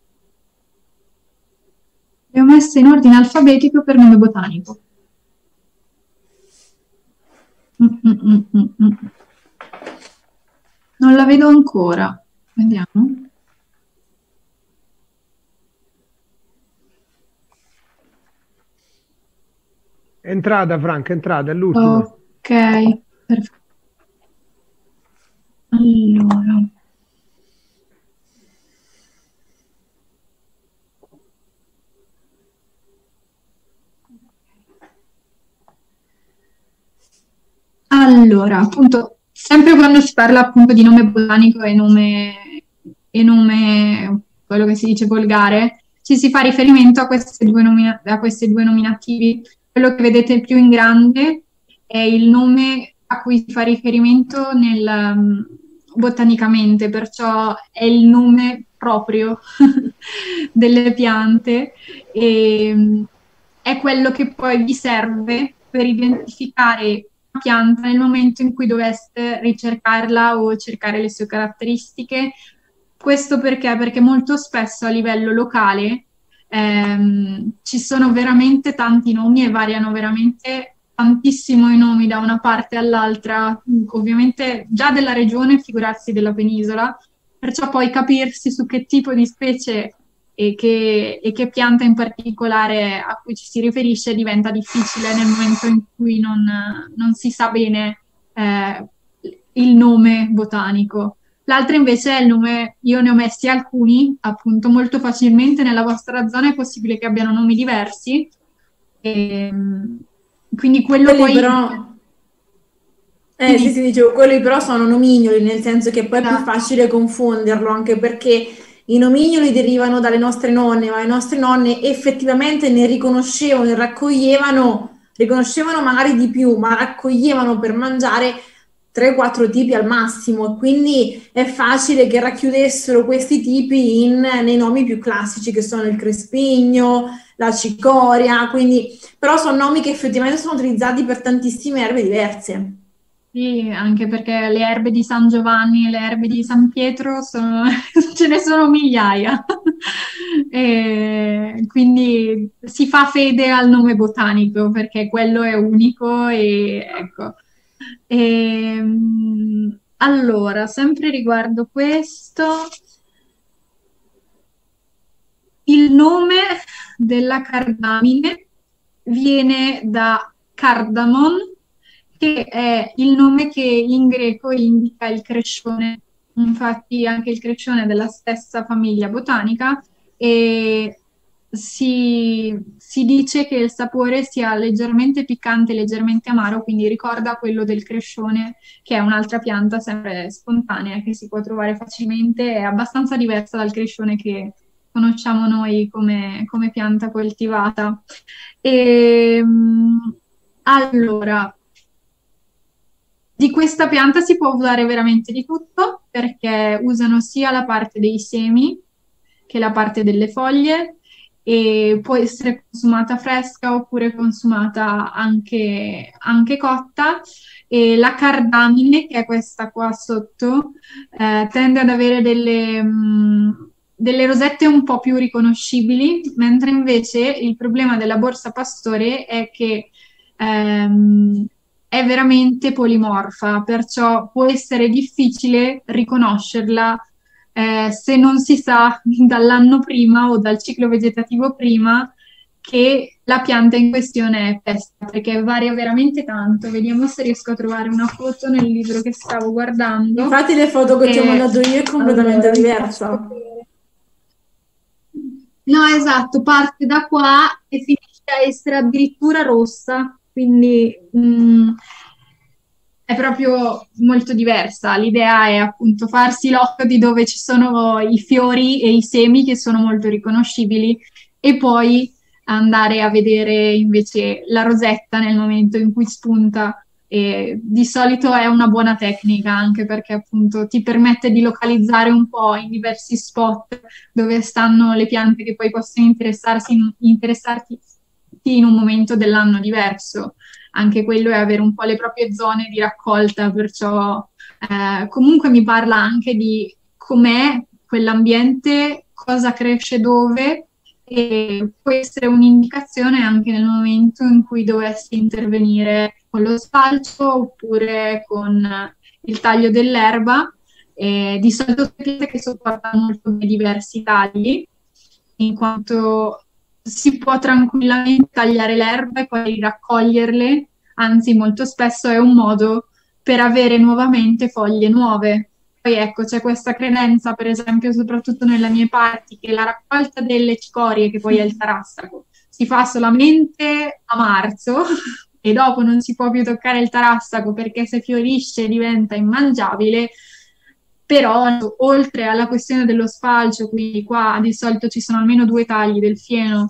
Le ho messe in ordine alfabetico per nome botanico. Non la vedo ancora. Vediamo. Entrata, Franca, entrata, è l'ultima. Ok, perfetto. Allora. Allora, appunto, sempre quando si parla appunto di nome botanico e nome, quello che si dice volgare, ci si fa riferimento a questi due nominativi. Quello che vedete più in grande è il nome a cui si fa riferimento botanicamente, perciò è il nome proprio delle piante e è quello che poi vi serve per identificare una pianta nel momento in cui doveste ricercarla o cercare le sue caratteristiche. Questo perché? Perché molto spesso a livello locale ci sono veramente tanti nomi e variano veramente tantissimo i nomi da una parte all'altra, ovviamente già della regione, figurarsi della penisola, perciò poi capirsi su che tipo di specie e che pianta in particolare a cui ci si riferisce diventa difficile nel momento in cui non si sa bene il nome botanico. L'altra invece è il nome, io ne ho messi alcuni, appunto molto facilmente nella vostra zona è possibile che abbiano nomi diversi, quindi quello quelli poi... però... sì, dicevo, quelli però sono nomignoli, nel senso che poi è più facile confonderlo, anche perché i nomignoli derivano dalle nostre nonne, ma le nostre nonne effettivamente ne riconoscevano, ne riconoscevano magari di più, ma raccoglievano per mangiare 3-4 tipi al massimo, quindi è facile che racchiudessero questi tipi nei nomi più classici che sono il crespigno, la cicoria, quindi però sono nomi che effettivamente sono utilizzati per tantissime erbe diverse. Sì, anche perché le erbe di San Giovanni e le erbe di San Pietro ce ne sono migliaia. Quindi si fa fede al nome botanico perché quello è unico e ecco. Allora, sempre riguardo questo, il nome della cardamine viene da cardamon, che è il nome che in greco indica il crescione. Infatti anche il crescione è della stessa famiglia botanica e si dice che il sapore sia leggermente piccante, leggermente amaro, quindi ricorda quello del crescione, che è un'altra pianta sempre spontanea che si può trovare facilmente, è abbastanza diversa dal crescione che conosciamo noi come pianta coltivata. Allora, di questa pianta si può usare veramente di tutto perché usano sia la parte dei semi che la parte delle foglie e può essere consumata fresca oppure consumata anche cotta. E la cardamine, che è questa qua sotto, tende ad avere delle rosette un po' più riconoscibili, mentre invece il problema della borsa pastore è che è veramente polimorfa, perciò può essere difficile riconoscerla se non si sa dall'anno prima o dal ciclo vegetativo prima che la pianta in questione è pesta, perché varia veramente tanto. Vediamo se riesco a trovare una foto nel libro che stavo guardando. Infatti le foto che ti ho mandato io è completamente diversa. No, esatto, parte da qua e finisce a essere addirittura rossa, quindi è proprio molto diversa. L'idea è appunto farsi l'occhio di dove ci sono i fiori e i semi che sono molto riconoscibili e poi andare a vedere invece la rosetta nel momento in cui spunta. E di solito è una buona tecnica, anche perché appunto ti permette di localizzare un po' in diversi spot dove stanno le piante che poi possono interessarti in un momento dell'anno diverso. Anche quello è avere un po' le proprie zone di raccolta, perciò comunque mi parla anche di com'è quell'ambiente, cosa cresce dove, e può essere un'indicazione anche nel momento in cui dovessi intervenire con lo sfalcio oppure con il taglio dell'erba. Di solito sono piante che sopportano molto bene diversi tagli, in quanto si può tranquillamente tagliare l'erba e poi raccoglierle, anzi molto spesso è un modo per avere nuovamente foglie nuove. Poi ecco, c'è questa credenza, per esempio, soprattutto nelle mie parti, che la raccolta delle cicorie, che poi è il tarassaco, si fa solamente a marzo e dopo non si può più toccare il tarassaco perché se fiorisce diventa immangiabile. Però oltre alla questione dello sfalcio, quindi qua di solito ci sono almeno 2 tagli del fieno,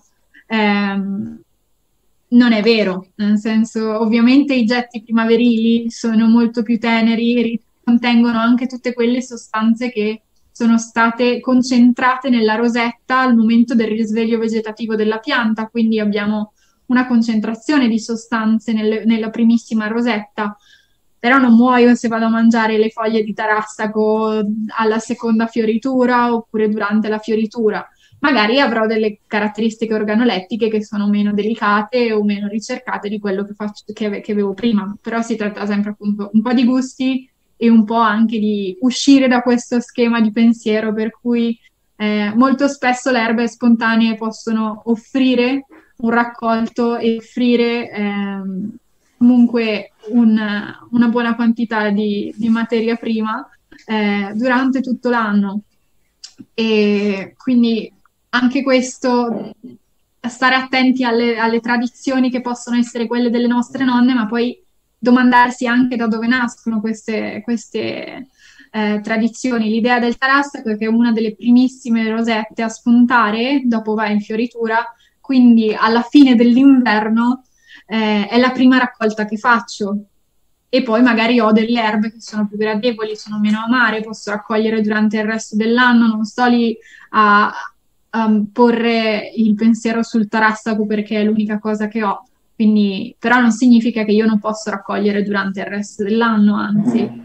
non è vero, nel senso, ovviamente i getti primaverili sono molto più teneri e contengono anche tutte quelle sostanze che sono state concentrate nella rosetta al momento del risveglio vegetativo della pianta, quindi abbiamo una concentrazione di sostanze nella primissima rosetta. Però non muoio se vado a mangiare le foglie di tarassaco alla seconda fioritura oppure durante la fioritura. Magari avrò delle caratteristiche organolettiche che sono meno delicate o meno ricercate di quello che avevo prima, però si tratta sempre appunto un po' di gusti e un po' anche di uscire da questo schema di pensiero per cui molto spesso le erbe spontanee possono offrire un raccolto e offrire comunque una buona quantità di materia prima durante tutto l'anno. E quindi anche questo, stare attenti alle tradizioni che possono essere quelle delle nostre nonne, ma poi domandarsi anche da dove nascono queste tradizioni. L'idea del tarassaco è che è una delle primissime rosette a spuntare, dopo va in fioritura, quindi alla fine dell'inverno è la prima raccolta che faccio. E poi magari ho delle erbe che sono più gradevoli, sono meno amare, posso raccogliere durante il resto dell'anno, non sto lì a porre il pensiero sul tarassaco perché è l'unica cosa che ho. Quindi, però non significa che io non posso raccogliere durante il resto dell'anno, anzi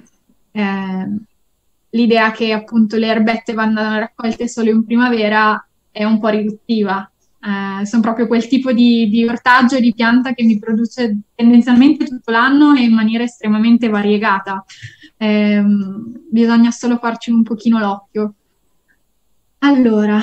l'idea che appunto le erbette vanno raccolte solo in primavera è un po' riduttiva. Sono proprio quel tipo di ortaggio e di pianta che mi produce tendenzialmente tutto l'anno e in maniera estremamente variegata. Bisogna solo farci un pochino l'occhio. Allora,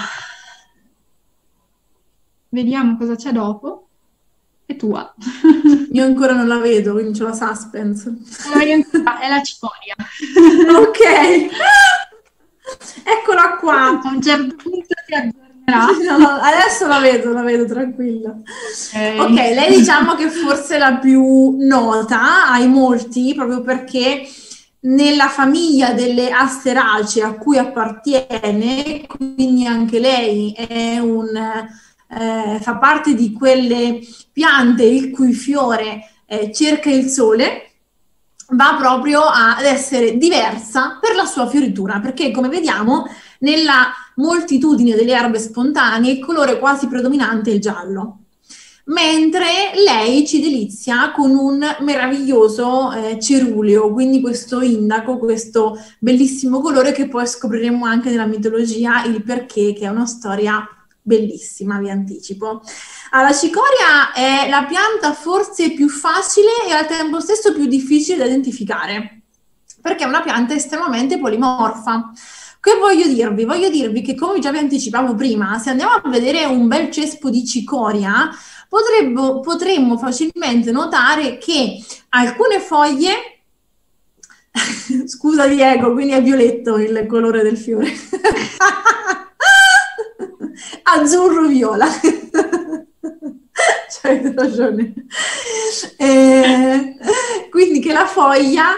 vediamo cosa c'è dopo. E tua. Io ancora non la vedo, quindi c'ho la suspense. È la cicoria. Ok. Eccola qua. A un certo punto si aggiornerà. No, adesso la vedo tranquilla. Ok, lei diciamo che forse è la più nota ai molti, proprio perché nella famiglia delle Asteracee a cui appartiene, quindi anche lei è fa parte di quelle piante il cui fiore cerca il sole, va proprio ad essere diversa per la sua fioritura, perché come vediamo nella moltitudine delle erbe spontanee, il colore quasi predominante è il giallo. Mentre lei ci delizia con un meraviglioso ceruleo, quindi questo indaco, questo bellissimo colore che poi scopriremo anche nella mitologia il perché, che è una storia bellissima, vi anticipo. La cicoria è la pianta forse più facile e al tempo stesso più difficile da identificare, perché è una pianta estremamente polimorfa. Che voglio dirvi? Voglio dirvi che, come già vi anticipavo prima, se andiamo a vedere un bel cespo di cicoria, potremmo facilmente notare che alcune foglie, scusa Diego, quindi è violetto il colore del fiore, azzurro-viola, c'hai ragione. Quindi che la foglia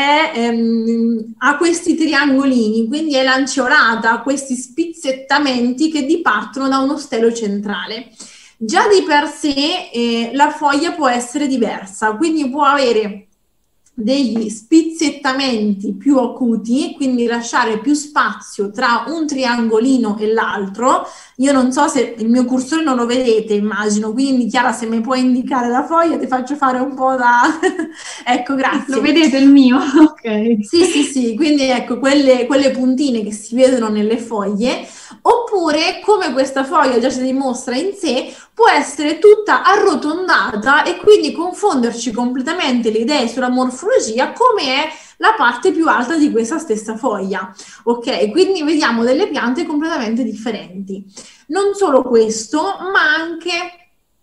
ha questi triangolini, quindi è lanceolata, ha questi spizzettamenti che dipartono da uno stelo centrale. Già di per sé la foglia può essere diversa, quindi può avere degli spizzettamenti più acuti, quindi lasciare più spazio tra un triangolino e l'altro. Io non so se il mio cursore non lo vedete, immagino, quindi Chiara, se mi puoi indicare la foglia ti faccio fare un po' da... Ecco, grazie. Lo vedete il mio? Ok. Sì, quindi ecco quelle puntine che si vedono nelle foglie, oppure come questa foglia già si dimostra in sé, può essere tutta arrotondata e quindi confonderci completamente le idee sulla morfologia, come è la parte più alta di questa stessa foglia. Ok, quindi vediamo delle piante completamente differenti. Non solo questo, ma anche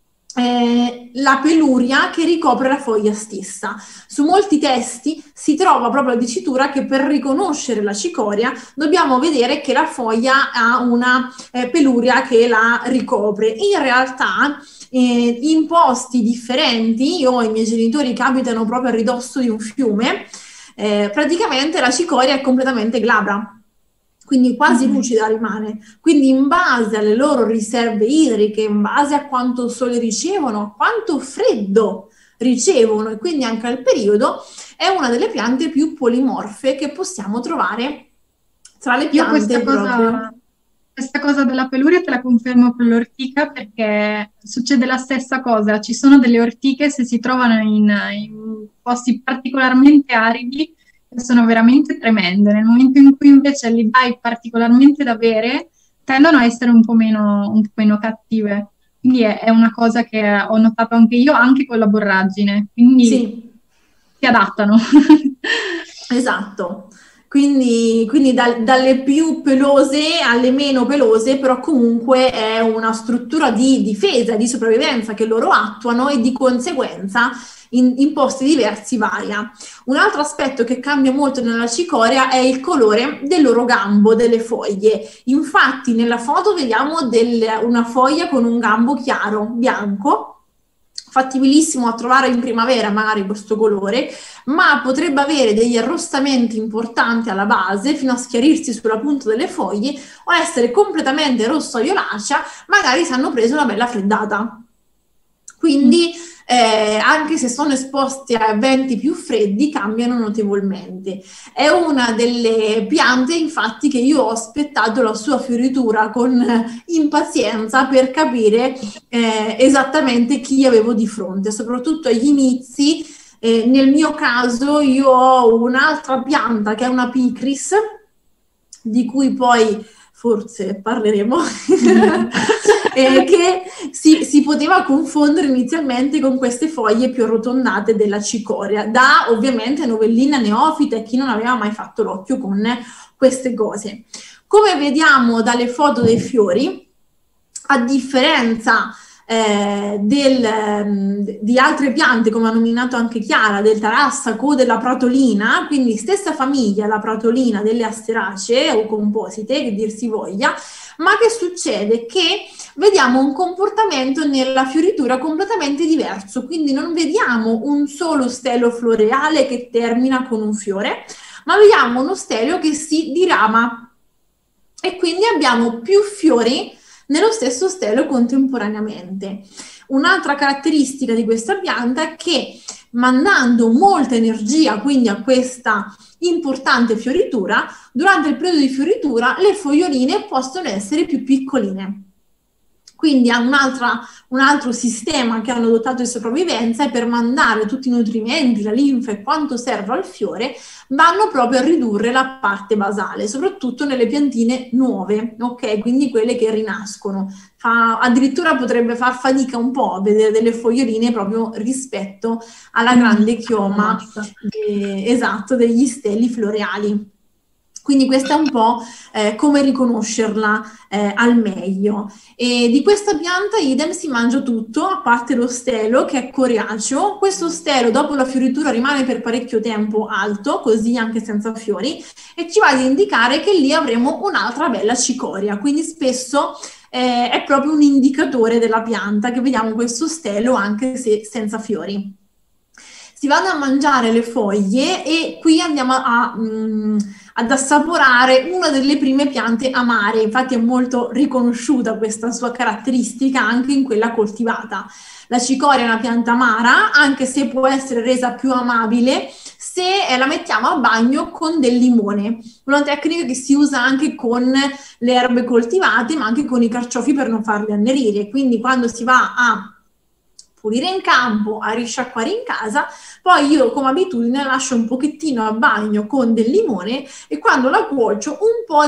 la peluria che ricopre la foglia stessa. Su molti testi si trova proprio la dicitura che per riconoscere la cicoria dobbiamo vedere che la foglia ha una peluria che la ricopre. In realtà in posti differenti, io e i miei genitori che abitano proprio a ridosso di un fiume, praticamente la cicoria è completamente glabra, quindi quasi lucida rimane. Quindi in base alle loro riserve idriche, in base a quanto sole ricevono, a quanto freddo ricevono e quindi anche al periodo, è una delle piante più polimorfe che possiamo trovare tra le piante. Questa cosa della peluria te la confermo con l'ortica, perché succede la stessa cosa. Ci sono delle ortiche, se si trovano in posti particolarmente aridi, sono veramente tremende. Nel momento in cui invece li dai particolarmente da bere, tendono a essere un po' meno cattive. Quindi è una cosa che ho notato anche io, anche con la borragine. Quindi si adattano. Esatto. Quindi dalle più pelose alle meno pelose, però comunque è una struttura di difesa, di sopravvivenza che loro attuano e di conseguenza in posti diversi varia. Un altro aspetto che cambia molto nella cicoria è il colore del loro gambo, delle foglie. Infatti nella foto vediamo una foglia con un gambo chiaro, bianco, fattibilissimo a trovare in primavera magari questo colore, ma potrebbe avere degli arrostamenti importanti alla base fino a schiarirsi sulla punta delle foglie o essere completamente rosso-violacea, magari se hanno preso una bella freddata. Quindi anche se sono esposti a venti più freddi cambiano notevolmente. È una delle piante infatti che io ho aspettato la sua fioritura con impazienza per capire esattamente chi avevo di fronte, soprattutto agli inizi. Nel mio caso io ho un'altra pianta che è una picris, di cui poi forse parleremo, che si poteva confondere inizialmente con queste foglie più arrotondate della cicoria, da ovviamente novellina neofita e chi non aveva mai fatto l'occhio con queste cose. Come vediamo dalle foto dei fiori, a differenza di altre piante, come ha nominato anche Chiara, del tarassaco, della pratolina, quindi stessa famiglia, la pratolina, delle asteracee o composite, che dir si voglia, ma che succede? Che vediamo un comportamento nella fioritura completamente diverso, quindi non vediamo un solo stelo floreale che termina con un fiore, ma vediamo uno stelo che si dirama e quindi abbiamo più fiori nello stesso stelo contemporaneamente. Un'altra caratteristica di questa pianta è che mandando molta energia quindi a questa importante fioritura, durante il periodo di fioritura le foglioline possono essere più piccoline. Quindi un altro sistema che hanno adottato di sopravvivenza è per mandare tutti i nutrimenti, la linfa e quanto serve al fiore, vanno proprio a ridurre la parte basale, soprattutto nelle piantine nuove, ok? Quindi quelle che rinascono. Addirittura potrebbe far fatica un po' a vedere delle foglioline proprio rispetto alla grande chioma, esatto, degli steli floreali. Quindi questo è un po' come riconoscerla al meglio. E di questa pianta idem si mangia tutto, a parte lo stelo che è coriaceo. Questo stelo dopo la fioritura rimane per parecchio tempo alto, così anche senza fiori, e ci va ad indicare che lì avremo un'altra bella cicoria. Quindi spesso è proprio un indicatore della pianta che vediamo questo stelo anche se senza fiori. Si vanno a mangiare le foglie e qui andiamo ad assaporare una delle prime piante amare, infatti è molto riconosciuta questa sua caratteristica anche in quella coltivata. La cicoria è una pianta amara, anche se può essere resa più amabile se la mettiamo a bagno con del limone, una tecnica che si usa anche con le erbe coltivate, ma anche con i carciofi per non farli annerire. Quindi quando si va a pulire in campo, a risciacquare in casa, poi io come abitudine lascio un pochettino a bagno con del limone e quando la cuocio un po'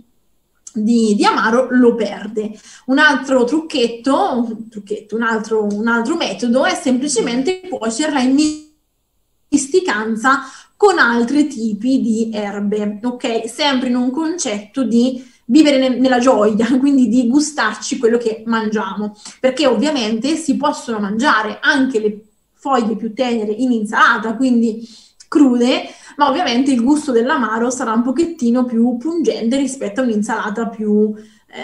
di amaro lo perde. Un altro un altro metodo è semplicemente cuocerla in misticanza con altri tipi di erbe, ok? Sempre in un concetto di vivere nella gioia, quindi di gustarci quello che mangiamo, perché ovviamente si possono mangiare anche le foglie più tenere in insalata, quindi crude, ma ovviamente il gusto dell'amaro sarà un pochettino più pungente rispetto a un'insalata più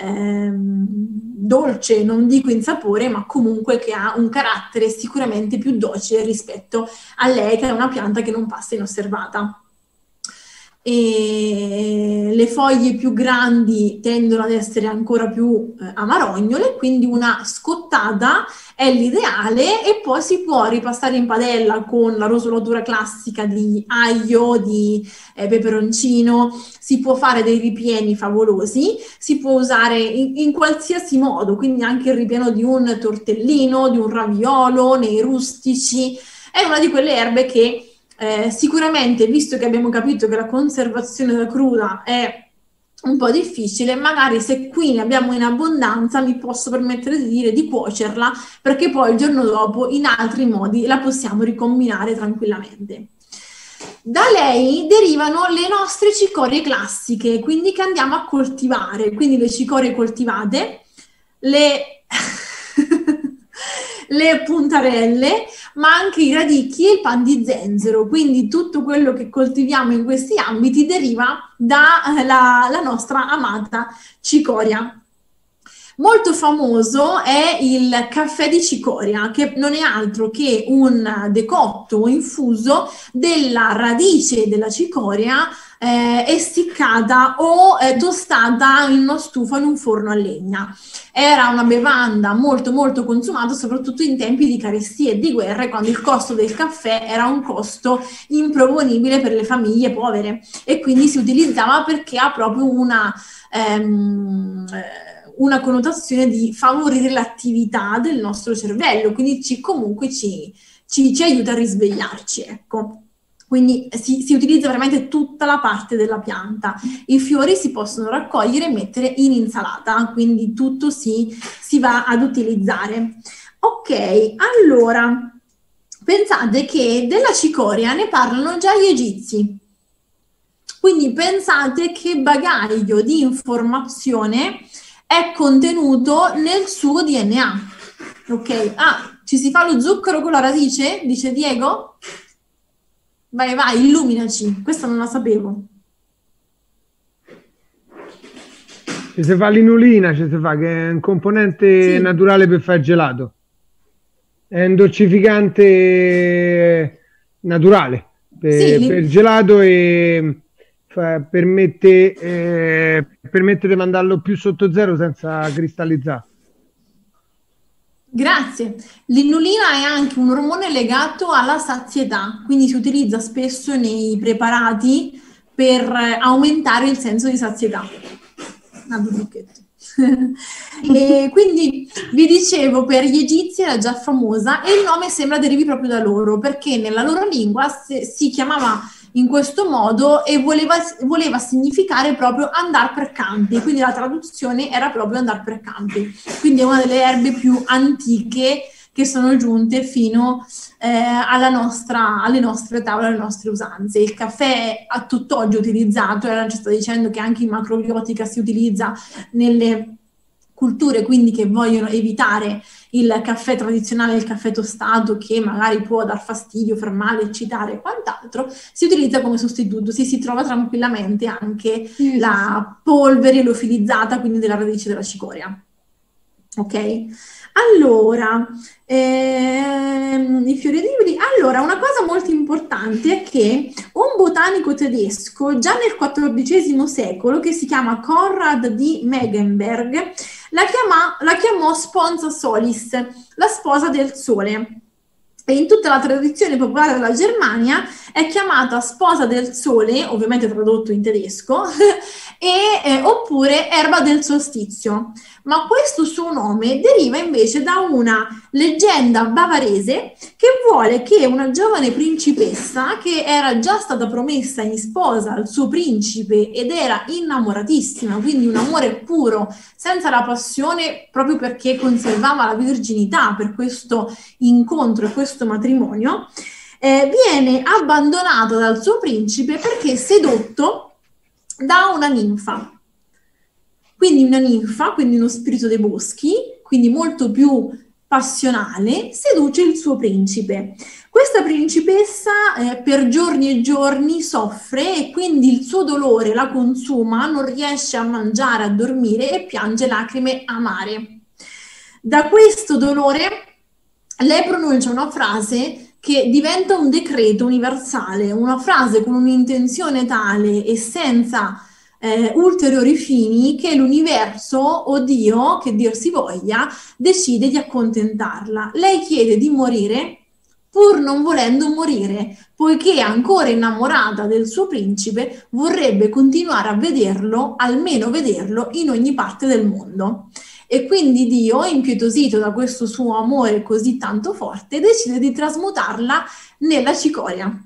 dolce, non dico in sapore, ma comunque che ha un carattere sicuramente più docile rispetto a lei, che è una pianta che non passa inosservata. E le foglie più grandi tendono ad essere ancora più amarognole, quindi una scottata è l'ideale e poi si può ripassare in padella con la rosolatura classica di aglio, di peperoncino, si può fare dei ripieni favolosi, si può usare in qualsiasi modo, quindi anche il ripieno di un tortellino, di un raviolo, nei rustici, è una di quelle erbe che sicuramente, visto che abbiamo capito che la conservazione da cruda è un po' difficile, magari se qui ne abbiamo in abbondanza mi posso permettere di dire di cuocerla, perché poi il giorno dopo in altri modi la possiamo ricombinare tranquillamente. Da lei derivano le nostre cicorie classiche, quindi che andiamo a coltivare, quindi le cicorie coltivate, le puntarelle, ma anche i radicchi e il pan di zenzero, quindi tutto quello che coltiviamo in questi ambiti deriva dalla nostra amata cicoria. Molto famoso è il caffè di cicoria, che non è altro che un decotto o infuso della radice della cicoria essiccata o tostata in una stufa in un forno a legna. Era una bevanda molto molto consumata soprattutto in tempi di carestie e di guerre, quando il costo del caffè era un costo improponibile per le famiglie povere e quindi si utilizzava perché ha proprio una connotazione di favorire l'attività del nostro cervello, quindi comunque ci aiuta a risvegliarci, ecco. Quindi si utilizza veramente tutta la parte della pianta. I fiori si possono raccogliere e mettere in insalata, quindi tutto si va ad utilizzare. Ok, allora, pensate che della cicoria ne parlano già gli egizi. Quindi pensate che bagaglio di informazione è contenuto nel suo DNA. Ok, ci si fa lo zucchero con la radice? Dice Diego? Vai, illuminaci, questa non la sapevo. Ci si fa l'inulina, che è un componente naturale per fare gelato. È un dolcificante naturale per gelato e permette di mandarlo più sotto zero senza cristallizzare. Grazie. L'inulina è anche un ormone legato alla sazietà, quindi si utilizza spesso nei preparati per aumentare il senso di sazietà. E quindi vi dicevo, per gli egizi era già famosa e il nome sembra derivi proprio da loro, perché nella loro lingua si chiamava in questo modo e voleva significare proprio andar per campi, quindi la traduzione era proprio andar per campi, quindi è una delle erbe più antiche che sono giunte fino alle nostre tavole, alle nostre usanze. Il caffè a tutt'oggi utilizzato, e ci sta dicendo che anche in macrobiotica si utilizza nelle culture quindi che vogliono evitare il caffè tradizionale, il caffè tostato che magari può dar fastidio, far male, eccitare e quant'altro, si utilizza come sostituto, si trova tranquillamente anche la polvere liofilizzata, quindi della radice della cicoria. Ok? Allora, i fiori edibili. Allora, una cosa molto importante è che un botanico tedesco, già nel XIV secolo, che si chiama Conrad di Megenberg, la chiamò Sponsa Solis, la sposa del sole. E in tutta la tradizione popolare della Germania è chiamata sposa del sole, ovviamente tradotto in tedesco, oppure erba del solstizio. Ma questo suo nome deriva invece da una leggenda bavarese che vuole che una giovane principessa, che era già stata promessa in sposa al suo principe ed era innamoratissima, quindi un amore puro, senza la passione, proprio perché conservava la virginità per questo incontro e questo matrimonio, viene abbandonato dal suo principe perché sedotto da una ninfa. Quindi una ninfa, quindi uno spirito dei boschi, quindi molto più passionale, seduce il suo principe. Questa principessa per giorni e giorni soffre e quindi il suo dolore la consuma, non riesce a mangiare, a dormire e piange lacrime amare. Da questo dolore lei pronuncia una frase che diventa un decreto universale, una frase con un'intenzione tale e senza ulteriori fini che l'universo o Dio, che dir si voglia, decide di accontentarla. Lei chiede di morire pur non volendo morire, poiché ancora innamorata del suo principe vorrebbe continuare a vederlo, almeno vederlo in ogni parte del mondo. E quindi Dio, impietosito da questo suo amore così tanto forte, decide di trasmutarla nella cicoria.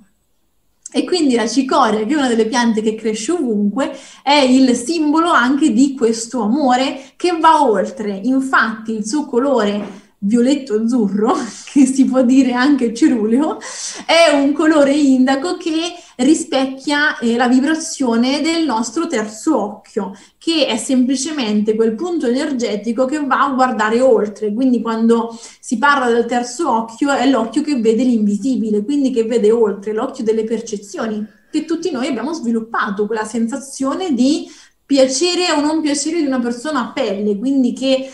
E quindi la cicoria, che è una delle piante che cresce ovunque, è il simbolo anche di questo amore che va oltre. Infatti il suo colore violetto-azzurro, che si può dire anche ceruleo, è un colore indaco che rispecchia la vibrazione del nostro terzo occhio, che è semplicemente quel punto energetico che va a guardare oltre. Quindi quando si parla del terzo occhio è l'occhio che vede l'invisibile, quindi che vede oltre, l'occhio delle percezioni, che tutti noi abbiamo sviluppato, quella sensazione di piacere o non piacere di una persona a pelle, quindi che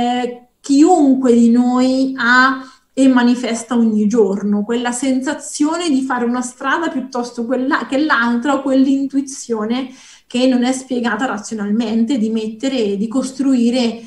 chiunque di noi ha e manifesta ogni giorno, quella sensazione di fare una strada piuttosto che l'altra, o quell'intuizione che non è spiegata razionalmente, di mettere, di costruire,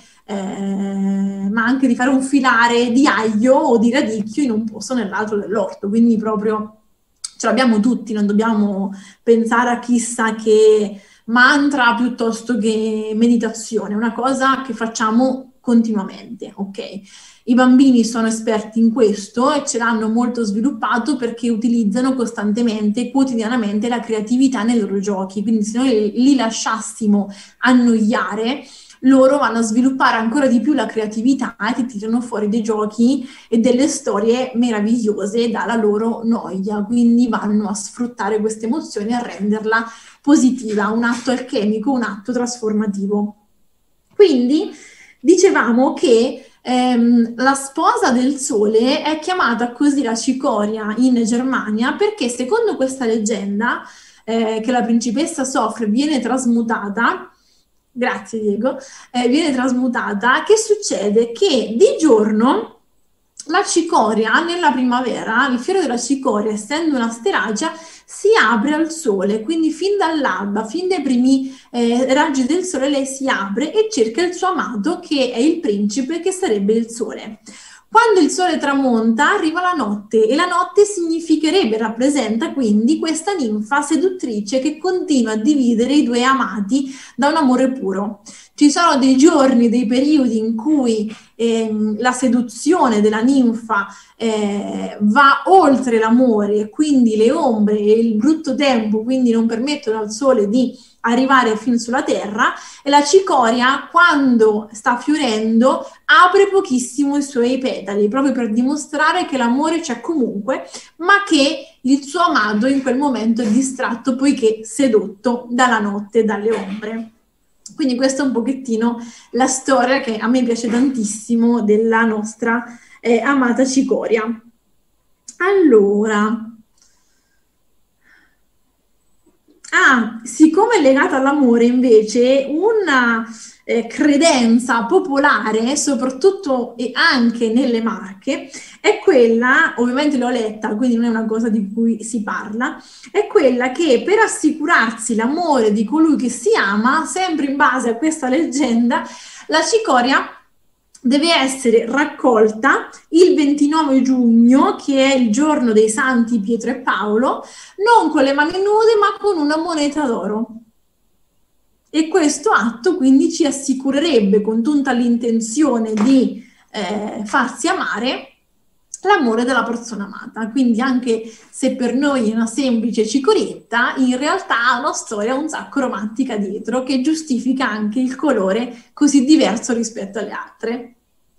ma anche di fare un filare di aglio o di radicchio in un posto o nell'altro dell'orto, quindi proprio ce l'abbiamo tutti, non dobbiamo pensare a chissà che mantra piuttosto che meditazione, è una cosa che facciamo continuamente, ok? I bambini sono esperti in questo e ce l'hanno molto sviluppato perché utilizzano costantemente, quotidianamente la creatività nei loro giochi, quindi se noi li lasciassimo annoiare, loro vanno a sviluppare ancora di più la creatività e ti tirano fuori dei giochi e delle storie meravigliose dalla loro noia, quindi vanno a sfruttare queste emozioni e a renderla positiva, un atto alchemico, un atto trasformativo. Quindi dicevamo che la sposa del sole è chiamata così la cicoria in Germania perché secondo questa leggenda che la principessa soffre viene trasmutata, grazie Diego, viene trasmutata, che succede? Che di giorno la cicoria nella primavera, il fiore della cicoria essendo una steracia, si apre al sole, quindi fin dall'alba, fin dai primi raggi del sole, lei si apre e cerca il suo amato, che è il principe, che sarebbe il sole. Quando il sole tramonta, arriva la notte, e la notte significherebbe, rappresenta quindi questa ninfa seduttrice che continua a dividere i due amati da un amore puro. Ci sono dei giorni, dei periodi in cui la seduzione della ninfa va oltre l'amore, e quindi le ombre e il brutto tempo quindi non permettono al sole di arrivare fin sulla terra, e la cicoria, quando sta fiorendo, apre pochissimo i suoi petali, proprio per dimostrare che l'amore c'è comunque, ma che il suo amato in quel momento è distratto, poiché sedotto dalla notte e dalle ombre. Quindi questa è un pochettino la storia, che a me piace tantissimo, della nostra amata cicoria. Allora, siccome è legata all'amore, invece, una credenza popolare, soprattutto e anche nelle Marche, è quella, ovviamente l'ho letta, quindi non è una cosa di cui si parla, è quella che per assicurarsi l'amore di colui che si ama, sempre in base a questa leggenda, la cicoria deve essere raccolta il 29 giugno, che è il giorno dei santi Pietro e Paolo, non con le mani nude, ma con una moneta d'oro. E questo atto quindi ci assicurerebbe, con tutta l'intenzione di farsi amare, l'amore della persona amata. Quindi anche se per noi è una semplice cicorietta, in realtà ha una storia un sacco romantica dietro, che giustifica anche il colore così diverso rispetto alle altre.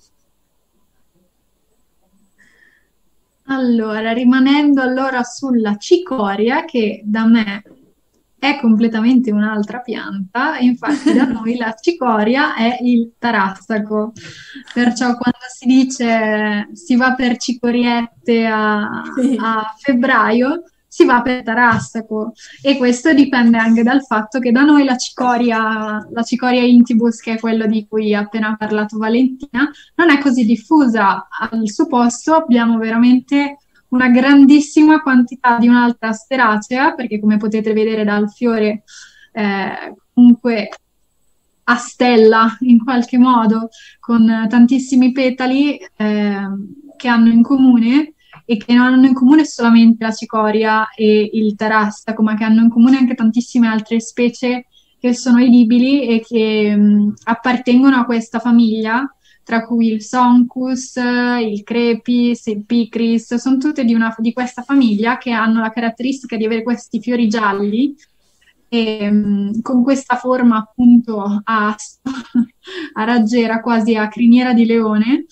Allora, rimanendo allora sulla cicoria, che da me è completamente un'altra pianta, infatti da noi la cicoria è il tarassaco, perciò quando si dice si va per cicoriette a febbraio, si va per tarassaco, e questo dipende anche dal fatto che da noi la cicoria intibus, che è quello di cui ha appena parlato Valentina, non è così diffusa. Al suo posto abbiamo veramente una grandissima quantità di un'altra asteracea, perché come potete vedere dal fiore comunque a stella in qualche modo, con tantissimi petali che hanno in comune, e che non hanno in comune solamente la cicoria e il tarassaco, ma che hanno in comune anche tantissime altre specie che sono edibili e che appartengono a questa famiglia, tra cui il Sonchus, il Crepis, il Picris, sono tutte di questa famiglia, che hanno la caratteristica di avere questi fiori gialli, e, con questa forma appunto a raggiera, quasi a criniera di leone,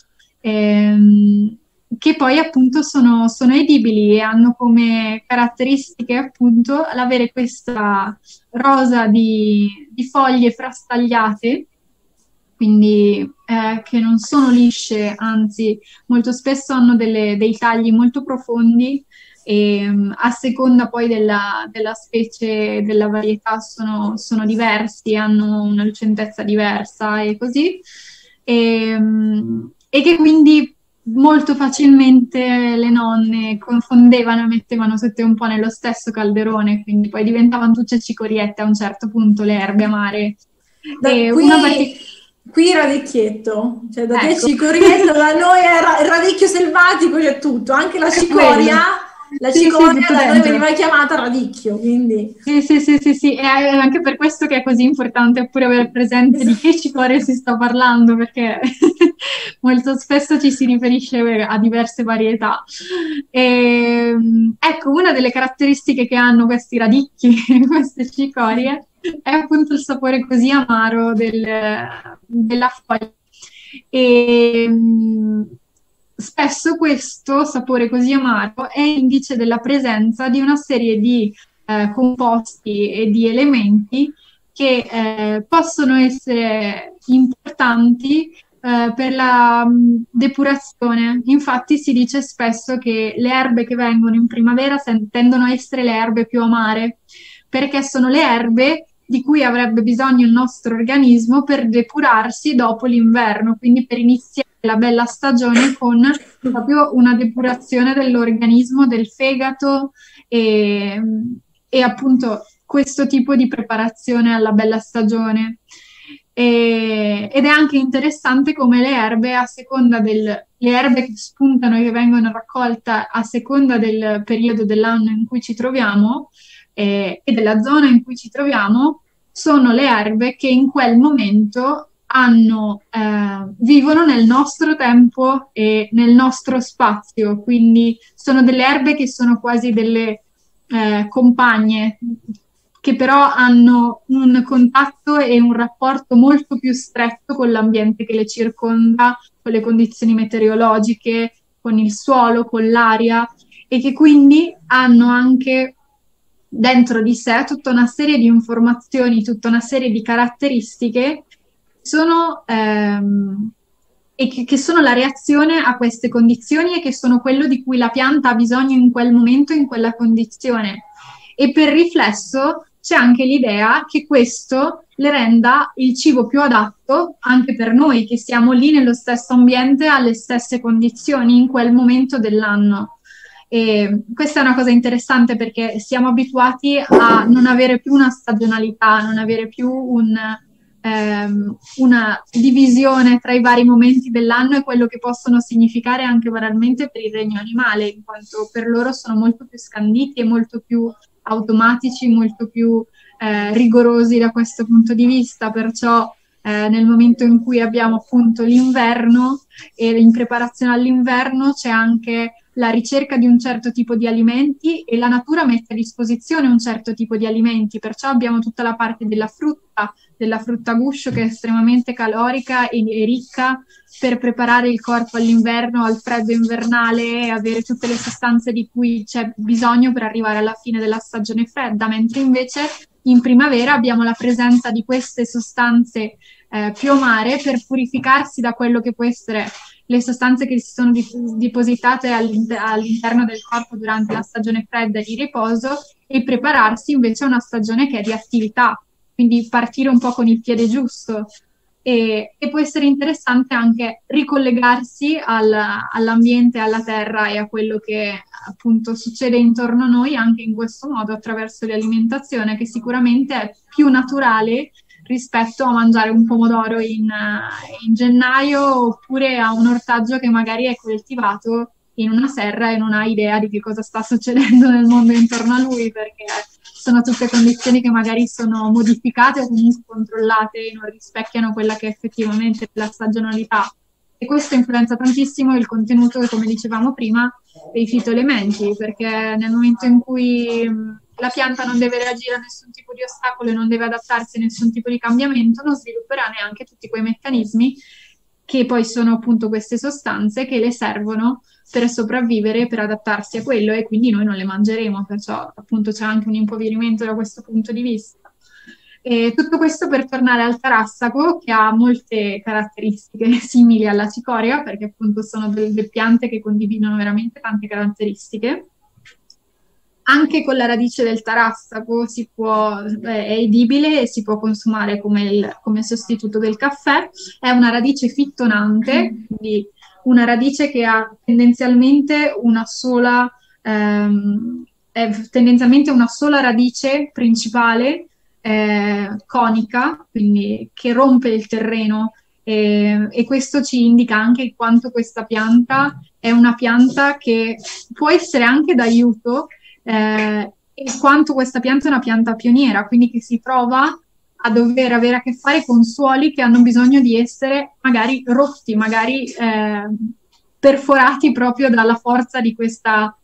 che poi appunto sono edibili e hanno come caratteristiche appunto l'avere questa rosa di foglie frastagliate, quindi che non sono lisce, anzi molto spesso hanno dei tagli molto profondi, e a seconda poi della specie, della varietà, sono diversi, hanno una lucentezza diversa e così, e che quindi molto facilmente le nonne confondevano e mettevano tutte un po' nello stesso calderone, quindi poi diventavano tutte cicoriette a un certo punto, le erbe amare. Qui radicchietto, cioè da te Ecco. Cicorietta, da noi è radicchio selvatico, c'è tutto, anche la cicoria. La cicoria da noi veniva chiamata radicchio, quindi... Sì, è anche per questo che è così importante pure avere presente di che cicoria si sta parlando, perché molto spesso ci si riferisce a diverse varietà. Ecco, una delle caratteristiche che hanno questi radicchi, queste cicorie, è appunto il sapore così amaro della foglia. Spesso questo sapore così amaro è indice della presenza di una serie di composti e di elementi che possono essere importanti per la depurazione. Infatti si dice spesso che le erbe che vengono in primavera tendono a essere le erbe più amare, perché sono le erbe di cui avrebbe bisogno il nostro organismo per depurarsi dopo l'inverno, quindi per iniziare la bella stagione con proprio una depurazione dell'organismo, del fegato e appunto questo tipo di preparazione alla bella stagione. Ed è anche interessante come le erbe, a seconda le erbe che spuntano e che vengono raccolte a seconda del periodo dell'anno in cui ci troviamo e della zona in cui ci troviamo, sono le erbe che in quel momento vivono nel nostro tempo e nel nostro spazio, quindi sono delle erbe che sono quasi delle compagne, che però hanno un contatto e un rapporto molto più stretto con l'ambiente che le circonda, con le condizioni meteorologiche, con il suolo, con l'aria, e che quindi hanno anche dentro di sé tutta una serie di informazioni, tutta una serie di caratteristiche che sono la reazione a queste condizioni e che sono quello di cui la pianta ha bisogno in quel momento, in quella condizione. E per riflesso c'è anche l'idea che questo le renda il cibo più adatto anche per noi, che siamo lì nello stesso ambiente, alle stesse condizioni, in quel momento dell'anno. E questa è una cosa interessante perché siamo abituati a non avere più una stagionalità, non avere più una divisione tra i vari momenti dell'anno e quello che possono significare anche banalmente per il regno animale, in quanto per loro sono molto più scanditi e molto più automatici, molto più rigorosi da questo punto di vista. Perciò nel momento in cui abbiamo appunto l'inverno e in preparazione all'inverno c'è anche la ricerca di un certo tipo di alimenti e la natura mette a disposizione un certo tipo di alimenti, perciò abbiamo tutta la parte della frutta guscio, che è estremamente calorica e ricca per preparare il corpo all'inverno, al freddo invernale e avere tutte le sostanze di cui c'è bisogno per arrivare alla fine della stagione fredda, mentre invece in primavera abbiamo la presenza di queste sostanze piomare per purificarsi da quello che può essere le sostanze che si sono depositate all'interno del corpo durante la stagione fredda e di riposo, e prepararsi invece a una stagione che è di attività, quindi partire un po' con il piede giusto. E può essere interessante anche ricollegarsi all'ambiente, alla terra e a quello che appunto succede intorno a noi anche in questo modo, attraverso l'alimentazione, che sicuramente è più naturale rispetto a mangiare un pomodoro in gennaio, oppure a un ortaggio che magari è coltivato in una serra e non ha idea di che cosa sta succedendo nel mondo intorno a lui, perché sono tutte condizioni che magari sono modificate o comunque controllate e non rispecchiano quella che è effettivamente la stagionalità. E questo influenza tantissimo il contenuto, come dicevamo prima, dei fitoelementi, perché nel momento in cui la pianta non deve reagire a nessun tipo di ostacolo e non deve adattarsi a nessun tipo di cambiamento, non svilupperà neanche tutti quei meccanismi che poi sono appunto queste sostanze che le servono per sopravvivere, per adattarsi a quello, e quindi noi non le mangeremo, perciò appunto c'è anche un impoverimento da questo punto di vista. E tutto questo per tornare al tarassaco, che ha molte caratteristiche simili alla cicoria, perché appunto sono delle piante che condividono veramente tante caratteristiche. Anche con la radice del tarassaco è edibile e si può consumare come sostituto del caffè. È una radice fittonante, quindi una radice che ha tendenzialmente una sola radice principale, conica, quindi che rompe il terreno, e questo ci indica anche quanto questa pianta è una pianta che può essere anche d'aiuto, e quanto questa pianta è una pianta pioniera, quindi che si trova a dover avere a che fare con suoli che hanno bisogno di essere magari rotti, magari perforati proprio dalla forza di questa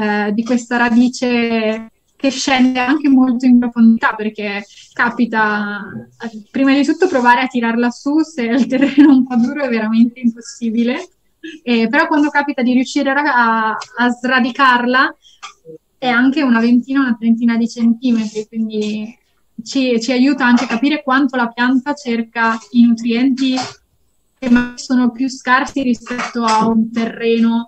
radice che scende anche molto in profondità, perché capita prima di tutto provare a tirarla su, se il terreno è un po' duro è veramente impossibile, però quando capita di riuscire a sradicarla è anche una trentina di centimetri, quindi ci aiuta anche a capire quanto la pianta cerca i nutrienti che sono più scarsi rispetto a un terreno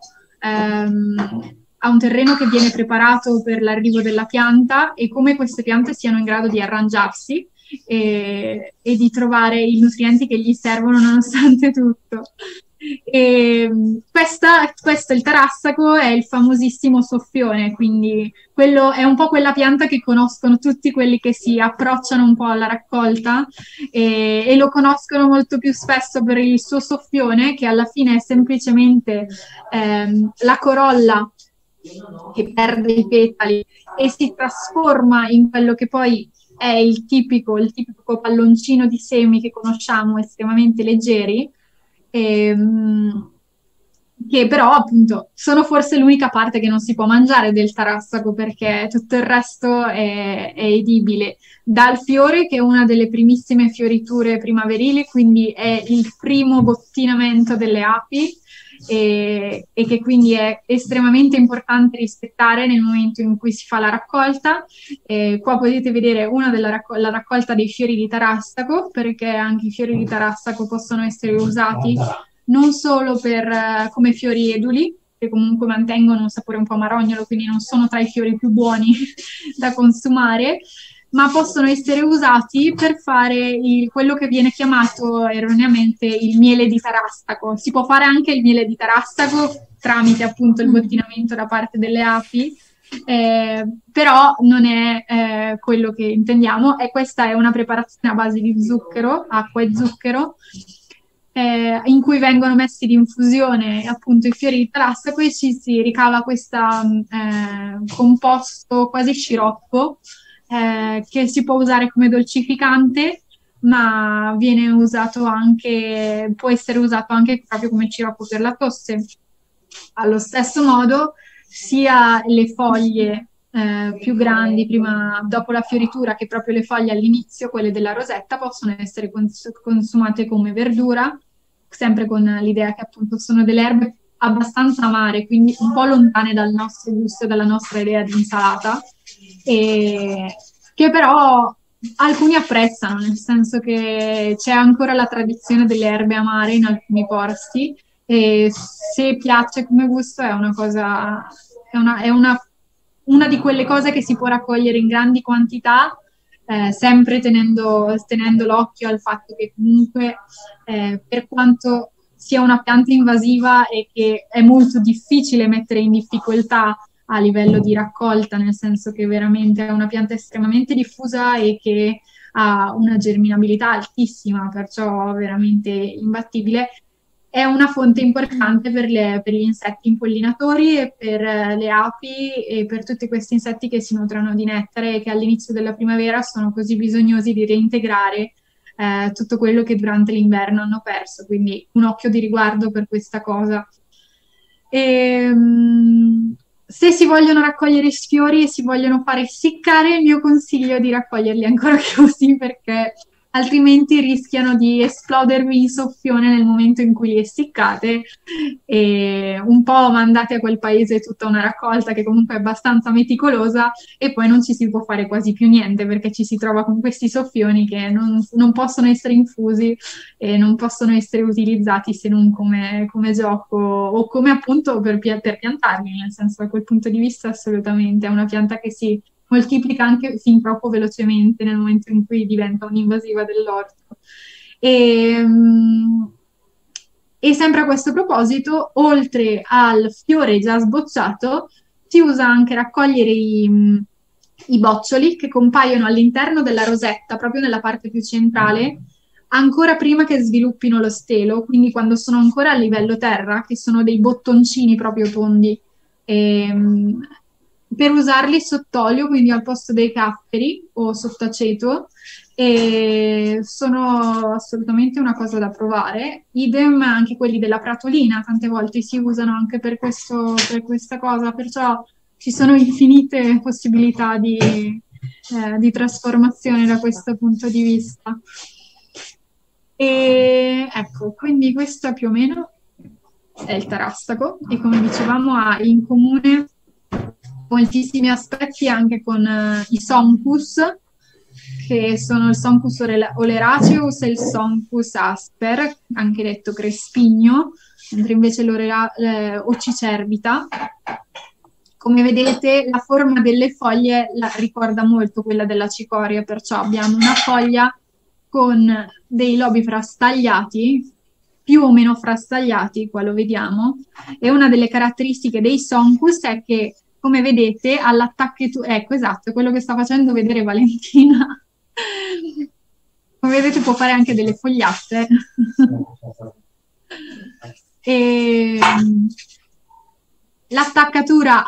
che viene preparato per l'arrivo della pianta, e come queste piante siano in grado di arrangiarsi e di trovare i nutrienti che gli servono nonostante tutto. E questo, il tarassaco, è il famosissimo soffione, quindi quello è un po' quella pianta che conoscono tutti quelli che si approcciano un po' alla raccolta e lo conoscono molto più spesso per il suo soffione, che alla fine è semplicemente la corolla che perde i petali e si trasforma in quello che poi è il tipico palloncino di semi che conosciamo, estremamente leggeri, che però appunto sono forse l'unica parte che non si può mangiare del tarassaco, perché tutto il resto è edibile. Dal fiore, che è una delle primissime fioriture primaverili, quindi è il primo bottinamento delle api, e che quindi è estremamente importante rispettare nel momento in cui si fa la raccolta. Qua potete vedere la raccolta dei fiori di tarassaco, perché anche i fiori di tarassaco possono essere usati non solo come fiori eduli, che comunque mantengono un sapore un po' marognolo, quindi non sono tra i fiori più buoni da consumare, ma possono essere usati per fare quello che viene chiamato erroneamente il miele di tarassaco. Si può fare anche il miele di tarassaco tramite appunto il bottinamento da parte delle api, però non è quello che intendiamo, e questa è una preparazione a base di zucchero, acqua e zucchero, in cui vengono messi di infusione appunto i fiori di tarassaco e ci si ricava questo composto quasi sciroppo, che si può usare come dolcificante, ma può essere usato anche proprio come sciroppo per la tosse. Allo stesso modo, sia le foglie più grandi dopo la fioritura, che proprio le foglie all'inizio, quelle della rosetta, possono essere consumate come verdura, sempre con l'idea che appunto sono delle erbe abbastanza amare, quindi un po' lontane dal nostro gusto e dalla nostra idea di insalata, e che però alcuni apprezzano, nel senso che c'è ancora la tradizione delle erbe amare in alcuni posti, e se piace come gusto è una di quelle cose che si può raccogliere in grandi quantità, sempre tenendo l'occhio al fatto che comunque, per quanto sia una pianta invasiva e che è molto difficile mettere in difficoltà a livello di raccolta, nel senso che veramente è una pianta estremamente diffusa e che ha una germinabilità altissima, perciò veramente imbattibile, è una fonte importante per gli insetti impollinatori e per le api e per tutti questi insetti che si nutrono di nettare e che all'inizio della primavera sono così bisognosi di reintegrare tutto quello che durante l'inverno hanno perso. Quindi un occhio di riguardo per questa cosa. Se si vogliono raccogliere i sfiori e si vogliono fare essiccare, il mio consiglio è di raccoglierli ancora così, perché altrimenti rischiano di esplodervi in soffione nel momento in cui li essiccate, e un po' mandate a quel paese tutta una raccolta che comunque è abbastanza meticolosa, e poi non ci si può fare quasi più niente, perché ci si trova con questi soffioni che non possono essere infusi e non possono essere utilizzati se non come gioco o come appunto per piantarli, nel senso, da quel punto di vista assolutamente è una pianta che si moltiplica anche fin troppo velocemente nel momento in cui diventa un'invasiva dell'orto. E sempre a questo proposito, oltre al fiore già sbocciato, si usa anche raccogliere i boccioli che compaiono all'interno della rosetta, proprio nella parte più centrale, ancora prima che sviluppino lo stelo, quindi quando sono ancora a livello terra, che sono dei bottoncini proprio tondi, per usarli sott'olio, quindi al posto dei capperi o sott'aceto, e sono assolutamente una cosa da provare. Idem anche quelli della pratolina, tante volte si usano anche per questa cosa, perciò ci sono infinite possibilità di trasformazione da questo punto di vista. E ecco, quindi questo più o meno è il tarassaco, e come dicevamo ha in comune moltissimi aspetti anche con i Sonchus, che sono il Sonchus oleraceus e il Sonchus asper, anche detto crespigno, mentre invece l'Ocicerbita, come vedete, la forma delle foglie ricorda molto quella della cicoria, perciò abbiamo una foglia con dei lobi frastagliati più o meno frastagliati, qua lo vediamo, e una delle caratteristiche dei Sonkus è che, come vedete, all'attaccatura, ecco esatto, è quello che sta facendo vedere Valentina. Come vedete può fare anche delle fogliatte. E l'attaccatura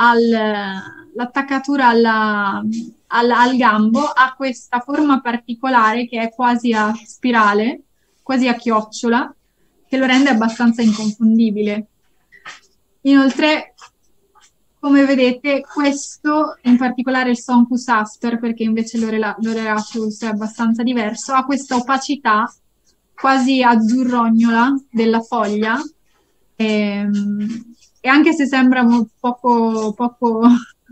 al gambo ha questa forma particolare che è quasi a spirale, quasi a chiocciola, che lo rende abbastanza inconfondibile. Inoltre, come vedete, questo, in particolare il Sonkus Asper, perché invece l'Oreaceus è abbastanza diverso, ha questa opacità quasi azzurrognola della foglia, e anche se sembra poco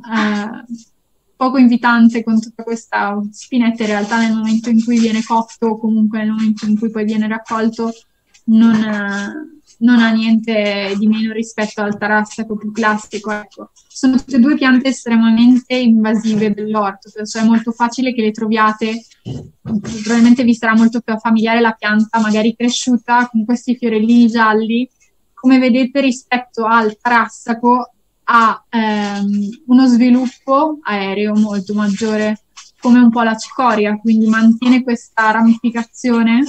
invitante con tutta questa spinetta, in realtà nel momento in cui viene cotto o comunque nel momento in cui poi viene raccolto non ha niente di meno rispetto al tarassaco più classico. Ecco. Sono tutte e due piante estremamente invasive dell'orto, perciò è molto facile che le troviate, probabilmente vi sarà molto più familiare la pianta magari cresciuta con questi fiorellini gialli. Come vedete, rispetto al tarassaco ha uno sviluppo aereo molto maggiore, come un po' la cicoria, quindi mantiene questa ramificazione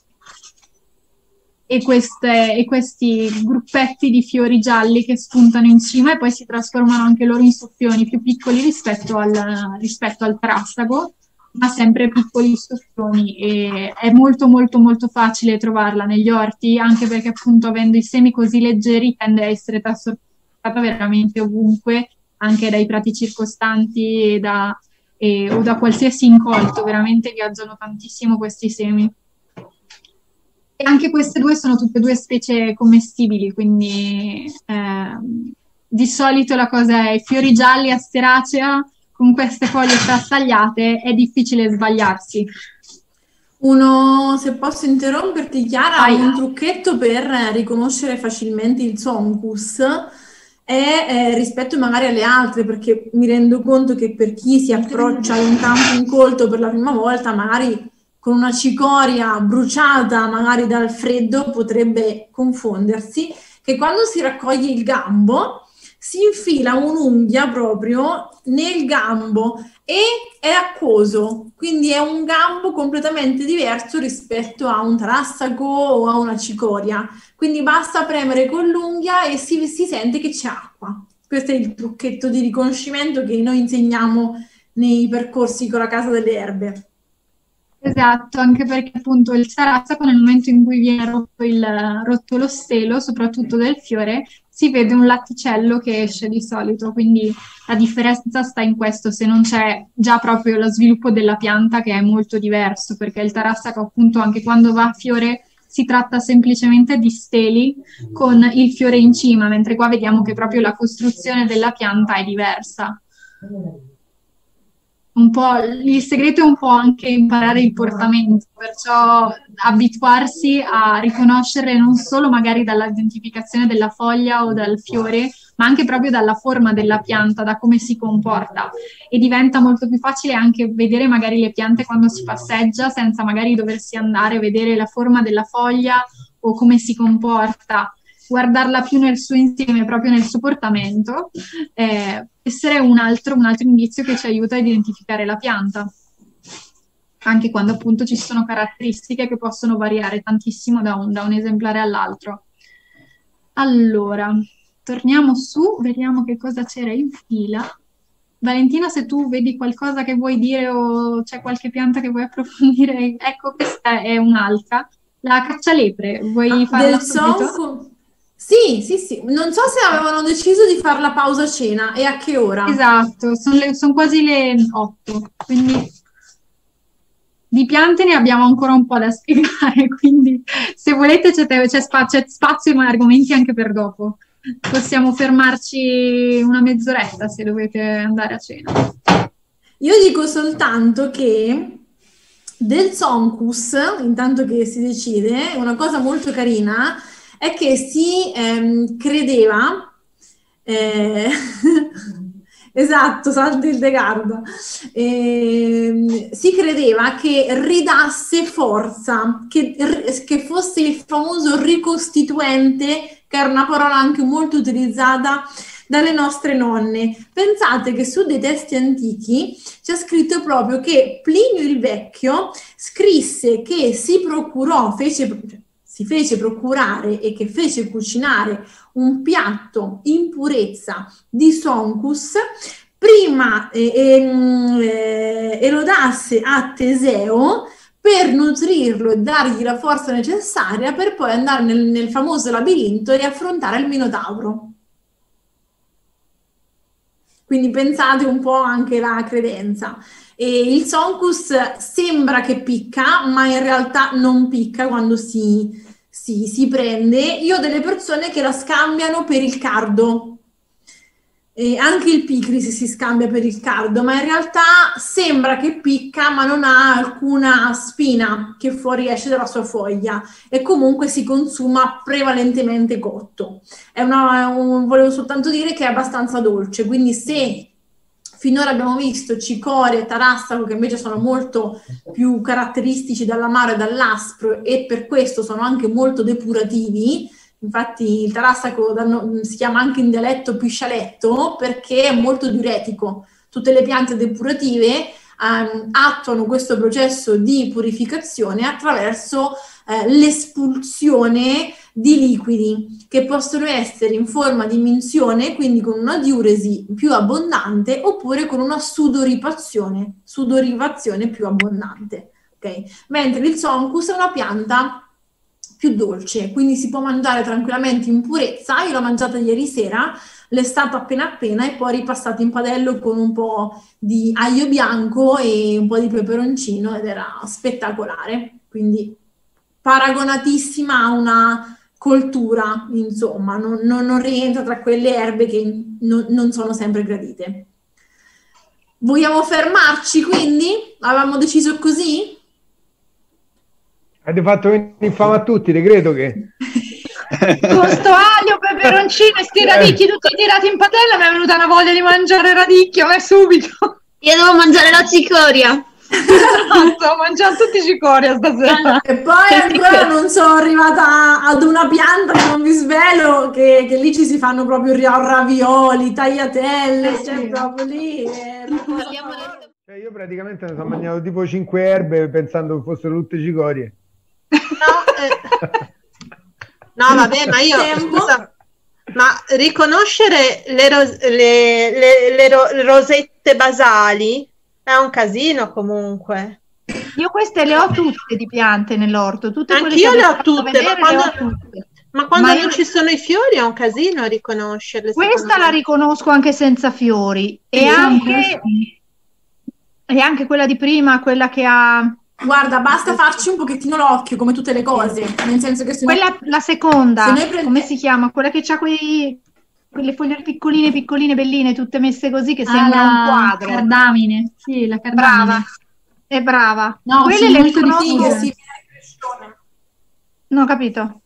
e questi gruppetti di fiori gialli che spuntano in cima e poi si trasformano anche loro in soffioni più piccoli rispetto al tarassaco, ma sempre piccoli soffioni, e è molto molto molto facile trovarla negli orti, anche perché appunto avendo i semi così leggeri tende a essere trasportata veramente ovunque, anche dai prati circostanti o da qualsiasi incolto, veramente viaggiano tantissimo questi semi. E anche queste due sono tutte e due specie commestibili, quindi di solito la cosa è fiori gialli, asteracea, con queste foglie frastagliate è difficile sbagliarsi. Se posso interromperti, Chiara, un trucchetto per riconoscere facilmente il Sonkus è rispetto magari alle altre, perché mi rendo conto che per chi si approccia ad un campo incolto per la prima volta, magari con una cicoria bruciata magari dal freddo potrebbe confondersi, che quando si raccoglie il gambo si infila un'unghia proprio nel gambo e è acquoso, quindi è un gambo completamente diverso rispetto a un tarassaco o a una cicoria, quindi basta premere con l'unghia e si sente che c'è acqua. Questo è il trucchetto di riconoscimento che noi insegniamo nei percorsi con la Casa delle Erbe. Esatto, anche perché appunto il tarassaco nel momento in cui viene rotto lo stelo, soprattutto del fiore, si vede un latticello che esce di solito, quindi la differenza sta in questo, se non c'è già proprio lo sviluppo della pianta che è molto diverso, perché il tarassaco appunto anche quando va a fiore si tratta semplicemente di steli con il fiore in cima, mentre qua vediamo che proprio la costruzione della pianta è diversa. Un po', il segreto è un po' anche imparare il portamento, perciò abituarsi a riconoscere non solo magari dall'identificazione della foglia o dal fiore, ma anche proprio dalla forma della pianta, da come si comporta. E diventa molto più facile anche vedere magari le piante quando si passeggia, senza magari doversi andare a vedere la forma della foglia o come si comporta, guardarla più nel suo insieme, proprio nel suo portamento, essere un altro indizio che ci aiuta a identificare la pianta, anche quando appunto ci sono caratteristiche che possono variare tantissimo da un esemplare all'altro. Allora, torniamo su, vediamo che cosa c'era in fila. Valentina, se tu vedi qualcosa che vuoi dire o c'è qualche pianta che vuoi approfondire, ecco, questa è un'altra. La caccialepre, vuoi farla subito? Sì, non so se avevano deciso di fare la pausa cena e a che ora. Esatto, sono quasi le 8, quindi di piante ne abbiamo ancora un po' da spiegare, quindi se volete c'è spazio e argomenti anche per dopo. Possiamo fermarci una mezz'oretta se dovete andare a cena. Io dico soltanto che del Sonkus, intanto che si decide, una cosa molto carina è che si credeva, Esatto, Santa Hildegarda. Si credeva che ridasse forza, che fosse il famoso ricostituente, che era una parola anche molto utilizzata dalle nostre nonne. Pensate che su dei testi antichi c'è scritto proprio che Plinio il Vecchio scrisse che si fece procurare e che fece cucinare un piatto in purezza di Soncus prima e lo dasse a Teseo per nutrirlo e dargli la forza necessaria per poi andare nel famoso labirinto e affrontare il Minotauro. Quindi pensate un po' anche la credenza. E il Soncus sembra che picca, ma in realtà non picca quando si prende. Io ho delle persone che la scambiano per il cardo. E anche il picris si scambia per il cardo, ma in realtà sembra che picca, ma non ha alcuna spina che fuoriesce dalla sua foglia e comunque si consuma prevalentemente cotto. Volevo soltanto dire che è abbastanza dolce, quindi se finora abbiamo visto cicoria e tarassaco che invece sono molto più caratteristici dall'amaro e dall'aspro e per questo sono anche molto depurativi. Infatti il tarassaco si chiama anche in dialetto piscialetto perché è molto diuretico. Tutte le piante depurative attuano questo processo di purificazione attraverso l'espulsione di liquidi che possono essere in forma di minzione, quindi con una diuresi più abbondante, oppure con una sudorivazione più abbondante. Okay? Mentre il Soncus è una pianta più dolce, quindi si può mangiare tranquillamente in purezza. Io l'ho mangiata ieri sera, lessato appena e poi ripassato in padella con un po' di aglio bianco e un po' di peperoncino ed era spettacolare, quindi paragonatissima a una coltura, insomma, non rientra tra quelle erbe che non sono sempre gradite. Vogliamo fermarci quindi? Avevamo deciso così? Avete fatto venire fame a tutti, te credo che... Con sto aglio, peperoncino e sti radicchi tutti tirati in padella mi è venuta una voglia di mangiare radicchio, ma subito. Io devo mangiare la cicoria. Sto mangiando tutti cicoria stasera. E poi ancora non sono arrivata ad una pianta che non vi svelo, che lì ci si fanno proprio ravioli, tagliatelle, cioè proprio lì. Io praticamente ne sono mangiato tipo 5 erbe pensando che fossero tutte cicorie. No, vabbè, ma io scusa, ma riconoscere le rosette basali è un casino comunque. Io queste le ho tutte di piante nell'orto, tutte quelle anch'io che le ho tutte, vedere, ma quando non ci sono i fiori è un casino a riconoscerle. Questa la riconosco anche senza fiori e anche quella di prima, quella che ha... Guarda, basta farci un pochettino l'occhio, come tutte le cose, nel senso che se quella, la seconda, come si chiama? Quella che ha quelle foglie piccoline, belline, tutte messe così, che sembra un quadro. Cardamine, sì, la cardamine. Brava, è brava. No, quelle le riconosco. No, capito.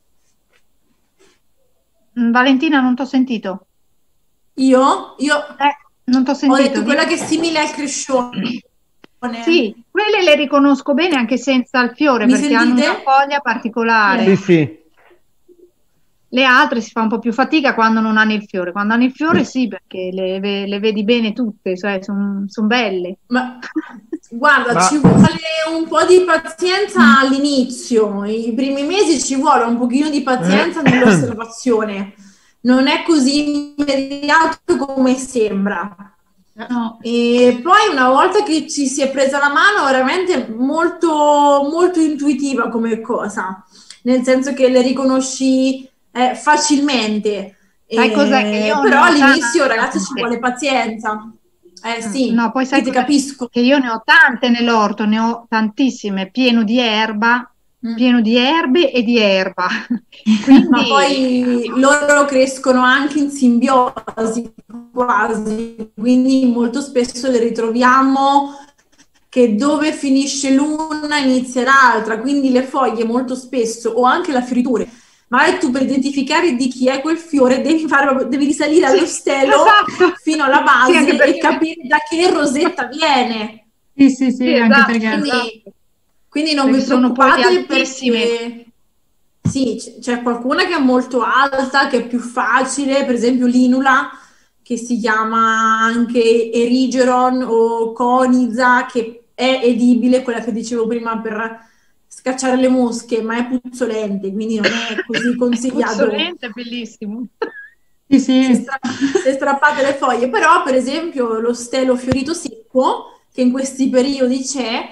Valentina, non t'ho sentito. Io? Non t'ho sentito. Ho detto quella che è simile al crescione. Sì, quelle le riconosco bene anche senza il fiore, perché hanno una foglia particolare. Sì, sì. Le altre si fa un po' più fatica quando non hanno il fiore. Quando hanno il fiore sì, perché le vedi bene tutte, cioè sono belle. Ma guarda, ci vuole un po' di pazienza all'inizio. I primi mesi ci vuole un pochino di pazienza nell'osservazione. Non è così immediato come sembra. No. E poi una volta che ci si è presa la mano, veramente molto, molto intuitiva come cosa, nel senso che le riconosci facilmente. Sai cos'è che io però all'inizio, ragazzi, ci vuole pazienza. Sì, no, poi sai ti capisco. Che io ne ho tante nell'orto, ne ho tantissime, pieno di erbe e di erba. Quindi... Ma poi loro crescono anche in simbiosi quasi, quindi molto spesso le ritroviamo che dove finisce l'una inizia l'altra, quindi le foglie molto spesso, o anche la fioritura, magari tu per identificare di chi è quel fiore devi risalire allo stelo fino alla base e capire da che rosetta viene. Sì, anche perché quindi non vi preoccupate perché sì, c'è qualcuna che è molto alta, che è più facile, per esempio l'Inula, che si chiama anche Erigeron o Coniza, che è edibile, quella che dicevo prima per scacciare le mosche, ma è puzzolente, quindi non è così consigliato. Puzzolente, bellissimo. Sì. Se strappate le foglie, però per esempio lo stelo fiorito secco, che in questi periodi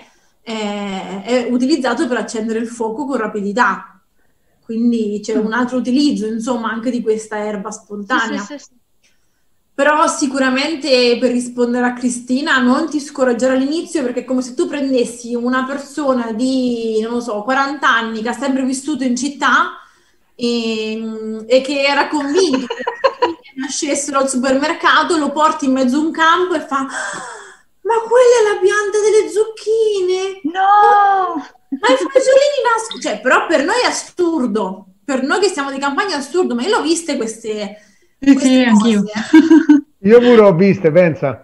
è utilizzato per accendere il fuoco con rapidità. Quindi c'è un altro utilizzo, insomma, anche di questa erba spontanea. Sì. Però sicuramente, per rispondere a Cristina, non ti scoraggiare all'inizio, perché è come se tu prendessi una persona di, non lo so, 40 anni che ha sempre vissuto in città e che era convinto che nascessero al supermercato, lo porti in mezzo a un campo e fa: ma quella è la pianta delle zucchine! No! Ma i fagiolini nascono, cioè, però per noi è assurdo, per noi che siamo di campagna è assurdo, ma io l'ho viste queste sì, anch'io. Io pure ho viste, pensa.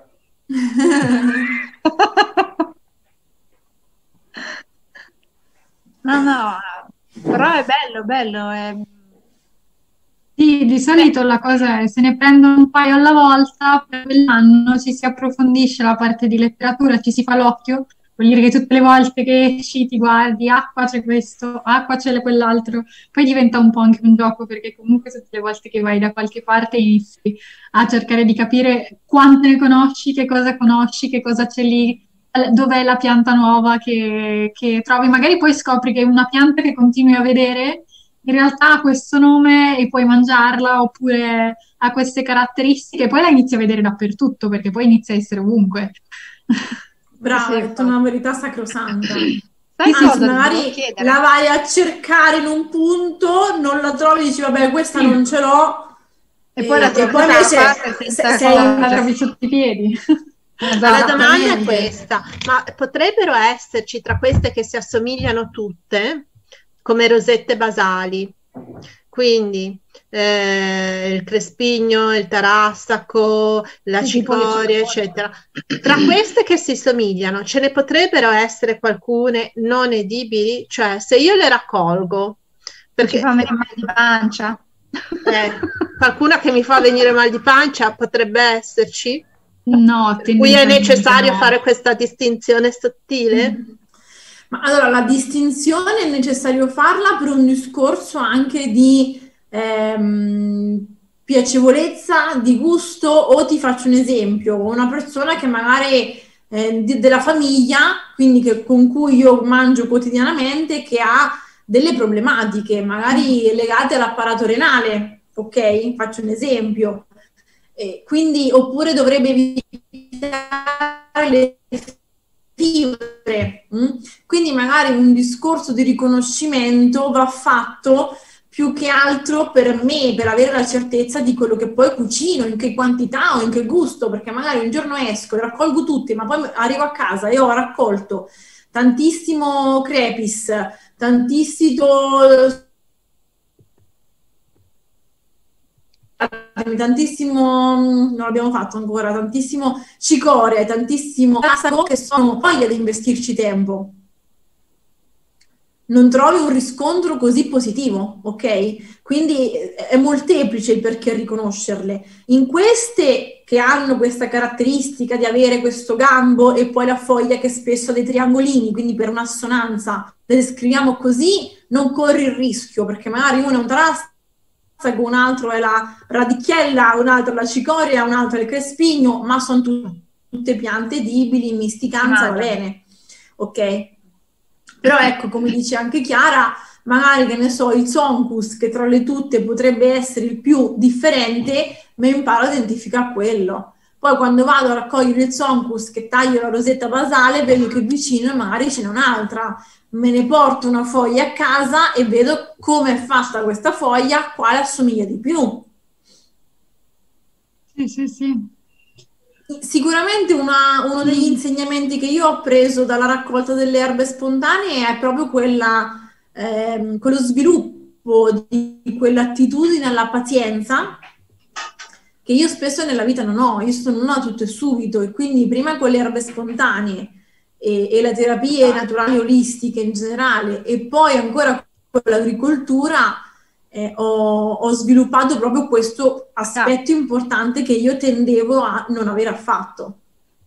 No, però è bello. Sì, di solito la cosa è se ne prendono un paio alla volta, per quell'anno ci si approfondisce la parte di letteratura, ci si fa l'occhio. Vuol dire che tutte le volte che esci ti guardi, qua c'è questo, qua c'è quell'altro, poi diventa un po' anche un gioco, perché comunque tutte le volte che vai da qualche parte inizi a cercare di capire quante ne conosci, che cosa c'è lì, dov'è la pianta nuova che trovi. Magari poi scopri che è una pianta che continui a vedere, in realtà ha questo nome e puoi mangiarla, oppure ha queste caratteristiche, poi la inizi a vedere dappertutto, perché poi inizia a essere ovunque. Brava, hai detto una verità sacrosanta. Sai Anzi, cosa magari la vai a cercare in un punto, non la trovi, dici vabbè, questa non ce l'ho, e poi la trovi invece la trovi sotto i piedi. La domanda è questa: ma potrebbero esserci tra queste che si assomigliano tutte come rosette basali, quindi il crespigno, il tarassaco, la cicoria, eccetera. Tra queste che si somigliano, ce ne potrebbero essere qualcune non edibili? Cioè, se io le raccolgo, perché fa venire mal di pancia, qualcuna che mi fa venire mal di pancia potrebbe esserci? No, qui è necessario fare questa distinzione sottile? Ma allora, la distinzione è necessario farla per un discorso anche di piacevolezza, di gusto, o ti faccio un esempio, una persona che magari della famiglia, quindi con cui io mangio quotidianamente, che ha delle problematiche, magari legate all'apparato renale, ok? Faccio un esempio. Quindi, oppure dovrebbe evitare le fibre. Quindi magari un discorso di riconoscimento va fatto più che altro per me, per avere la certezza di quello che poi cucino, in che quantità o in che gusto, perché magari un giorno esco e raccolgo tutti, ma poi arrivo a casa e ho raccolto tantissimo crepis, tantissimo non l'abbiamo fatto ancora, tantissimo cicoria, tantissimo tarassaco, che sono voglia di investirci tempo. Non trovi un riscontro così positivo, ok? Quindi è molteplice il perché riconoscerle. In queste che hanno questa caratteristica di avere questo gambo e poi la foglia che spesso ha dei triangolini, quindi per un'assonanza le scriviamo così, non corri il rischio, perché magari uno è un tarassaco, un altro è la radicchiella, un altro è la cicoria, un altro è il crespigno, ma sono tutte piante edibili, in misticanza va bene, ok? Però ecco, come dice anche Chiara, magari, che ne so, il Zonkus, che tra le tutte potrebbe essere il più differente, ma imparo a identificare quello. Poi quando vado a raccogliere il Zonkus, che taglio la rosetta basale, vedo che vicino magari ce n'è un'altra. Me ne porto una foglia a casa e vedo come è fatta questa foglia, quale assomiglia di più. Sì. Sicuramente uno degli insegnamenti che io ho preso dalla raccolta delle erbe spontanee è proprio quello sviluppo sviluppo di quell'attitudine alla pazienza che io spesso nella vita non ho. Io sono una tutto e subito, e quindi prima con le erbe spontanee e le terapie naturali olistiche in generale, e poi ancora con l'agricoltura, ho sviluppato proprio questo aspetto importante che io tendevo a non avere affatto.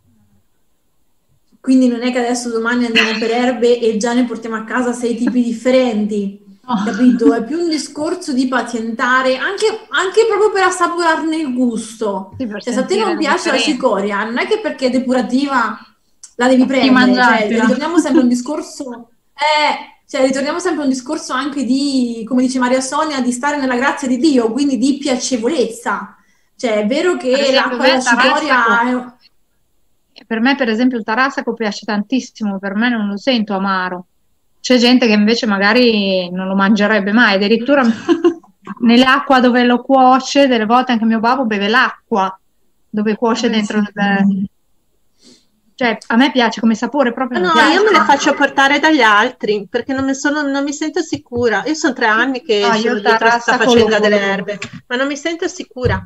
Quindi non è che adesso domani andiamo per erbe e già ne portiamo a casa 6 tipi differenti, capito? È più un discorso di pazientare, anche proprio per assaporarne il gusto. Sì, Cioè, se a te non piace la cicoria, non è che perché è depurativa la devi prendere, mangiartela. ritorniamo sempre a un discorso... ritorniamo sempre a un discorso anche di, come dice Maria Sonia, di stare nella grazia di Dio, quindi di piacevolezza. Cioè, è vero che l'acqua della cicoria... Per me, per esempio, il tarassaco piace tantissimo, per me non lo sento amaro. C'è gente che invece magari non lo mangerebbe mai, addirittura nell'acqua dove lo cuoce, delle volte anche mio babbo beve l'acqua dove cuoce dentro. Cioè, a me piace come sapore proprio. No, io me le faccio portare dagli altri perché non mi sento sicura. Io sono 3 anni che sono dietro questa faccenda delle erbe, ma non mi sento sicura.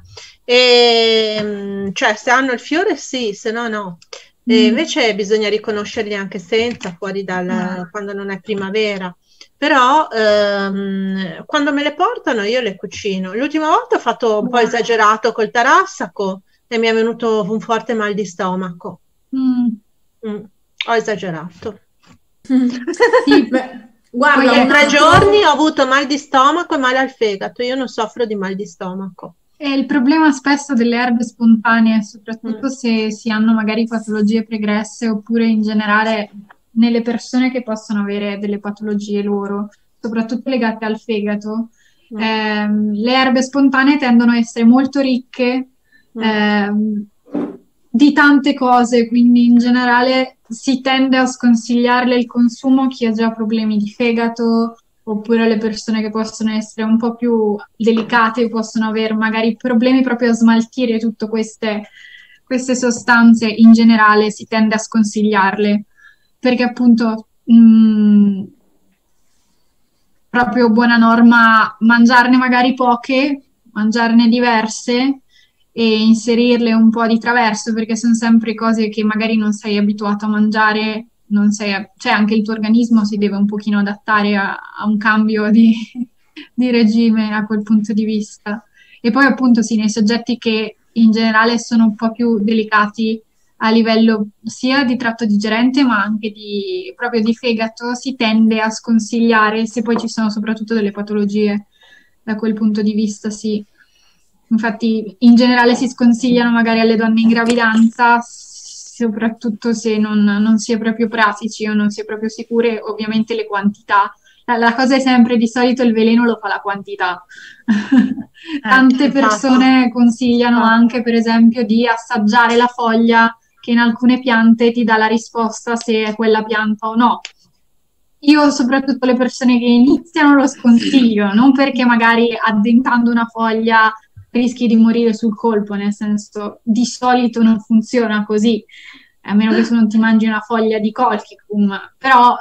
Cioè, se hanno il fiore sì, se no no. E invece bisogna riconoscerli anche senza, fuori quando non è primavera. Però quando me le portano io le cucino. L'ultima volta ho fatto un po' esagerato col tarassaco e mi è venuto un forte mal di stomaco. Ho esagerato. Sì, guarda, in 3 giorni ho avuto mal di stomaco e male al fegato. Io non soffro di mal di stomaco. È il problema spesso delle erbe spontanee, soprattutto se si hanno magari patologie pregresse, oppure in generale nelle persone che possono avere delle patologie loro, soprattutto legate al fegato. Le erbe spontanee tendono a essere molto ricche di tante cose, quindi in generale si tende a sconsigliarle il consumo a chi ha già problemi di fegato, oppure alle persone che possono essere un po' più delicate, possono avere magari problemi proprio a smaltire tutte queste sostanze. In generale si tende a sconsigliarle, perché appunto proprio buona norma mangiarne magari poche, mangiarne diverse e inserirle un po' di traverso, perché sono sempre cose che magari non sei abituato a mangiare, cioè anche il tuo organismo si deve un pochino adattare a un cambio di regime a quel punto di vista. E poi appunto sì, nei soggetti che in generale sono un po' più delicati a livello sia di tratto digerente ma anche proprio di fegato, si tende a sconsigliare, se poi ci sono soprattutto delle patologie da quel punto di vista, sì. Infatti in generale si sconsigliano magari alle donne in gravidanza, soprattutto se non si è proprio pratici o non si è proprio sicure, ovviamente le quantità. La cosa è sempre, di solito il veleno lo fa la quantità. Tante persone consigliano anche, per esempio, di assaggiare la foglia che in alcune piante ti dà la risposta se è quella pianta o no. Io, soprattutto le persone che iniziano, lo sconsiglio, non perché magari addentando una foglia rischi di morire sul colpo, nel senso, di solito non funziona così, a meno che tu non ti mangi una foglia di colchicum, però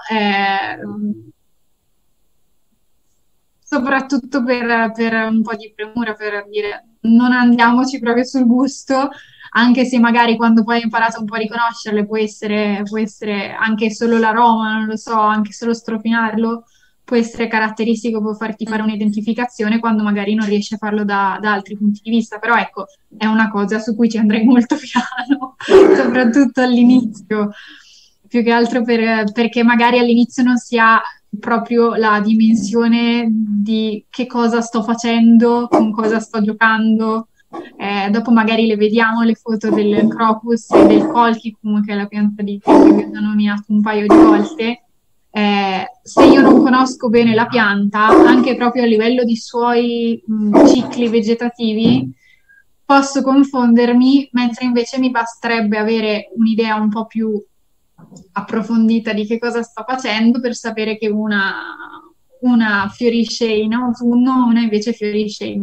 soprattutto per un po' di premura, per dire non andiamoci proprio sul gusto, anche se magari quando poi hai imparato un po' a riconoscerle può essere anche solo l'aroma, non lo so, anche solo strofinarlo può essere caratteristico, può farti fare un'identificazione quando magari non riesci a farlo da altri punti di vista, però ecco, è una cosa su cui ci andrei molto piano, soprattutto all'inizio, più che altro perché magari all'inizio non si ha proprio la dimensione di che cosa sto facendo, con cosa sto giocando. Dopo magari le vediamo le foto del crocus e del colchicum, che è la pianta di cui vi ho nominato un paio di volte. Se io non conosco bene la pianta, anche proprio a livello di suoi cicli vegetativi, posso confondermi, mentre invece mi basterebbe avere un'idea un po' più approfondita di che cosa sto facendo per sapere che una fiorisce in autunno, una invece fiorisce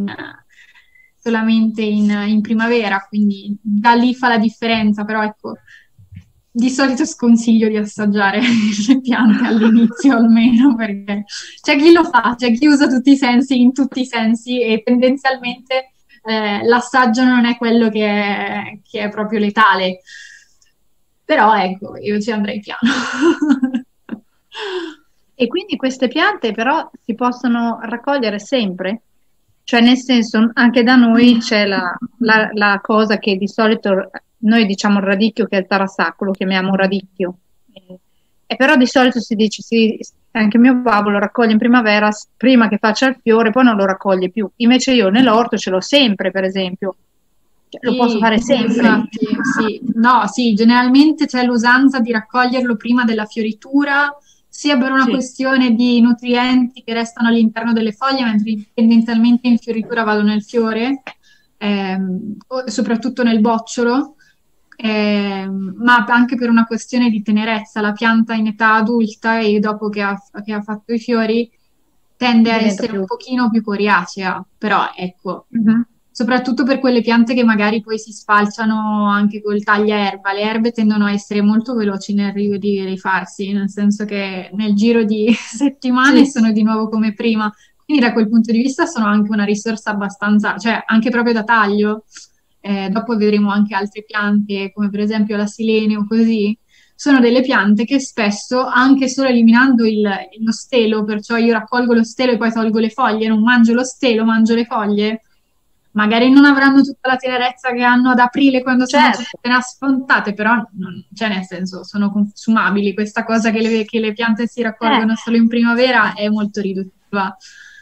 solamente in primavera, quindi da lì fa la differenza. Però ecco, di solito sconsiglio di assaggiare le piante all'inizio almeno, perché c'è chi lo fa, c'è chi usa tutti i sensi in tutti i sensi e tendenzialmente l'assaggio non è quello che è proprio letale. Però ecco, io ci andrei piano. E quindi queste piante però si possono raccogliere sempre? Cioè nel senso, anche da noi c'è la cosa che di solito noi diciamo il radicchio, che è il tarasacco, lo chiamiamo radicchio. E però di solito si dice, anche mio babbo lo raccoglie in primavera, prima che faccia il fiore, poi non lo raccoglie più. Invece io nell'orto ce l'ho sempre, per esempio. Lo posso fare sempre. Infatti, sì. No, sì, generalmente c'è l'usanza di raccoglierlo prima della fioritura, sia per una questione di nutrienti che restano all'interno delle foglie, mentre tendenzialmente in fioritura vado nel fiore, soprattutto nel bocciolo, ma anche per una questione di tenerezza. La pianta in età adulta e dopo che ha fatto i fiori tende a essere un pochino più coriacea, però ecco, soprattutto per quelle piante che magari poi si sfalciano anche col tagliaerba. Le erbe tendono a essere molto veloci nel di rifarsi, nel senso che nel giro di settimane sono di nuovo come prima. Quindi da quel punto di vista sono anche una risorsa abbastanza, cioè anche proprio da taglio. Dopo vedremo anche altre piante, come per esempio la silene o così. Sono delle piante che spesso, anche solo eliminando lo stelo, perciò io raccolgo lo stelo e poi tolgo le foglie, non mangio lo stelo, mangio le foglie, magari non avranno tutta la tenerezza che hanno ad aprile quando sono appena spuntate, però cioè nel senso sono consumabili. Questa cosa che le piante si raccolgono solo in primavera è molto riduttiva,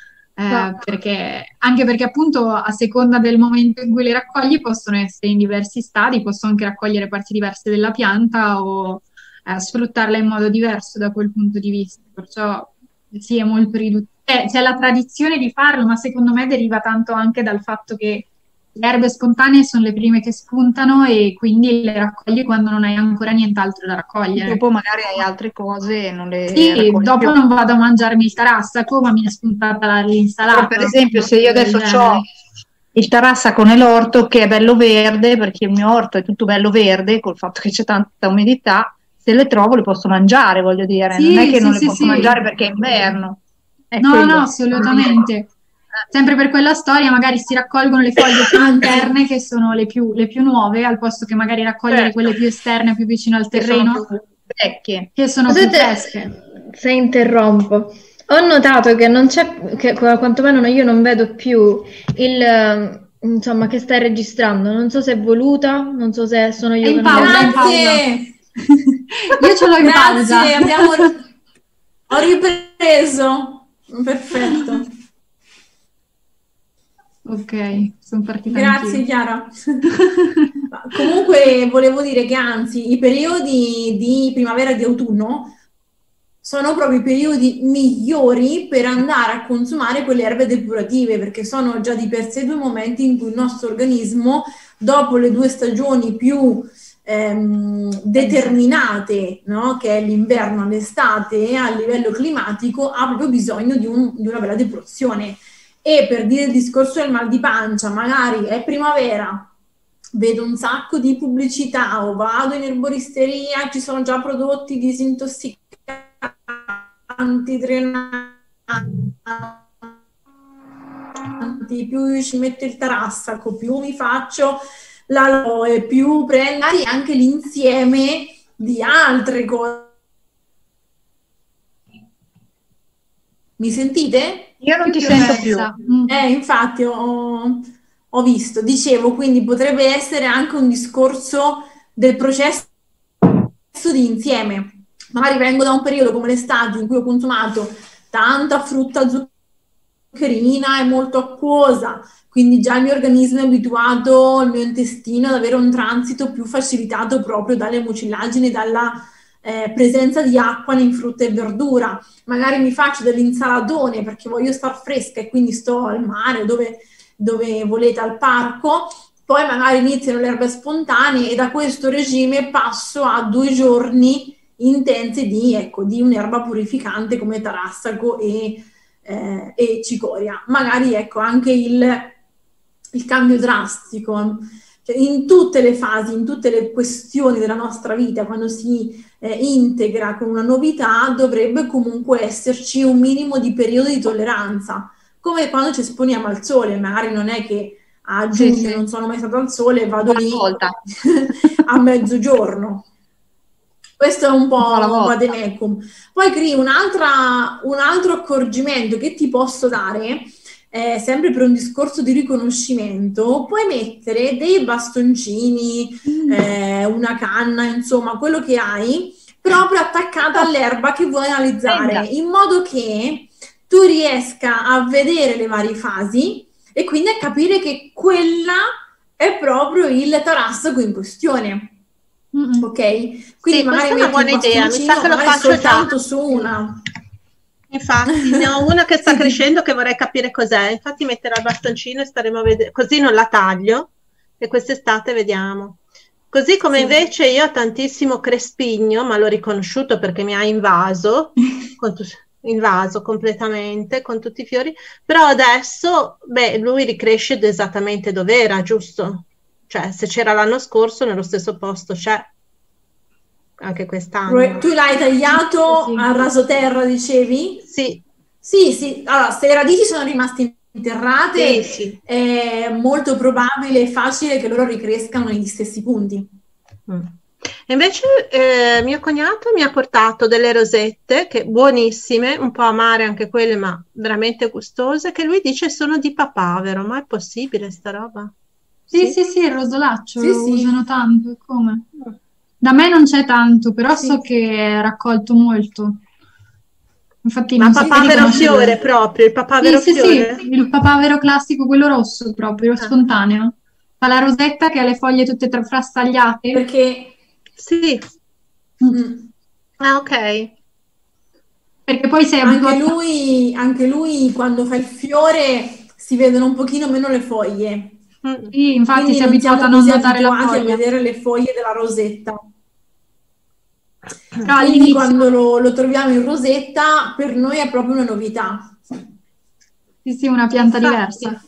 anche perché appunto a seconda del momento in cui le raccogli possono essere in diversi stadi, posso anche raccogliere parti diverse della pianta o sfruttarla in modo diverso da quel punto di vista, perciò sì, è molto riduttivo. C'è la tradizione di farlo, ma secondo me deriva tanto anche dal fatto che le erbe spontanee sono le prime che spuntano e quindi le raccogli quando non hai ancora nient'altro da raccogliere. Dopo magari hai altre cose e non le Sì, dopo più. Non vado a mangiarmi il tarassaco, ma mi è spuntata l'insalata. Per esempio, se io adesso ho il tarassaco nell'orto che è bello verde, perché il mio orto è tutto bello verde, col fatto che c'è tanta umidità, se le trovo le posso mangiare, voglio dire. Sì, non è che non le posso mangiare perché è inverno. No, assolutamente. Sempre per quella storia magari si raccolgono le foglie più interne, che sono le più nuove, al posto che magari raccogliere quelle più esterne, più vicino al terreno, vecchie, che sono più fresche. Se interrompo, ho notato che non c'è, che quantomeno io non vedo più insomma, che stai registrando. Non so se è voluta, non so se sono io che non vedo. Grazie! Io ce l'ho in pausa. Ho ripreso. Perfetto. Ok, sono partita. Grazie Chiara. Comunque volevo dire che anzi i periodi di primavera e di autunno sono proprio i periodi migliori per andare a consumare quelle erbe depurative, perché sono già di per sé due momenti in cui il nostro organismo, dopo le due stagioni più determinate, no? Che è l'inverno e l'estate, a livello climatico ha proprio bisogno di una bella depurazione. E per dire il discorso del mal di pancia, magari è primavera, vedo un sacco di pubblicità o vado in erboristeria, ci sono già prodotti disintossicanti, drenanti, più ci metto il tarassaco, più mi faccio l'aloe, più prendo anche l'insieme di altre cose. Mi sentite? Io non ti sento più. Infatti ho visto, dicevo, quindi potrebbe essere anche un discorso del processo di insieme. Magari vengo da un periodo come l'estate in cui ho consumato tanta frutta zuccherina e molto acquosa, quindi già il mio organismo è abituato, il mio intestino, ad avere un transito più facilitato proprio dalle mucillagini, dalla presenza di acqua in frutta e verdura. Magari mi faccio dell'insalatone perché voglio star fresca e quindi sto al mare, dove volete, al parco, poi magari iniziano le erbe spontanee e da questo regime passo a 2 giorni intensi di un'erba purificante come tarassaco e cicoria. Magari anche il cambio drastico cioè, in tutte le fasi, in tutte le questioni della nostra vita, quando si integra con una novità, dovrebbe comunque esserci un minimo di periodo di tolleranza, come quando ci esponiamo al sole, magari non è che a giugno non sono mai stato al sole e vado lì a mezzogiorno. Questo è un po' un vademecum. Poi Cri, un altro accorgimento che ti posso dare, sempre per un discorso di riconoscimento, puoi mettere dei bastoncini, una canna, insomma, quello che hai, proprio attaccata all'erba che vuoi analizzare, in modo che tu riesca a vedere le varie fasi e quindi a capire che quella è proprio il tarassaco in questione. Ok? Quindi sì, magari questa è una buona idea, mi sa che lo faccio soltanto su una. Infatti, ne ho una che sta crescendo che vorrei capire cos'è, infatti metterò il bastoncino e staremo a vedere, così non la taglio e quest'estate vediamo. Così come invece io ho tantissimo crespigno, ma l'ho riconosciuto perché mi ha invaso, invaso completamente con tutti i fiori, però adesso, lui ricresce esattamente dove era, giusto? Cioè, se c'era l'anno scorso, nello stesso posto c'è. Anche quest'anno. Tu l'hai tagliato a rasoterra, dicevi? Sì. Sì. Allora, se le radici sono rimaste interrate, è molto probabile e facile che loro ricrescano negli stessi punti. Invece mio cognato mi ha portato delle rosette, che buonissime, un po' amare anche quelle, ma veramente gustose, che lui dice sono di papavero. Ma è possibile sta roba? Sì, il rosolaccio lo usano tanto, come? Da me non c'è tanto, però so che è raccolto molto. Infatti ma papavero fiore proprio, il papavero fiore? Sì, il papavero classico, quello rosso proprio, spontaneo. Fa la rosetta che ha le foglie tutte frastagliate. Perché... Sì. Ah, ok. Perché poi sei abituato... Anche lui quando fa il fiore si vedono un pochino meno le foglie. Sì, infatti si è abituato a non notare la foglia. A vedere le foglie della rosetta. Però quindi quando lo troviamo in rosetta, per noi è proprio una novità. Sì, una pianta diversa.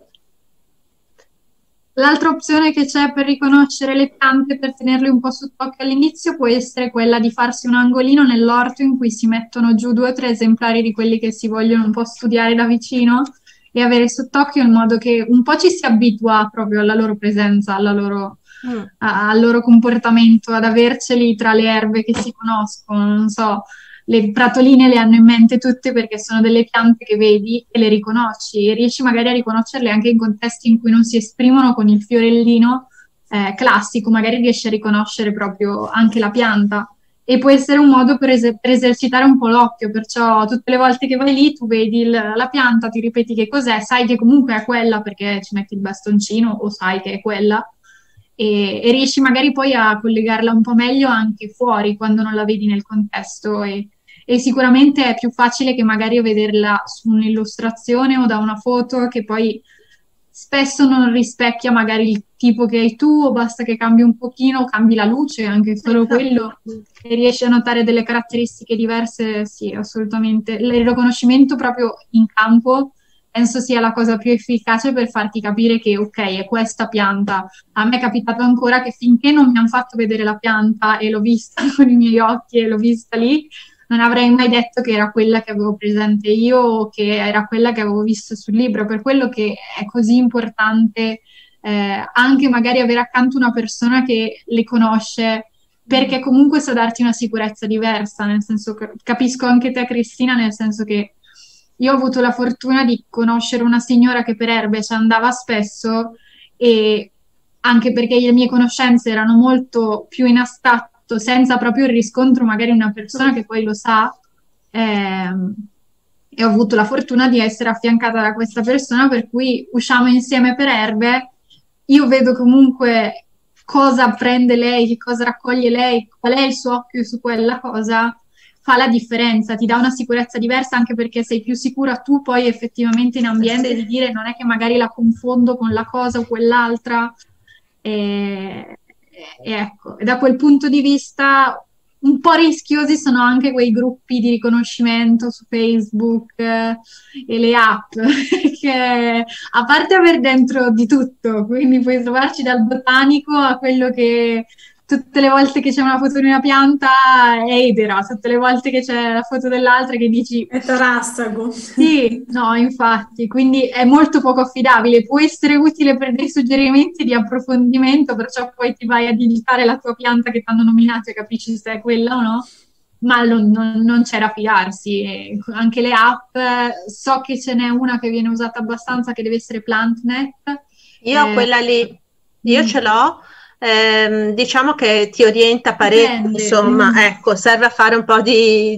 L'altra opzione che c'è per riconoscere le piante, per tenerle un po' sott'occhio all'inizio, può essere quella di farsi un angolino nell'orto in cui si mettono giù 2 o 3 esemplari di quelli che si vogliono un po' studiare da vicino e avere sott'occhio in modo che un po' ci si abitua proprio alla loro presenza, al loro comportamento, ad averceli tra le erbe che si conoscono, non so, le pratoline le hanno in mente tutte perché sono delle piante che vedi e le riconosci e riesci magari a riconoscerle anche in contesti in cui non si esprimono con il fiorellino classico, magari riesci a riconoscere proprio anche la pianta. E può essere un modo per esercitare un po' l'occhio, perciò tutte le volte che vai lì tu vedi la pianta, ti ripeti che cos'è, sai che comunque è quella perché ci metti il bastoncino o sai che è quella e riesci magari poi a collegarla un po' meglio anche fuori quando non la vedi nel contesto e sicuramente è più facile che magari vederla su un'illustrazione o da una foto che poi spesso non rispecchia magari il tipo che hai tu o basta che cambi un pochino, cambi la luce, anche solo quello, e riesci a notare delle caratteristiche diverse, sì, assolutamente. Il riconoscimento proprio in campo penso sia la cosa più efficace per farti capire che ok, è questa pianta. A me è capitato ancora che finché non mi hanno fatto vedere la pianta e l'ho vista con i miei occhi e l'ho vista lì, non avrei mai detto che era quella che avevo presente io o che era quella che avevo visto sul libro, per quello che è così importante anche magari avere accanto una persona che le conosce, perché comunque sa darti una sicurezza diversa, nel senso che capisco anche te Cristina, nel senso che io ho avuto la fortuna di conoscere una signora che per erbe ci andava spesso e anche perché le mie conoscenze erano molto più in astratto, senza proprio il riscontro magari una persona che poi lo sa e ho avuto la fortuna di essere affiancata da questa persona per cui usciamo insieme per erbe, io vedo comunque cosa prende lei, che cosa raccoglie lei, qual è il suo occhio su quella cosa, fa la differenza, ti dà una sicurezza diversa anche perché sei più sicura tu poi effettivamente in ambiente di dire non è che magari la confondo con la cosa o quell'altra e ecco, e da quel punto di vista un po' rischiosi sono anche quei gruppi di riconoscimento su Facebook e le app, che a parte aver dentro di tutto, quindi puoi trovarci dal botanico a quello che tutte le volte che c'è una foto di una pianta è edera, tutte le volte che c'è la foto dell'altra che dici è tarassaco. sì, no, infatti, quindi è molto poco affidabile, può essere utile per dei suggerimenti di approfondimento, perciò poi ti vai a digitare la tua pianta che ti hanno nominato e capisci se è quella o no, ma non c'è da fidarsi. E anche le app, so che ce n'è una che viene usata abbastanza che deve essere PlantNet. Io ho quella lì, io ce l'ho. Diciamo che ti orienta parecchio, insomma, ecco, serve a fare un po' di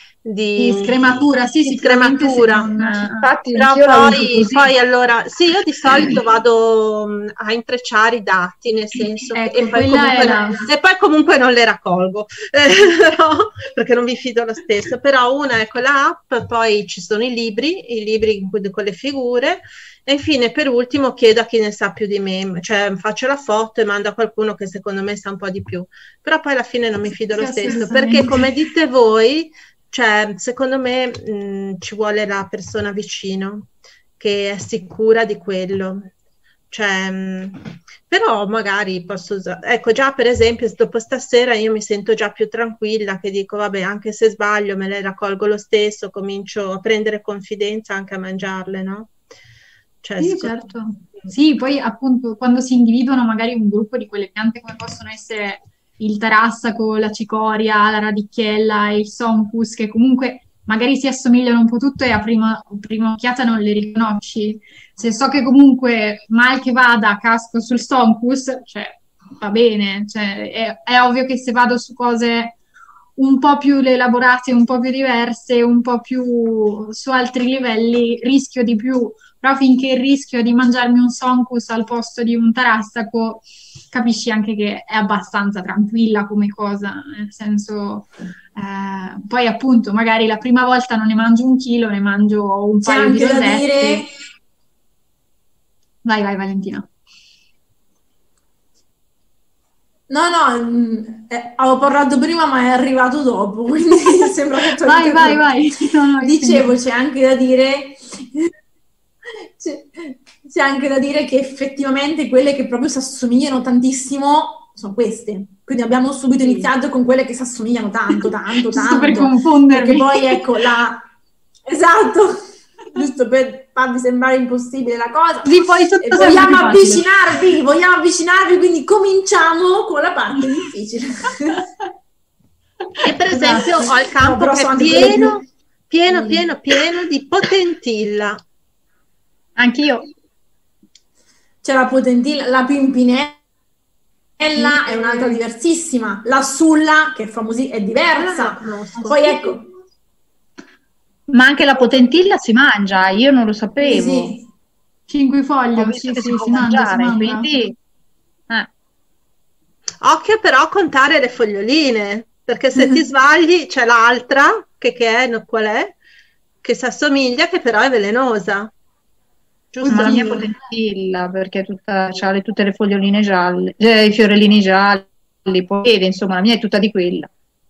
scrematura, sì, di scrematura. Infatti, Però io la uso così. poi allora, sì, io di solito vado a intrecciare i dati, nel senso Ecco, e poi comunque non le raccolgo, però, perché non mi fido lo stesso, però una è quella app, poi ci sono i libri con le figure. E infine, per ultimo, chiedo a chi ne sa più di me, cioè faccio la foto e mando a qualcuno che secondo me sa un po' di più, però poi alla fine non mi fido lo stesso, perché come dite voi, cioè, secondo me ci vuole la persona vicino che è sicura di quello, cioè, però magari posso usare, ecco, già per esempio dopo stasera io mi sento già più tranquilla, che dico vabbè, anche se sbaglio me le raccolgo lo stesso, comincio a prendere confidenza anche a mangiarle, no? Cioè, sì, certo. Sì, poi appunto quando si individuano magari un gruppo di quelle piante come possono essere il tarassaco, la cicoria, la radicchiella e il sompus, che comunque magari si assomigliano un po' tutto e a prima occhiata non le riconosci. Se so che comunque mal che vada casco sul sompus, cioè va bene, cioè, è ovvio che se vado su cose un po' più elaborate, un po' più diverse, un po' più su altri livelli, rischio di più. Però finché il rischio è di mangiarmi un soncus al posto di un tarassaco, capisci anche che è abbastanza tranquilla come cosa, nel senso, poi appunto magari la prima volta non ne mangio 1 chilo, ne mangio un paio di rosette. Vai Valentina. No, avevo parlato prima ma è arrivato dopo, quindi sembra che tu vai. No, dicevo, c'è anche da dire... C'è anche da dire che effettivamente quelle che proprio si assomigliano tantissimo sono queste. Quindi abbiamo subito iniziato con quelle che si assomigliano tanto. Giusto per confondermi. Perché poi ecco Esatto, giusto per farvi sembrare impossibile la cosa. Sì, poi vogliamo avvicinarvi, quindi cominciamo con la parte difficile. E per esempio ho il campo che è pieno di potentilla. Anch'io. C'è la potentilla, la pimpinella è un'altra diversissima, la sulla che è diversa. Poi ecco. Ma anche la potentilla si mangia, io non lo sapevo. Sì. Cinquefoglio, si mangia. Quindi... Occhio però a contare le foglioline, perché se ti sbagli c'è l'altra, che è, qual è? Che si assomiglia, che però è velenosa. Giusto? Ma la mia potentilla, perché c'ha tutte le foglioline gialle, i fiorellini gialli, poi insomma la mia è tutta di quella.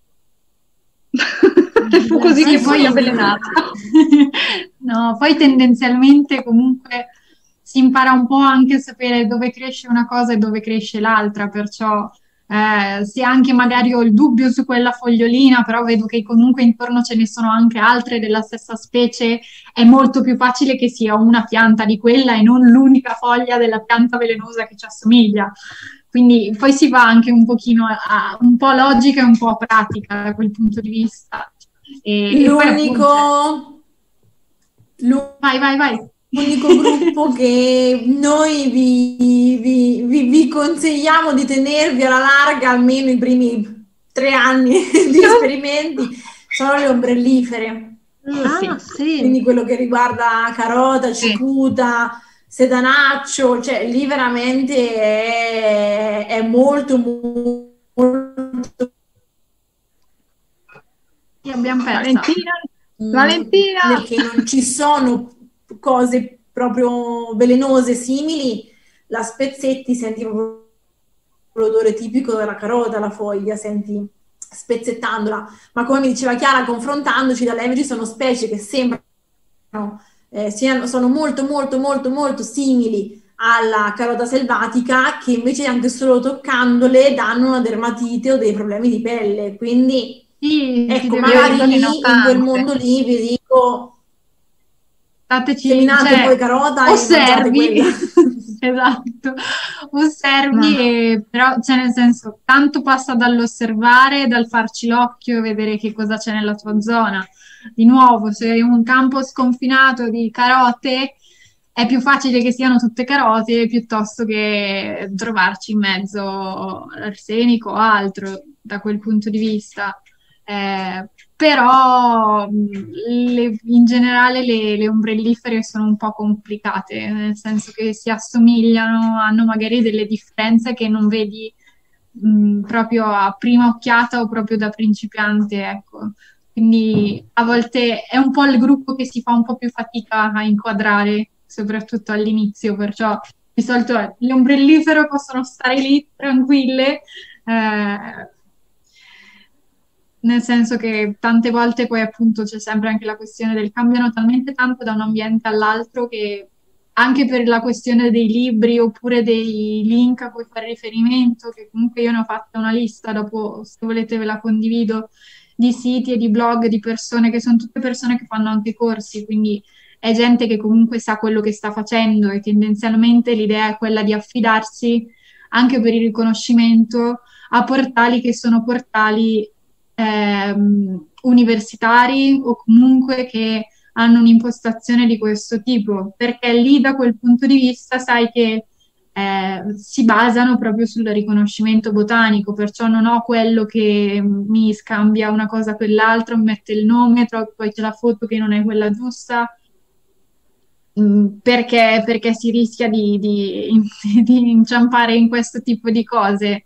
Così che poi è avvelenata. No, poi tendenzialmente comunque si impara un po' anche a sapere dove cresce una cosa e dove cresce l'altra, perciò se anche magari ho il dubbio su quella fogliolina, però vedo che comunque intorno ce ne sono anche altre della stessa specie, è molto più facile che sia una pianta di quella e non l'unica foglia della pianta velenosa che ci assomiglia. Quindi poi si va anche un pochino a un po' logica e un po' pratica da quel punto di vista. Vai. L'unico gruppo che noi vi consigliamo di tenervi alla larga almeno i primi 3 anni di esperimenti sono le ombrellifere. Sì. Quindi quello che riguarda carota, cicuta, sedanaccio, cioè lì veramente è molto abbiamo perso. Valentina, perché non ci sono cose proprio velenose simili, la spezzetti, senti proprio l'odore tipico della carota, la foglia, senti spezzettandola, ma come mi diceva Chiara, confrontandoci dalle emoji sono specie che sembrano sono molto molto molto molto simili alla carota selvatica, che invece anche solo toccandole danno una dermatite o dei problemi di pelle. Quindi Sì, ecco, magari lì, in quel mondo lì vi dico seminate cioè, poi carota e mangiate quella. Esatto, osservi, però cioè, nel senso, tanto passa dall'osservare, dal farci l'occhio e vedere che cosa c'è nella tua zona. Di nuovo, se hai un campo sconfinato di carote, è più facile che siano tutte carote piuttosto che trovarci in mezzo arsenico o altro da quel punto di vista. Però in generale le ombrellifere sono un po' complicate, nel senso che si assomigliano, hanno magari delle differenze che non vedi proprio a prima occhiata o proprio da principiante, ecco. Quindi a volte è un po' il gruppo che si fa un po' più fatica a inquadrare, soprattutto all'inizio, perciò di solito le ombrellifere possono stare lì tranquille, nel senso che tante volte poi appunto c'è sempre anche la questione del cambiano talmente tanto da un ambiente all'altro che anche per la questione dei libri oppure dei link a cui fare riferimento, che comunque io ne ho fatta una lista, dopo se volete ve la condivido, di siti e di blog di persone che sono tutte persone che fanno anche corsi, quindi è gente che comunque sa quello che sta facendo e tendenzialmente l'idea è quella di affidarsi anche per il riconoscimento a portali che sono portali universitari o comunque che hanno un'impostazione di questo tipo, perché lì da quel punto di vista sai che si basano proprio sul riconoscimento botanico, perciò non ho quello che mi scambia una cosa con l'altra, mi mette il nome, poi c'è la foto che non è quella giusta, perché si rischia di inciampare in questo tipo di cose.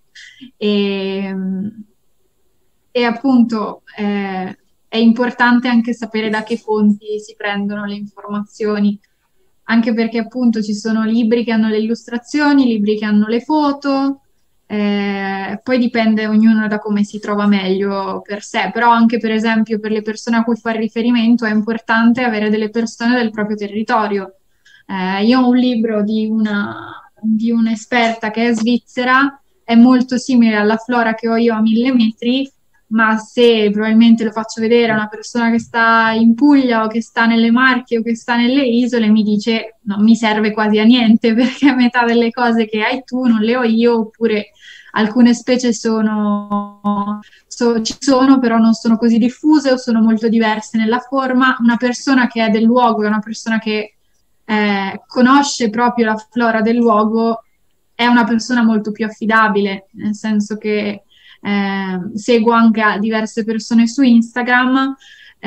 E appunto è importante anche sapere da che fonti si prendono le informazioni, anche perché appunto ci sono libri che hanno le illustrazioni, libri che hanno le foto, poi dipende ognuno da come si trova meglio per sé, però anche per esempio per le persone a cui fare riferimento è importante avere delle persone del proprio territorio. Io ho un libro di un'esperta che è svizzera, è molto simile alla flora che ho io a 1000 metri, ma se probabilmente lo faccio vedere a una persona che sta in Puglia o che sta nelle Marche o che sta nelle isole, mi dice non mi serve quasi a niente perché metà delle cose che hai tu non le ho io, oppure alcune specie ci sono però non sono così diffuse o sono molto diverse nella forma. Una persona che è del luogo è una persona che conosce proprio la flora del luogo, è una persona molto più affidabile, nel senso che seguo anche diverse persone su Instagram,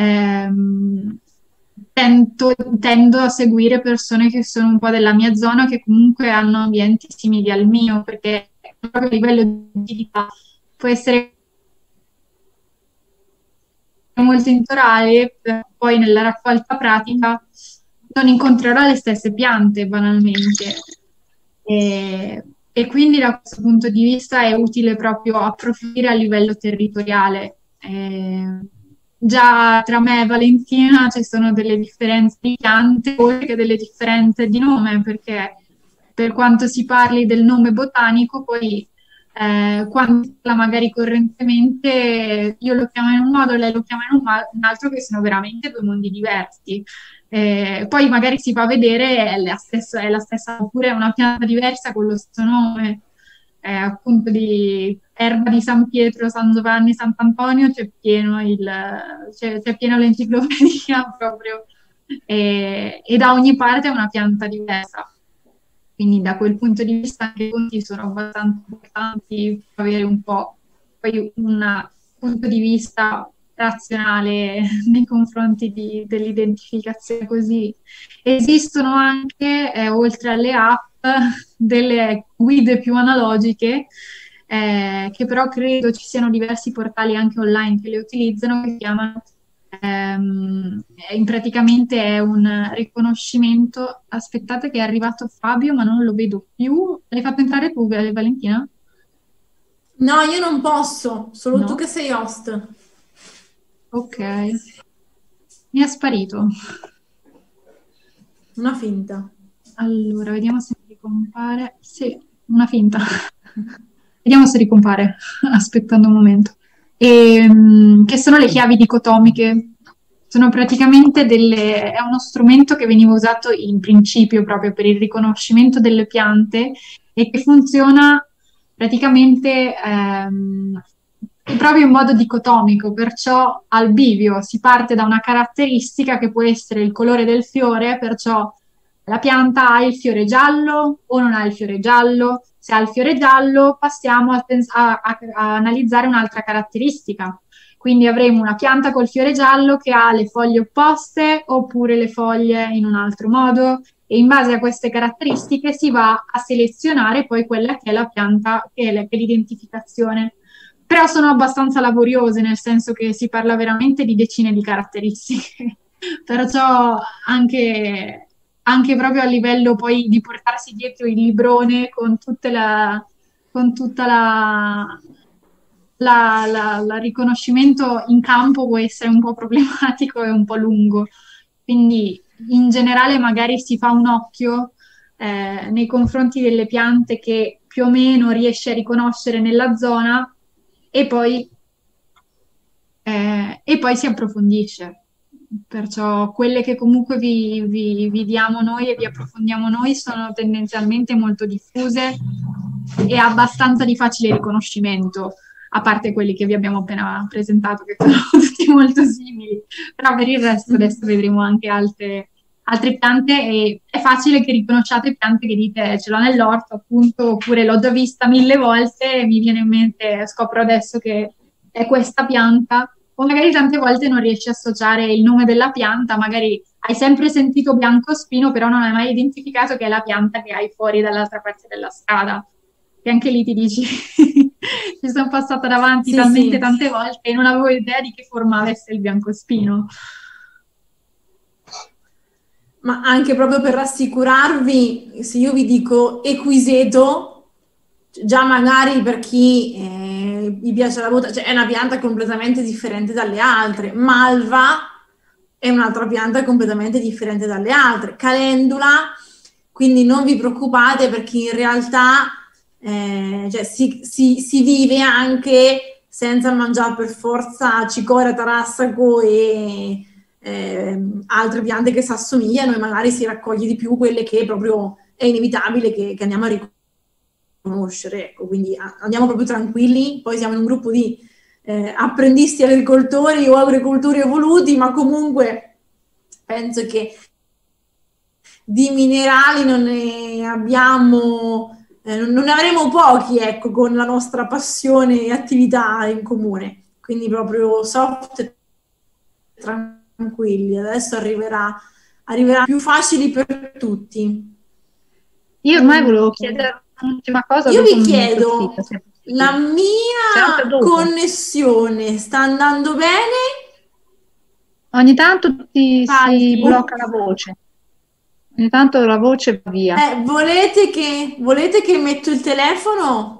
tendo a seguire persone che sono un po' della mia zona, che comunque hanno ambienti simili al mio, perché proprio a livello di vita può essere molto intorale, poi nella raccolta pratica non incontrerò le stesse piante banalmente. E quindi da questo punto di vista è utile proprio approfondire a livello territoriale. Già tra me e Valentina ci sono delle differenze di piante oltre che delle differenze di nome, perché per quanto si parli del nome botanico, poi quando si parla magari correntemente io lo chiamo in un modo, lei lo chiama in un altro, che sono veramente due mondi diversi. Poi magari si va a vedere è la stessa, oppure è una pianta diversa con lo stesso nome, appunto di erba di San Pietro, San Giovanni, Sant'Antonio, c'è pieno l'enciclopedia proprio, e da ogni parte è una pianta diversa. Quindi da quel punto di vista anche i conti sono abbastanza importanti per avere un po' poi un punto di vista razionale nei confronti dell'identificazione così. Esistono anche, oltre alle app, delle guide più analogiche, che però credo ci siano diversi portali anche online che le utilizzano, che si chiamano praticamente è un riconoscimento. Aspettate che è arrivato Fabio ma non lo vedo più. L'hai fatto entrare tu, Valentina? No, io non posso, solo No. tu che sei host. Ok. Mi è sparito. Una finta. Allora, vediamo se ricompare. Sì, una finta. Vediamo se ricompare, aspettando un momento. Che sono le chiavi dicotomiche. Sono praticamente è uno strumento che veniva usato in principio proprio per il riconoscimento delle piante e che funziona praticamente proprio in modo dicotomico, perciò al bivio si parte da una caratteristica che può essere il colore del fiore, perciò la pianta ha il fiore giallo o non ha il fiore giallo. Se ha il fiore giallo, passiamo a analizzare un'altra caratteristica. Quindi avremo una pianta col fiore giallo che ha le foglie opposte oppure le foglie in un altro modo, e in base a queste caratteristiche si va a selezionare poi quella che è la pianta, che è l'identificazione. Però sono abbastanza laboriose, nel senso che si parla veramente di decine di caratteristiche. Perciò anche proprio a livello poi di portarsi dietro il librone con tutta la riconoscimento in campo può essere un po' problematico e un po' lungo. Quindi in generale magari si fa un occhio nei confronti delle piante che più o meno riesce a riconoscere nella zona e poi si approfondisce. Perciò quelle che comunque vi diamo noi e vi approfondiamo noi sono tendenzialmente molto diffuse e abbastanza di facile riconoscimento, a parte quelli che vi abbiamo appena presentato, che sono tutti molto simili. Però per il resto adesso vedremo anche altre piante e è facile che riconosciate piante che dite ce l'ho nell'orto, appunto, oppure l'ho già vista 1000 volte e mi viene in mente, scopro adesso che è questa pianta. O magari tante volte non riesci a associare il nome della pianta, magari hai sempre sentito biancospino, però non hai mai identificato che è la pianta che hai fuori dall'altra parte della strada. E anche lì ti dici, ci sono passata davanti talmente tante volte e non avevo idea di che forma avesse il biancospino. Ma anche proprio per rassicurarvi, se io vi dico equiseto, già magari per chi gli piace la vota, cioè è una pianta completamente differente dalle altre. Malva è un'altra pianta completamente differente dalle altre. Calendula, quindi non vi preoccupate perché in realtà cioè, si vive anche senza mangiare per forza cicoria, tarassaco e altre piante che si assomigliano, e magari si raccoglie di più quelle che proprio è inevitabile che andiamo a riconoscere. Ecco, quindi andiamo proprio tranquilli. Poi siamo in un gruppo di apprendisti agricoltori o agricoltori evoluti, ma comunque penso che di minerali non ne abbiamo, non ne avremo pochi, ecco, con la nostra passione e attività in comune. Quindi proprio soft e tranquilli. Adesso arriverà più facili per tutti. Io ormai volevo chiedere un'ultima cosa. Io vi chiedo, la mia connessione sta andando bene? Ogni tanto si blocca la voce. Ogni tanto la voce va via. Volete che metto il telefono?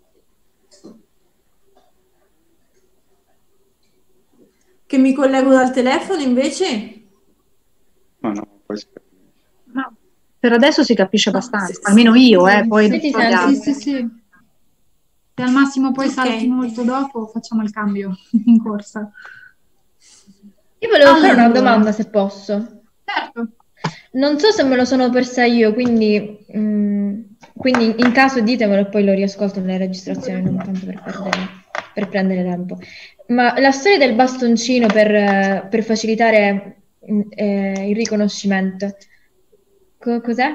Che mi collego dal telefono invece? No, poi Ma per adesso si capisce abbastanza, almeno io, poi sì. Se al massimo poi salti molto dopo, facciamo il cambio in corsa. Io volevo fare una domanda, se posso. Certo. Non so se me lo sono persa io, quindi in caso ditemelo e poi lo riascolto nelle registrazioni, non tanto per prendere tempo. Ma la storia del bastoncino per facilitare il riconoscimento, cos'è?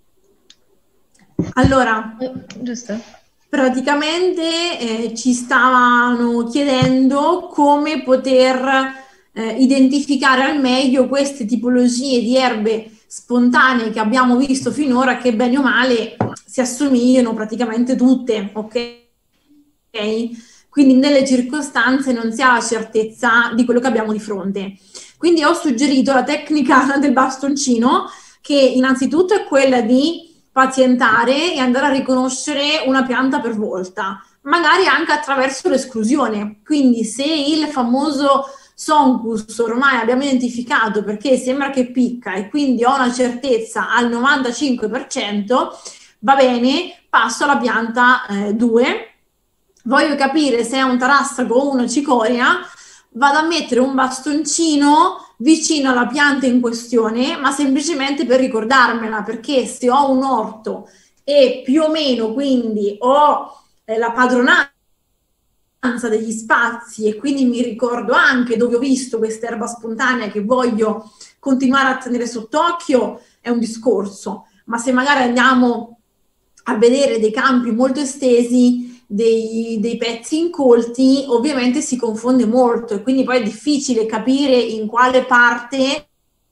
Allora, giusto? Praticamente ci stavano chiedendo come poter identificare al meglio queste tipologie di erbe spontanee che abbiamo visto finora, che bene o male si assomigliano praticamente tutte, ok? Quindi nelle circostanze non si ha la certezza di quello che abbiamo di fronte. Quindi ho suggerito la tecnica del bastoncino, che innanzitutto è quella di pazientare e andare a riconoscere una pianta per volta. magari anche attraverso l'esclusione. Quindi se il famoso Songus ormai abbiamo identificato perché sembra che picca e quindi ho una certezza al 95%, va bene, passo alla pianta 2, voglio capire se è un tarastraco o una cicoria, vado a mettere un bastoncino vicino alla pianta in questione, ma semplicemente per ricordarmela, perché se ho un orto e più o meno quindi ho la padronanza degli spazi e quindi mi ricordo anche dove ho visto questa erba spontanea che voglio continuare a tenere sott'occhio, è un discorso. Ma se magari andiamo a vedere dei campi molto estesi, dei pezzi incolti, ovviamente si confonde molto e quindi poi è difficile capire in quale parte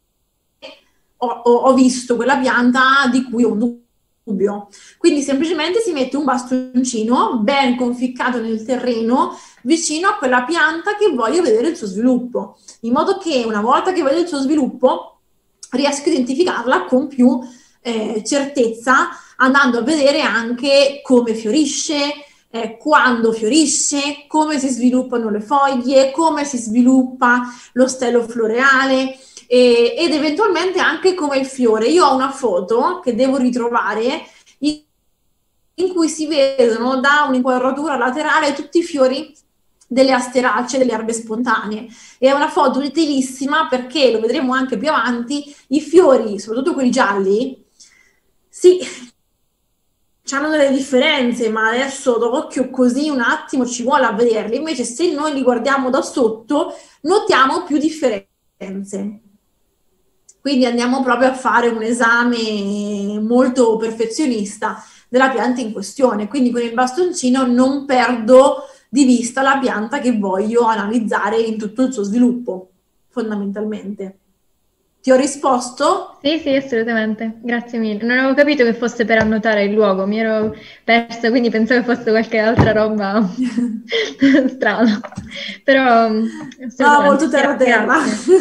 ho visto quella pianta di cui ho un dubbio. Quindi semplicemente si mette un bastoncino ben conficcato nel terreno vicino a quella pianta che voglio vedere il suo sviluppo, in modo che una volta che vedo il suo sviluppo riesco a identificarla con più certezza, andando a vedere anche come fiorisce, quando fiorisce, come si sviluppano le foglie, come si sviluppa lo stelo floreale ed eventualmente anche come il fiore. Io ho una foto che devo ritrovare in cui si vedono da un'inquadratura laterale tutti i fiori delle asteracee, delle erbe spontanee. È una foto utilissima perché, lo vedremo anche più avanti, i fiori, soprattutto quelli gialli, sì, hanno delle differenze, ma adesso d'occhio così un attimo ci vuole a vederli. Invece se noi li guardiamo da sotto notiamo più differenze. Quindi andiamo proprio a fare un esame molto perfezionista della pianta in questione. Quindi con il bastoncino non perdo di vista la pianta che voglio analizzare in tutto il suo sviluppo, fondamentalmente. Ti ho risposto? Sì, sì, assolutamente. Grazie mille. Non avevo capito che fosse per annotare il luogo, mi ero persa, quindi pensavo fosse qualche altra roba strana. Però no, molto terra.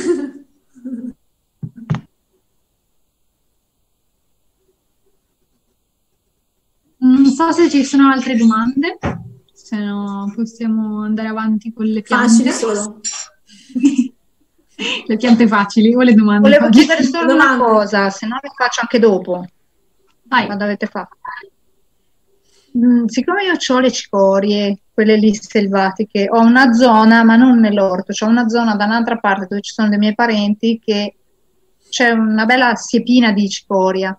Non so se ci sono altre domande, se no possiamo andare avanti con le piante. Facili solo. Le piante facili o le domande? Volevo chiedere solo una cosa, se no le faccio anche dopo. Vai. Quando avete fatto. Siccome io ho le cicorie, quelle lì selvatiche, ho una zona, ma non nell'orto, c'ho una zona da un'altra parte dove ci sono dei miei parenti che c'è una bella siepina di cicoria.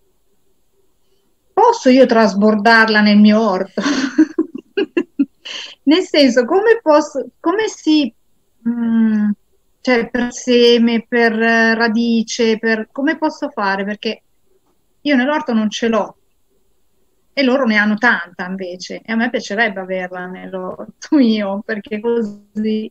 Posso io trasbordarla nel mio orto? Nel senso, come si... cioè per seme, per radice, come posso fare? Perché io nell'orto non ce l'ho e loro ne hanno tanta invece e a me piacerebbe averla nell'orto mio, perché così...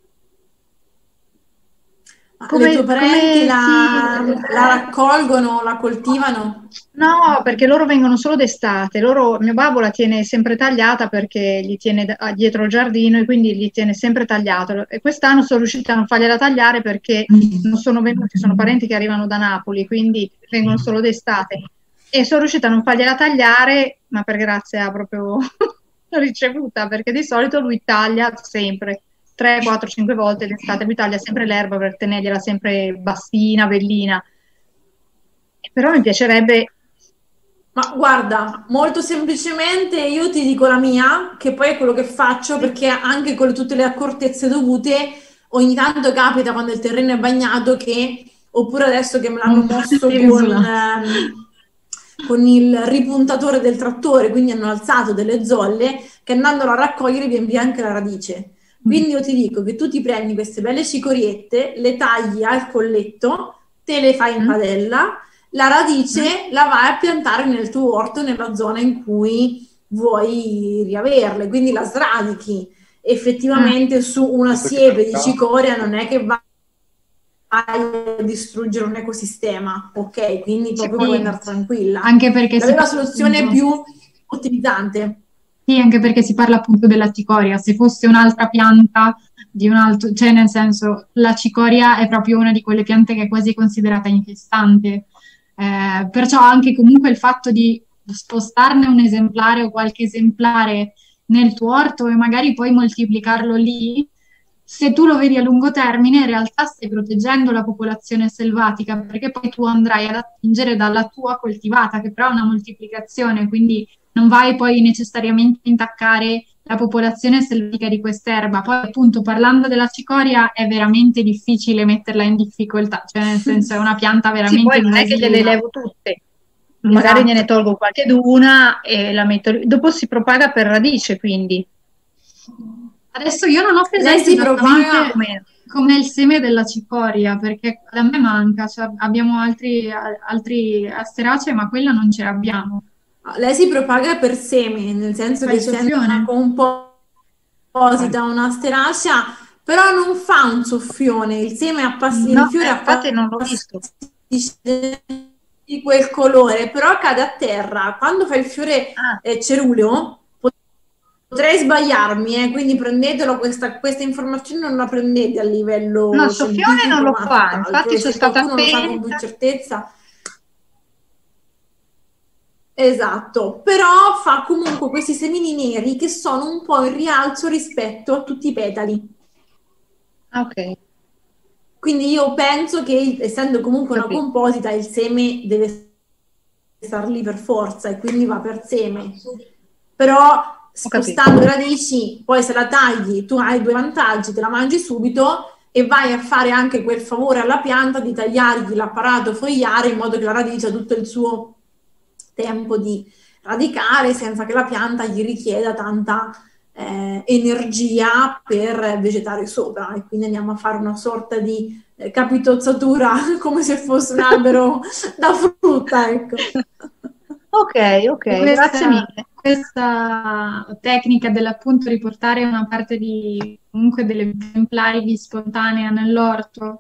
Le tue parenti la raccolgono, la coltivano? No, perché loro vengono solo d'estate. Mio babbo la tiene sempre tagliata perché gli tiene dietro il giardino e quindi gli tiene sempre tagliato. E quest'anno sono riuscita a non fargliela tagliare perché non sono venuti, sono parenti che arrivano da Napoli, quindi vengono solo d'estate. E sono riuscita a non fargliela tagliare, ma per grazia proprio ricevuta, perché di solito lui taglia sempre. 3, 4, 5 volte l'estate lui taglia sempre l'erba per tenergliela sempre bassina, bellina. Però mi piacerebbe... Ma guarda, molto semplicemente io ti dico la mia, che poi è quello che faccio, perché anche con tutte le accortezze dovute, ogni tanto capita quando il terreno è bagnato che, oppure adesso che me l'hanno mosso con il ripuntatore del trattore, quindi hanno alzato delle zolle, che andandolo a raccogliere viene via anche la radice. Quindi io ti dico che tu ti prendi queste belle cicoriette, le tagli al colletto, te le fai in padella, la radice la vai a piantare nel tuo orto, nella zona in cui vuoi riaverle, quindi la sradichi. Effettivamente su una siepe di cicoria non è che vai a distruggere un ecosistema, ok? Quindi proprio puoi andare tranquilla. Anche perché è la soluzione più ottimizzante. Sì, anche perché si parla appunto della cicoria. Se fosse un'altra pianta di un altro, cioè nel senso, la cicoria è proprio una di quelle piante che è quasi considerata infestante. Perciò anche comunque il fatto di spostarne un esemplare o qualche esemplare nel tuo orto e magari poi moltiplicarlo lì, se tu lo vedi a lungo termine, in realtà stai proteggendo la popolazione selvatica, perché poi tu andrai ad attingere dalla tua coltivata, che però ha una moltiplicazione, quindi non vai poi necessariamente a intaccare la popolazione selvatica di quest'erba. Poi appunto parlando della cicoria è veramente difficile metterla in difficoltà, cioè nel senso è una pianta Sì, veramente poi non è che gliele invasiva. levo tutte, magari Esatto. gliene tolgo qualcheduna e la metto lì. Dopo si propaga per radice, quindi. Adesso io non ho Lei presente si propaga esattamente come il seme della cicoria, perché a me manca, cioè abbiamo altri asteracei, ma quella non ce l'abbiamo. Lei si propaga per semi, nel senso Fa che il essendo una soffione? composita, una steracea, però non fa un soffione, il seme No, il fiore infatti non l'ho visto. appassisce di quel colore, però cade a terra. Quando fa il fiore ceruleo, potrei sbagliarmi, quindi prendetelo, questa informazione non la prendete a livello No, il soffione scientifico, non lo ma fa, tutt'altro. infatti E sono se stata qualcuno lo sa con più attenta. certezza, esatto, però fa comunque questi semini neri che sono un po' in rialzo rispetto a tutti i petali. Ok. Quindi io penso che, essendo comunque una Capito. composita, il seme deve star lì per forza e quindi va per seme. Però spostando le radici, poi se la tagli, tu hai due vantaggi, te la mangi subito e vai a fare anche quel favore alla pianta di tagliargli l'apparato fogliare in modo che la radice ha tutto il suo tempo di radicare senza che la pianta gli richieda tanta energia per vegetare sopra, e quindi andiamo a fare una sorta di capitozzatura come se fosse un albero da frutta, ecco. Ok, grazie mille. Questa tecnica dell'appunto riportare una parte comunque delle esemplari di spontanea nell'orto,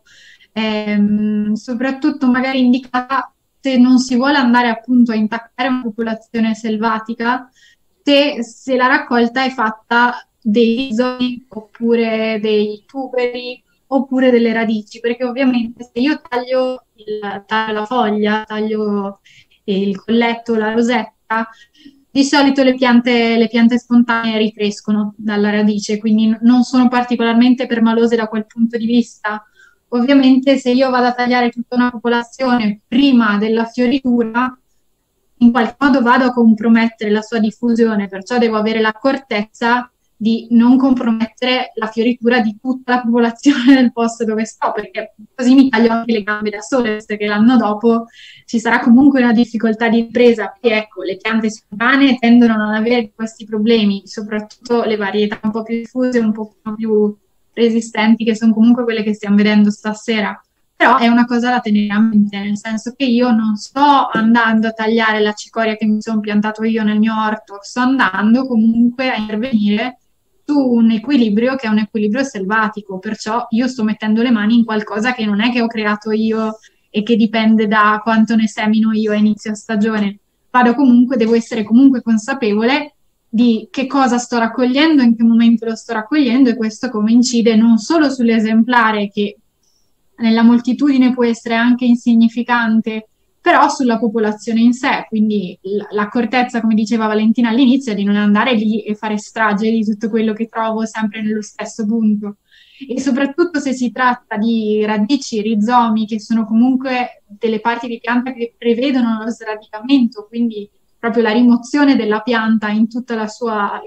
soprattutto magari indicata se non si vuole andare appunto a intaccare una popolazione selvatica, se la raccolta è fatta dei rizzomi oppure dei tuberi oppure delle radici, perché ovviamente se io taglio la foglia, taglio il colletto, la rosetta, di solito le piante spontanee ricrescono dalla radice, quindi non sono particolarmente permalose da quel punto di vista. Ovviamente se io vado a tagliare tutta una popolazione prima della fioritura, in qualche modo vado a compromettere la sua diffusione, perciò devo avere l'accortezza di non compromettere la fioritura di tutta la popolazione del posto dove sto, perché così mi taglio anche le gambe da sole, perché l'anno dopo ci sarà comunque una difficoltà di presa. Poi ecco, le piante spontanee tendono a non avere questi problemi, soprattutto le varietà un po' più diffuse, un po' più resistenti, che sono comunque quelle che stiamo vedendo stasera. Però è una cosa da tenere a mente, nel senso che io non sto andando a tagliare la cicoria che mi sono piantato io nel mio orto, sto andando comunque a intervenire su un equilibrio che è un equilibrio selvatico, perciò io sto mettendo le mani in qualcosa che non è che ho creato io e che dipende da quanto ne semino io a inizio stagione. Devo essere comunque consapevole di che cosa sto raccogliendo, in che momento lo sto raccogliendo, e questo come incide non solo sull'esemplare, che nella moltitudine può essere anche insignificante, però sulla popolazione in sé. Quindi l'accortezza, come diceva Valentina all'inizio, è di non andare lì e fare strage di tutto quello che trovo sempre nello stesso punto. E soprattutto se si tratta di radici, rizomi, che sono comunque delle parti di pianta che prevedono lo sradicamento, quindi proprio la rimozione della pianta in tutta la sua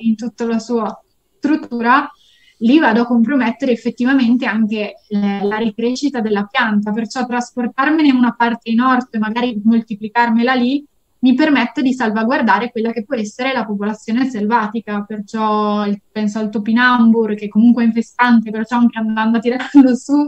struttura, lì vado a compromettere effettivamente anche la ricrescita della pianta, perciò trasportarmene una parte in orto e magari moltiplicarmela lì mi permette di salvaguardare quella che può essere la popolazione selvatica, perciò penso al topinambur, che comunque è infestante, perciò anche andando a tirarlo su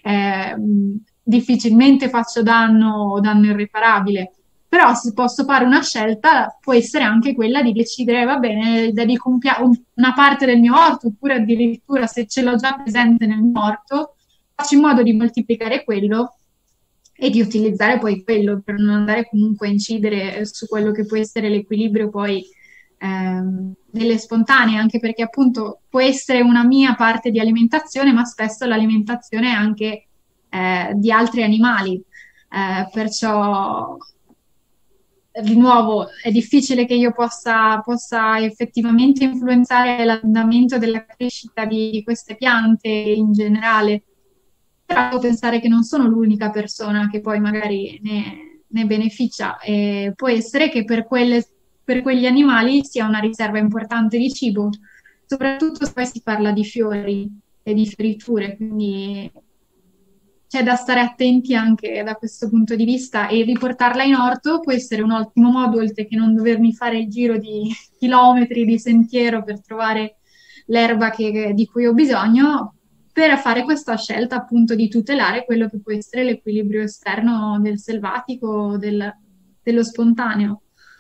difficilmente faccio danno irreparabile. Però se posso fare una scelta, può essere anche quella di decidere, va bene, dedico una parte del mio orto, oppure addirittura se ce l'ho già presente nel mio orto, faccio in modo di moltiplicare quello e di utilizzare poi quello, per non andare comunque a incidere su quello che può essere l'equilibrio poi delle spontanee, anche perché appunto può essere una mia parte di alimentazione, ma spesso l'alimentazione è anche di altri animali, perciò di nuovo è difficile che io possa effettivamente influenzare l'andamento della crescita di queste piante in generale, però devo pensare che non sono l'unica persona che poi magari ne beneficia, e può essere che per quegli animali sia una riserva importante di cibo, soprattutto se poi si parla di fiori e di fioriture, quindi c'è da stare attenti anche da questo punto di vista, e riportarla in orto può essere un ottimo modo, oltre che non dovermi fare il giro di chilometri di sentiero per trovare l'erba di cui ho bisogno, per fare questa scelta appunto di tutelare quello che può essere l'equilibrio esterno del selvatico, dello spontaneo.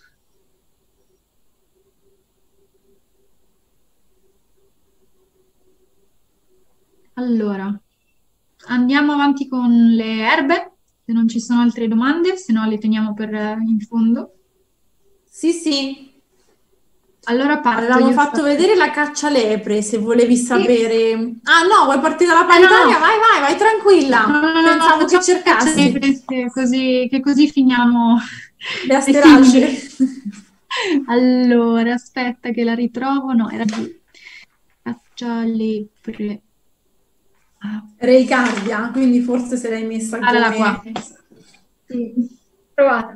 Allora, andiamo avanti con le erbe, se non ci sono altre domande, se no le teniamo per in fondo. Sì, sì. Allora parto. Avevamo fatto vedere la caccialepre, se volevi sapere. Ah no, vuoi partire dalla paritaria? No. Vai, tranquilla. Pensavo che cercassi. Che così finiamo le asteracee. Allora, aspetta che la ritrovo. No, era qui. Caccialepre. Reicardia, quindi forse se l'hai messa come... Allora, qua. Sì. Provata.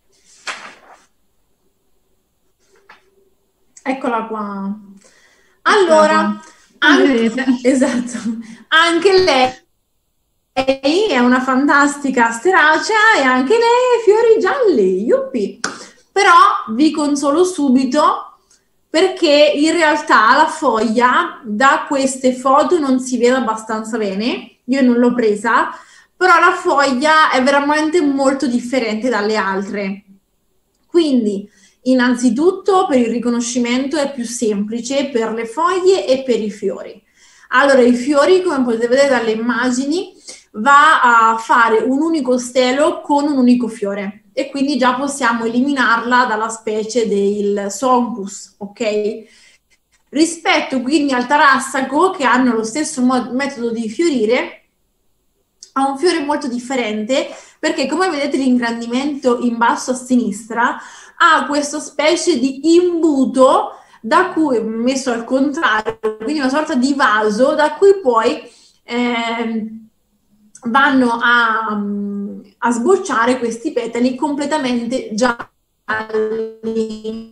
Eccola qua. Allora, esatto, anche lei è una fantastica asteracea e anche lei ha fiori gialli, yuppi. Però vi consolo subito perché in realtà la foglia da queste foto non si vede abbastanza bene, io non l'ho presa, però la foglia è veramente molto differente dalle altre. Quindi innanzitutto per il riconoscimento è più semplice per le foglie e per i fiori. Allora, i fiori, come potete vedere dalle immagini, va a fare un unico stelo con un unico fiore e quindi già possiamo eliminarla dalla specie del Sonchus, ok? Rispetto quindi al tarassaco, che hanno lo stesso metodo di fiorire, ha un fiore molto differente perché, come vedete, l'ingrandimento in basso a sinistra ha questa specie di imbuto da cui, messo al contrario, quindi una sorta di vaso da cui poi vanno a sbocciare questi petali completamente gialli.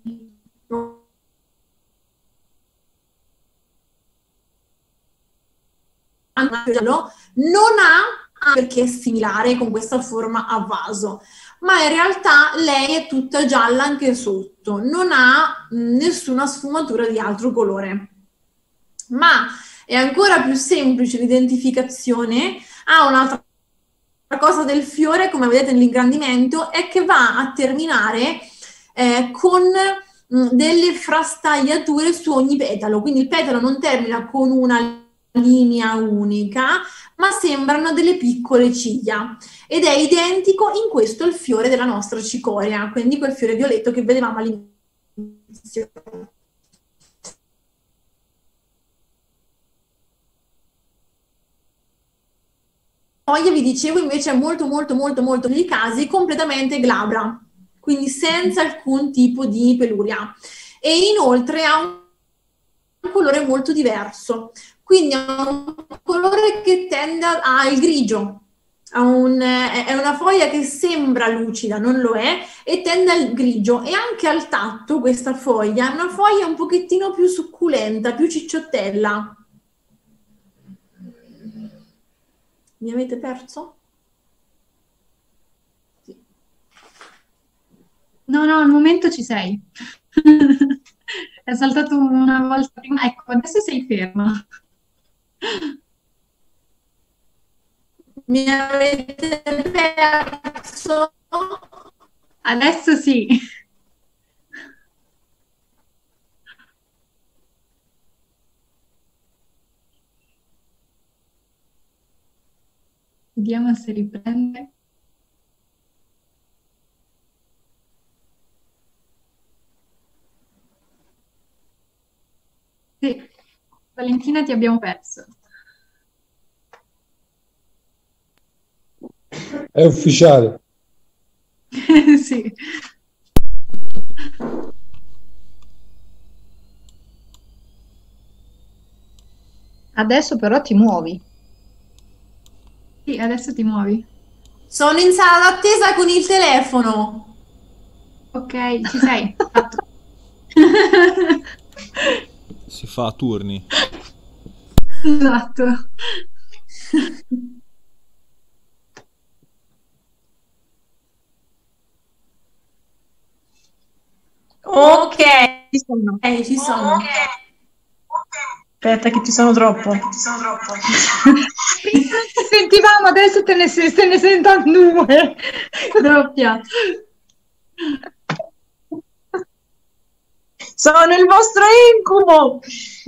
Non ha, perché è similare con questa forma a vaso, ma in realtà lei è tutta gialla anche sotto, non ha nessuna sfumatura di altro colore. Ma è ancora più semplice l'identificazione. Ha un'altra cosa del fiore, come vedete nell'ingrandimento, è che va a terminare con delle frastagliature su ogni petalo, quindi il petalo non termina con una linea unica, ma sembrano delle piccole ciglia, ed è identico in questo il fiore della nostra cicoria, quindi quel fiore violetto che vedevamo all'inizio. La foglia, vi dicevo, invece è molto nei casi completamente glabra, quindi senza alcun tipo di peluria, e inoltre ha un colore molto diverso, quindi ha un colore che tende al grigio, è una foglia che sembra lucida, non lo è, e tende al grigio, e anche al tatto questa foglia è una foglia un pochettino più succulenta, più cicciottella. Mi avete perso? Sì. No, al momento ci sei. È saltato una volta prima. Ecco, adesso sei ferma. Mi avete perso? Adesso sì. Vediamo se riprende. Sì, Valentina, ti abbiamo perso. È ufficiale. Sì, Adesso però ti muovi. Sì, adesso ti muovi. Sono in sala d'attesa con il telefono. Ok, ci sei. Fatto. Si fa a turni. Esatto. Ok, ci sono. Ci sono. Aspetta che ci sono troppo. Sentivamo, adesso te ne sentono due. Doppia. Sono il vostro incubo.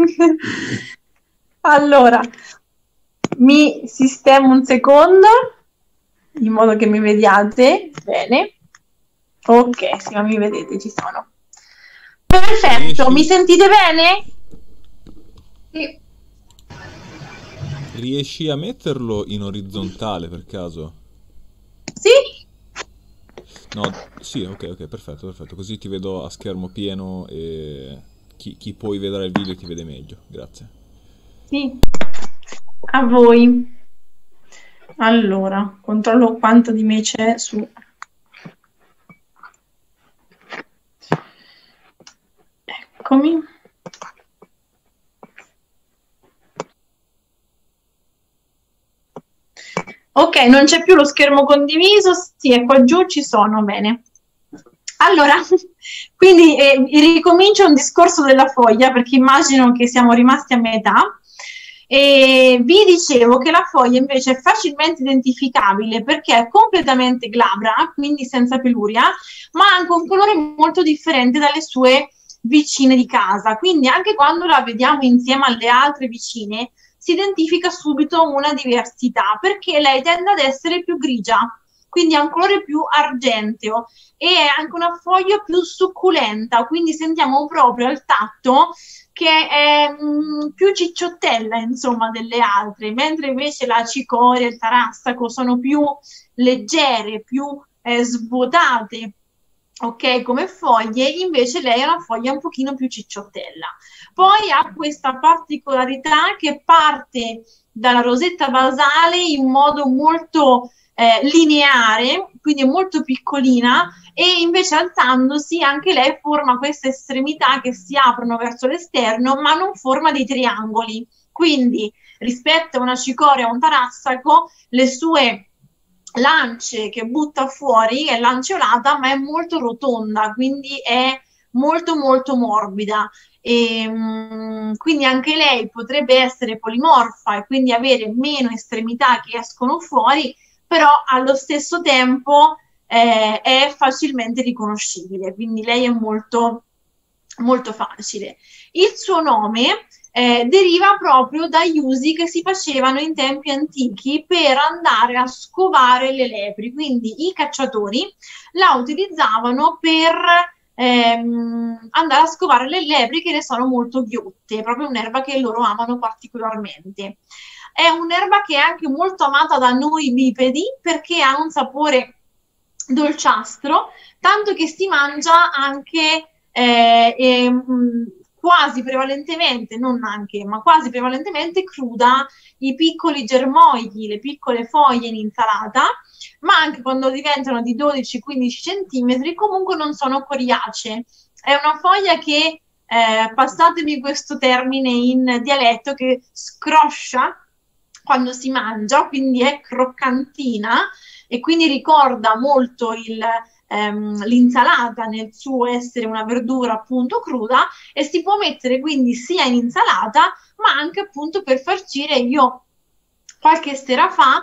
Allora, mi sistemo un secondo in modo che mi vediate bene. Ok, sì, ma mi vedete, ci sono. Perfetto, mi sentite bene? Sì. Riesci a metterlo in orizzontale per caso? Sì? No, sì, ok, perfetto. Così ti vedo a schermo pieno e chi poi vedrà il video ti vede meglio. Grazie. Sì, a voi. Allora, controllo quanto di me c'è su... Eccomi. Ok, non c'è più lo schermo condiviso, sì, e qua giù ci sono, bene. Allora, quindi ricomincio un discorso della foglia, perché immagino che siamo rimasti a metà. E vi dicevo che la foglia invece è facilmente identificabile perché è completamente glabra, quindi senza peluria, ma ha anche un colore molto differente dalle sue vicine di casa. Quindi anche quando la vediamo insieme alle altre vicine, si identifica subito una diversità, perché lei tende ad essere più grigia, quindi ha un colore più argenteo e è anche una foglia più succulenta, quindi sentiamo proprio al tatto che è più cicciottella, insomma, delle altre, mentre invece la cicoria e il tarassaco sono più leggere, più svuotate, ok, come foglie, invece lei è una foglia un pochino più cicciottella. Poi ha questa particolarità che parte dalla rosetta basale in modo molto lineare, quindi molto piccolina, e invece alzandosi anche lei forma queste estremità che si aprono verso l'esterno, ma non forma dei triangoli. Quindi rispetto a una cicoria o un tarassaco, le sue lance che butta fuori è lanceolata, ma è molto rotonda, quindi è molto molto morbida. E, quindi anche lei potrebbe essere polimorfa e quindi avere meno estremità che escono fuori, però allo stesso tempo è facilmente riconoscibile, quindi lei è molto molto facile. Il suo nome deriva proprio dagli usi che si facevano in tempi antichi per andare a scovare le lepri, quindi i cacciatori la utilizzavano per andare a scovare le lepri che ne sono molto ghiotte, proprio un'erba che loro amano particolarmente. È un'erba che è anche molto amata da noi bipedi perché ha un sapore dolciastro, tanto che si mangia anche quasi prevalentemente, non anche, ma quasi prevalentemente cruda, i piccoli germogli, le piccole foglie in insalata, ma anche quando diventano di 12-15 centimetri comunque non sono coriacee. È una foglia che, passatemi questo termine in dialetto, che scroscia quando si mangia, quindi è croccantina e quindi ricorda molto l'insalata nel suo essere una verdura appunto cruda, e si può mettere quindi sia in insalata ma anche appunto per farcire. Io qualche sera fa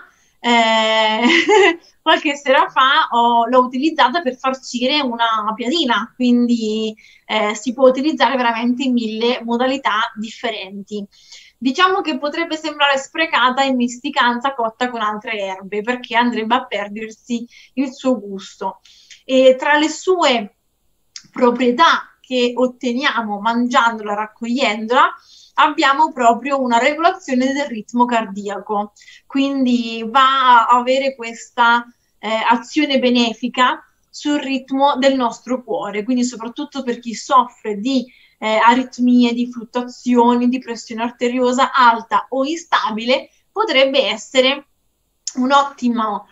l'ho utilizzata per farcire una piadina, quindi si può utilizzare veramente in 1000 modalità differenti. Diciamo che potrebbe sembrare sprecata in misticanza cotta con altre erbe, perché andrebbe a perdersi il suo gusto. E tra le sue proprietà che otteniamo mangiandola, raccogliendola, abbiamo proprio una regolazione del ritmo cardiaco, quindi va a avere questa azione benefica sul ritmo del nostro cuore, quindi soprattutto per chi soffre di aritmie, di fluttuazioni, di pressione arteriosa alta o instabile, potrebbe essere un ottimo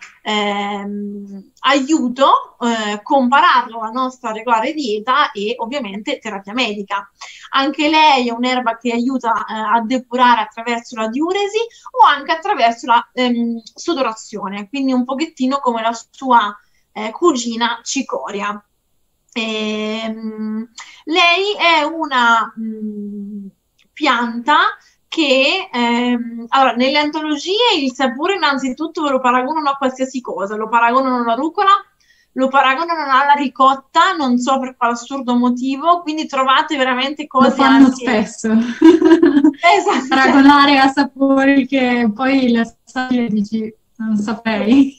aiuto compararlo alla nostra regolare dieta e ovviamente terapia medica. Anche lei è un'erba che aiuta a depurare attraverso la diuresi o anche attraverso la sudorazione, quindi un pochettino come la sua cugina cicoria. Lei è una pianta che allora, nelle antologie il sapore innanzitutto ve lo paragonano a qualsiasi cosa, lo paragonano alla rucola, lo paragonano alla ricotta, non so per quale assurdo motivo, quindi trovate veramente cose... Lo fanno spesso, esatto. Paragonare a sapori che poi le assaggi e dici, non saprei.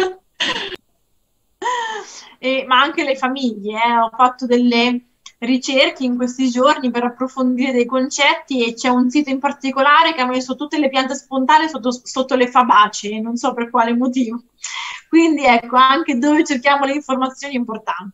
Ma anche le famiglie, ho fatto delle ricerche in questi giorni per approfondire dei concetti e c'è un sito in particolare che ha messo tutte le piante spontanee sotto le fabacee, non so per quale motivo. Quindi ecco, anche dove cerchiamo le informazioni importanti.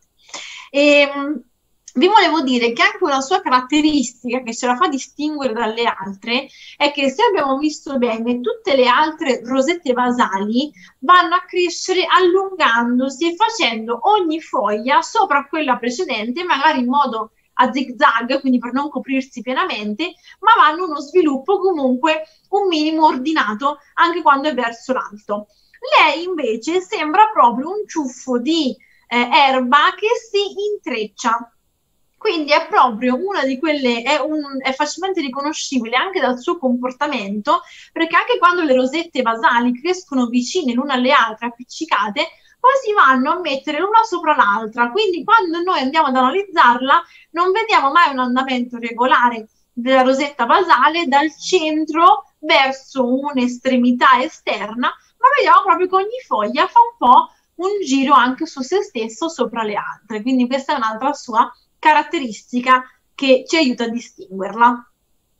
Vi volevo dire che anche una sua caratteristica che ce la fa distinguere dalle altre è che, se abbiamo visto bene, tutte le altre rosette basali vanno a crescere allungandosi e facendo ogni foglia sopra quella precedente, magari in modo a zigzag, quindi per non coprirsi pienamente, ma vanno uno sviluppo comunque un minimo ordinato anche quando è verso l'alto. Lei invece sembra proprio un ciuffo di erba che si intreccia. Quindi è proprio una di quelle, è facilmente riconoscibile anche dal suo comportamento, perché anche quando le rosette basali crescono vicine l'una alle altre, appiccicate, poi si vanno a mettere l'una sopra l'altra. Quindi quando noi andiamo ad analizzarla non vediamo mai un andamento regolare della rosetta basale dal centro verso un'estremità esterna, ma vediamo proprio che ogni foglia fa un po' un giro anche su se stesso sopra le altre. Quindi questa è un'altra sua caratteristica che ci aiuta a distinguerla.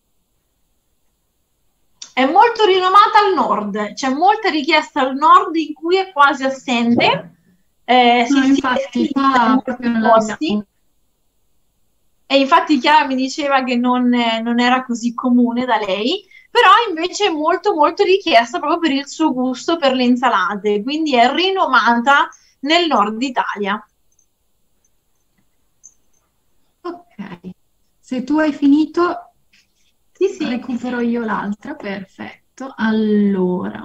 È molto rinomata al nord, c'è molta richiesta al nord in cui è quasi assente. Infatti, e infatti Chiara mi diceva che non era così comune da lei, però invece è molto molto richiesta proprio per il suo gusto per le insalate, quindi è rinomata nel nord Italia. Ok, se tu hai finito, sì. Recupero io l'altra, perfetto. Allora,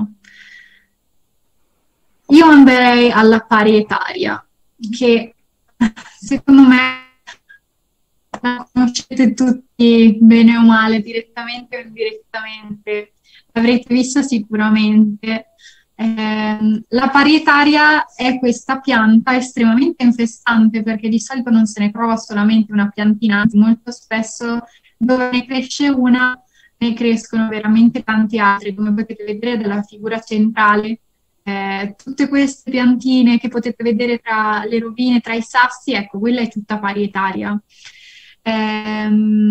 io andrei alla parietaria, che secondo me la conoscete tutti bene o male, direttamente o indirettamente, l'avrete vista sicuramente. La parietaria è questa pianta estremamente infestante, perché di solito non se ne trova solamente una piantina, anzi molto spesso dove ne cresce una ne crescono veramente tanti altri, come potete vedere dalla figura centrale. Tutte queste piantine che potete vedere tra le rovine, tra i sassi, ecco, quella è tutta parietaria. È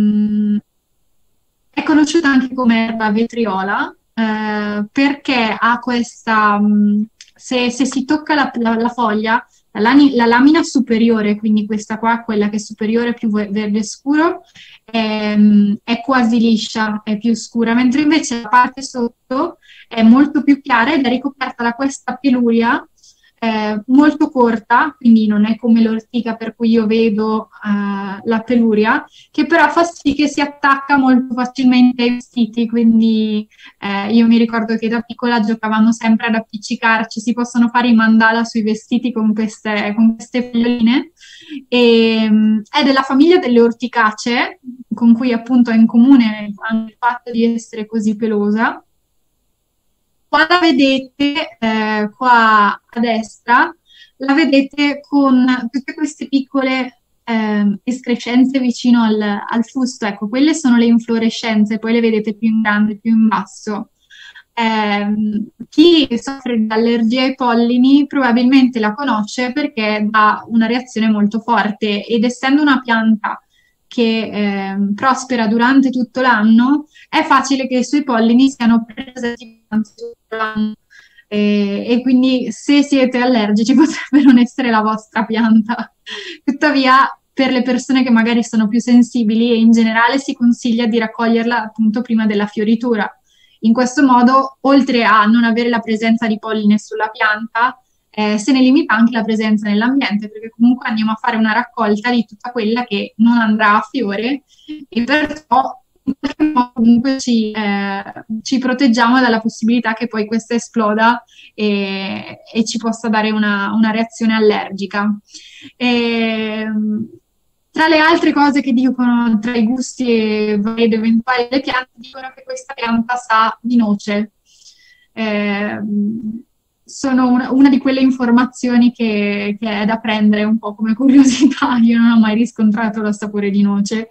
conosciuta anche come erba vetriola, perché ha questa, se si tocca la foglia, la lamina superiore, quindi questa qua, quella che è superiore più verde scuro, è quasi liscia, è più scura, mentre invece la parte sotto è molto più chiara ed è ricoperta da questa peluria molto corta, quindi non è come l'ortica per cui io vedo la peluria, che però fa sì che si attacca molto facilmente ai vestiti, quindi io mi ricordo che da piccola giocavamo sempre ad appiccicarci, si possono fare i mandala sui vestiti con queste foglioline, è della famiglia delle orticacee, con cui appunto è in comune anche il fatto di essere così pelosa. Qua la vedete, qua a destra, la vedete con tutte queste piccole escrescenze vicino al fusto. Ecco, quelle sono le inflorescenze, poi le vedete più in grande, più in basso. Chi soffre di allergia ai pollini probabilmente la conosce perché dà una reazione molto forte, ed essendo una pianta che prospera durante tutto l'anno, è facile che i suoi pollini siano presenti durante tutto l'anno, e quindi se siete allergici potrebbe non essere la vostra pianta. Tuttavia per le persone che magari sono più sensibili, e in generale si consiglia di raccoglierla appunto prima della fioritura. In questo modo, oltre a non avere la presenza di polline sulla pianta, se ne limita anche la presenza nell'ambiente, perché comunque andiamo a fare una raccolta di tutta quella che non andrà a fiore, e perciò in qualche modo comunque ci proteggiamo dalla possibilità che poi questa esploda e ci possa dare una reazione allergica. Tra le altre cose che dicono, tra i gusti ed eventuali delle piante, dicono che questa pianta sa di noce. Sono una di quelle informazioni che è da prendere un po' come curiosità. Io non ho mai riscontrato l'assapore di noce.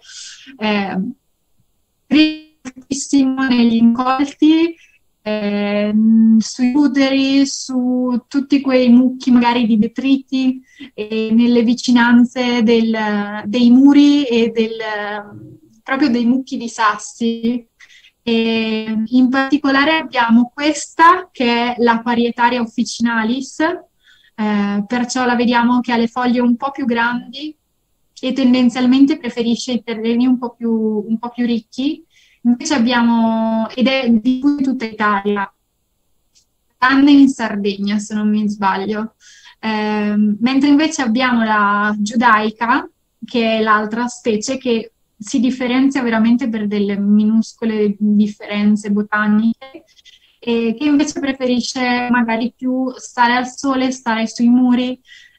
Tantissimo negli incolti, sui ruderi, su tutti quei mucchi magari di detriti, nelle vicinanze dei muri e proprio dei mucchi di sassi. E in particolare abbiamo questa che è la Parietaria officinalis, perciò la vediamo che ha le foglie un po' più grandi e tendenzialmente preferisce i terreni un po' più ricchi. Invece abbiamo, ed è di tutta Italia, tranne in Sardegna se non mi sbaglio, mentre invece abbiamo la giudaica, che è l'altra specie che si differenzia veramente per delle minuscole differenze botaniche, e che invece preferisce magari più stare al sole, stare sui muri,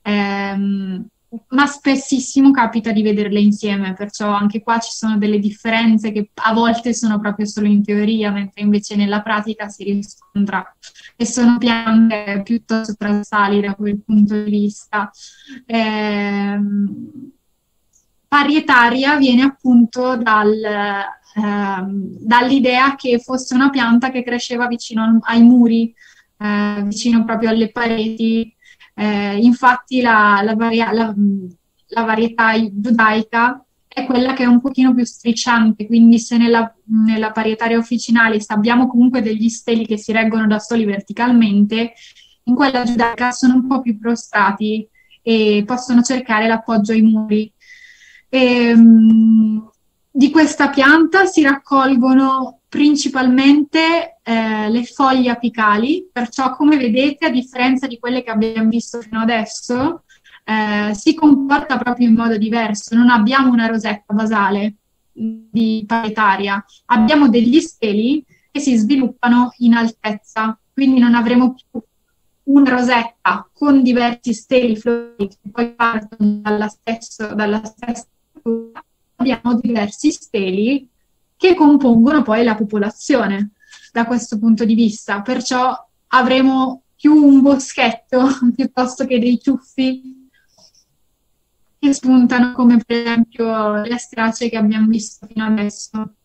ma spessissimo capita di vederle insieme, perciò anche qua ci sono delle differenze che a volte sono proprio solo in teoria, mentre invece nella pratica si riscontra, e sono piante piuttosto trasversali da quel punto di vista. Parietaria viene appunto dall'idea che fosse una pianta che cresceva vicino ai muri, vicino proprio alle pareti. Infatti la varietà giudaica è quella che è un pochino più strisciante, quindi se nella Parietaria officinalis abbiamo comunque degli steli che si reggono da soli verticalmente, in quella giudaica sono un po' più prostrati e possono cercare l'appoggio ai muri. Di questa pianta si raccolgono principalmente le foglie apicali, perciò come vedete, a differenza di quelle che abbiamo visto fino adesso, si comporta proprio in modo diverso. Non abbiamo una rosetta basale di Parietaria, abbiamo degli steli che si sviluppano in altezza, quindi non avremo più una rosetta con diversi steli floridi che poi partono dalla stessa abbiamo diversi steli che compongono poi la popolazione da questo punto di vista, perciò avremo più un boschetto piuttosto che dei ciuffi che spuntano, come per esempio le astracee che abbiamo visto fino adesso.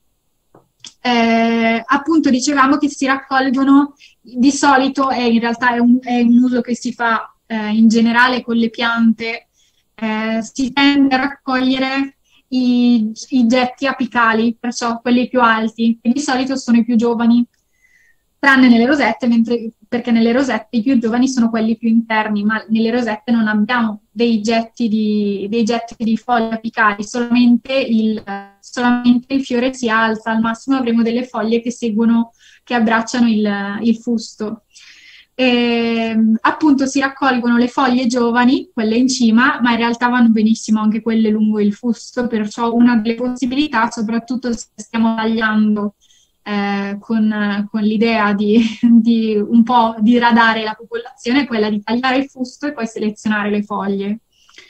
Appunto dicevamo che si raccolgono, di solito in realtà è un uso che si fa in generale con le piante, si tende a raccogliere i getti apicali, perciò quelli più alti, e di solito sono i più giovani, tranne nelle rosette, perché nelle rosette i più giovani sono quelli più interni, ma nelle rosette non abbiamo dei getti di foglie apicali, solamente il fiore si alza, al massimo avremo delle foglie che abbracciano il fusto. Appunto si raccolgono le foglie giovani, quelle in cima, ma in realtà vanno benissimo anche quelle lungo il fusto, perciò una delle possibilità, soprattutto se stiamo tagliando con l'idea di un po' diradare la popolazione, è quella di tagliare il fusto e poi selezionare le foglie.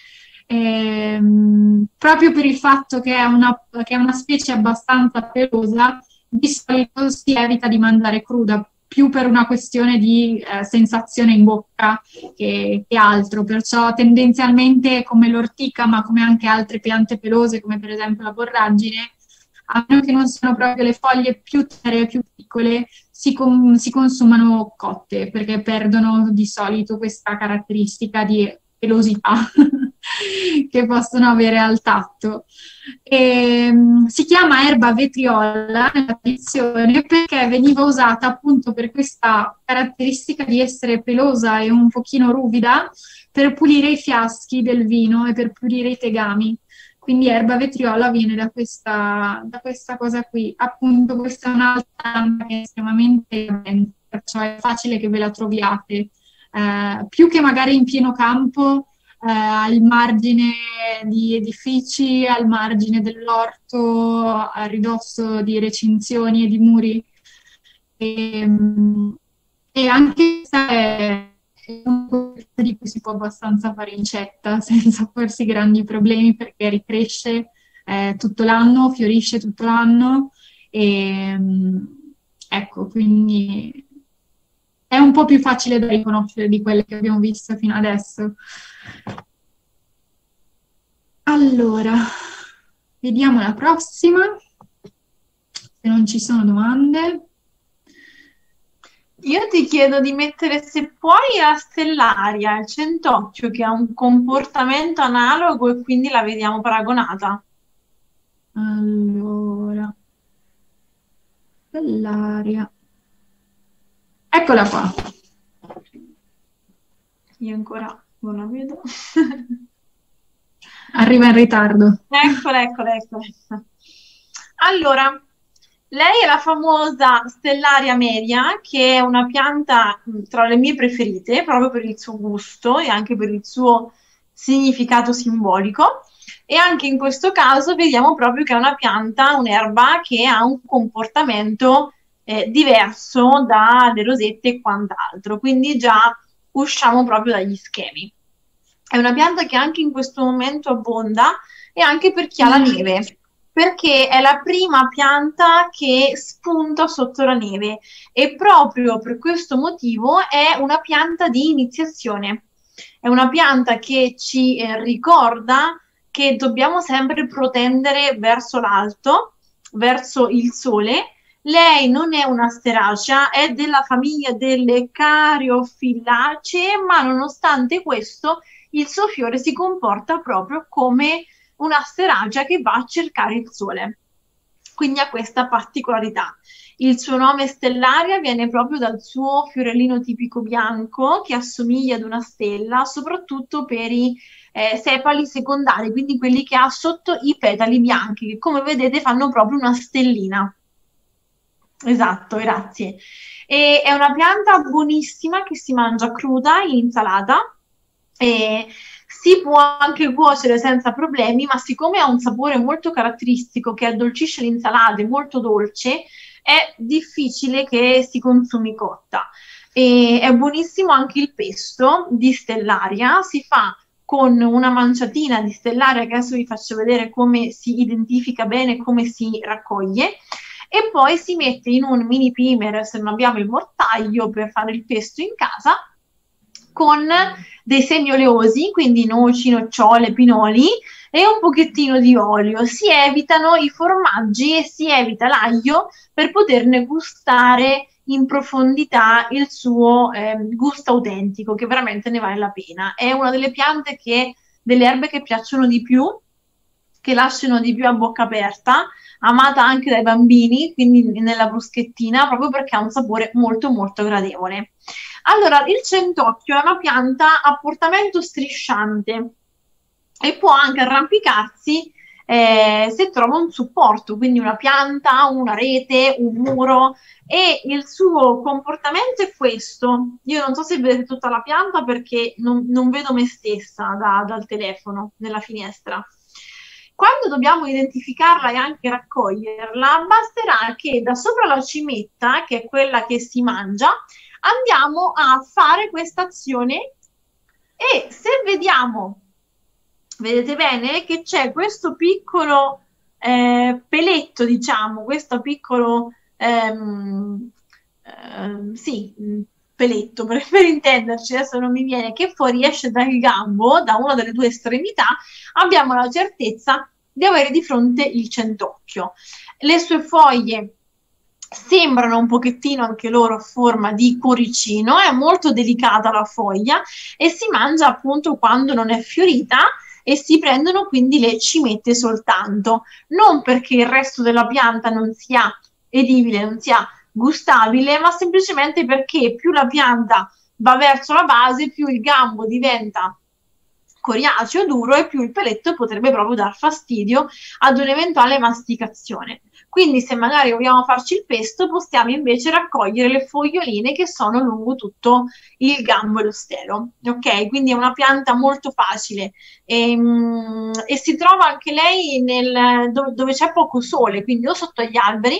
Proprio per il fatto che è una specie abbastanza pelosa, di solito si evita di mangiare cruda, più per una questione di sensazione in bocca che altro, perciò tendenzialmente come l'ortica, ma come anche altre piante pelose, come per esempio la borragine, a meno che non siano proprio le foglie più tenere, più piccole, si consumano cotte, perché perdono di solito questa caratteristica di pelosità che possono avere al tatto. Si chiama erba vetriola nella tradizione perché veniva usata appunto per questa caratteristica di essere pelosa e un pochino ruvida, per pulire i fiaschi del vino e per pulire i tegami. Quindi erba vetriola viene da questa cosa qui. Appunto, questa è un'altra pianta che è estremamente evidente, perciò è facile che ve la troviate. Più che magari in pieno campo, al margine di edifici, al margine dell'orto, a ridosso di recinzioni e di muri. E anche questa è una di cui si può abbastanza fare incetta senza farsi grandi problemi, perché ricresce tutto l'anno, fiorisce tutto l'anno, e ecco, quindi è un po' più facile da riconoscere di quelle che abbiamo visto fino adesso. Allora, vediamo la prossima, se non ci sono domande. Io ti chiedo di mettere, se puoi, la stellaria, il centocchio, che ha un comportamento analogo e quindi la vediamo paragonata. Allora, stellaria. Eccola qua. Io ancora non la vedo. Arriva in ritardo. Eccola. Allora, lei è la famosa stellaria media, che è una pianta tra le mie preferite, proprio per il suo gusto e anche per il suo significato simbolico. E anche in questo caso vediamo proprio che è una pianta, un'erba, che ha un comportamento diverso dalle rosette e quant'altro. Quindi già usciamo proprio dagli schemi. È una pianta che anche in questo momento abbonda, e anche per chi ha la neve, perché è la prima pianta che spunta sotto la neve, e proprio per questo motivo è una pianta di iniziazione. È una pianta che ci ricorda che dobbiamo sempre protendere verso l'alto, verso il sole. Lei non è una steracea, è della famiglia delle Caryophyllacee, ma nonostante questo il suo fiore si comporta proprio come una steracea che va a cercare il sole. Quindi ha questa particolarità. Il suo nome stellaria viene proprio dal suo fiorellino tipico bianco, che assomiglia ad una stella, soprattutto per i sepali secondari, quindi quelli che ha sotto i petali bianchi, che come vedete fanno proprio una stellina. Esatto, grazie. E è una pianta buonissima che si mangia cruda in insalata, e si può anche cuocere senza problemi, ma siccome ha un sapore molto caratteristico che addolcisce l'insalata, è molto dolce, è difficile che si consumi cotta. E è buonissimo anche il pesto di stellaria, si fa con una manciatina di stellaria, che adesso vi faccio vedere come si identifica bene, come si raccoglie, e poi si mette in un mini primer, se non abbiamo il mortaio per fare il pesto in casa, con dei semi oleosi, quindi noci, nocciole, pinoli, e un pochettino di olio. Si evitano i formaggi e si evita l'aglio per poterne gustare in profondità il suo gusto autentico, che veramente ne vale la pena. È una delle piante delle erbe che piacciono di più, che lasciano di più a bocca aperta, amata anche dai bambini, quindi nella bruschettina, proprio perché ha un sapore molto molto gradevole. Allora, il centocchio è una pianta a portamento strisciante e può anche arrampicarsi se trova un supporto, quindi una pianta, una rete, un muro, e il suo comportamento è questo. Io non so se vedete tutta la pianta perché non vedo me stessa dal telefono nella finestra. Quando dobbiamo identificarla e anche raccoglierla, basterà che da sopra la cimetta, che è quella che si mangia, andiamo a fare questa azione, e se vediamo, vedete bene che c'è questo piccolo peletto, diciamo, questo piccolo peletto, per intenderci, adesso non mi viene, che fuoriesce dal gambo, da una delle due estremità, abbiamo la certezza di avere di fronte il centocchio. Le sue foglie sembrano un pochettino anche loro a forma di cuoricino, è molto delicata la foglia e si mangia appunto quando non è fiorita, e si prendono quindi le cimette soltanto, non perché il resto della pianta non sia edibile, non sia gustabile, ma semplicemente perché più la pianta va verso la base, più il gambo diventa coriaceo, duro, e più il peletto potrebbe proprio dar fastidio ad un'eventuale masticazione. Quindi se magari vogliamo farci il pesto, possiamo invece raccogliere le foglioline che sono lungo tutto il gambo e lo stelo. Ok? Quindi è una pianta molto facile e si trova anche lei dove c'è poco sole, quindi o sotto gli alberi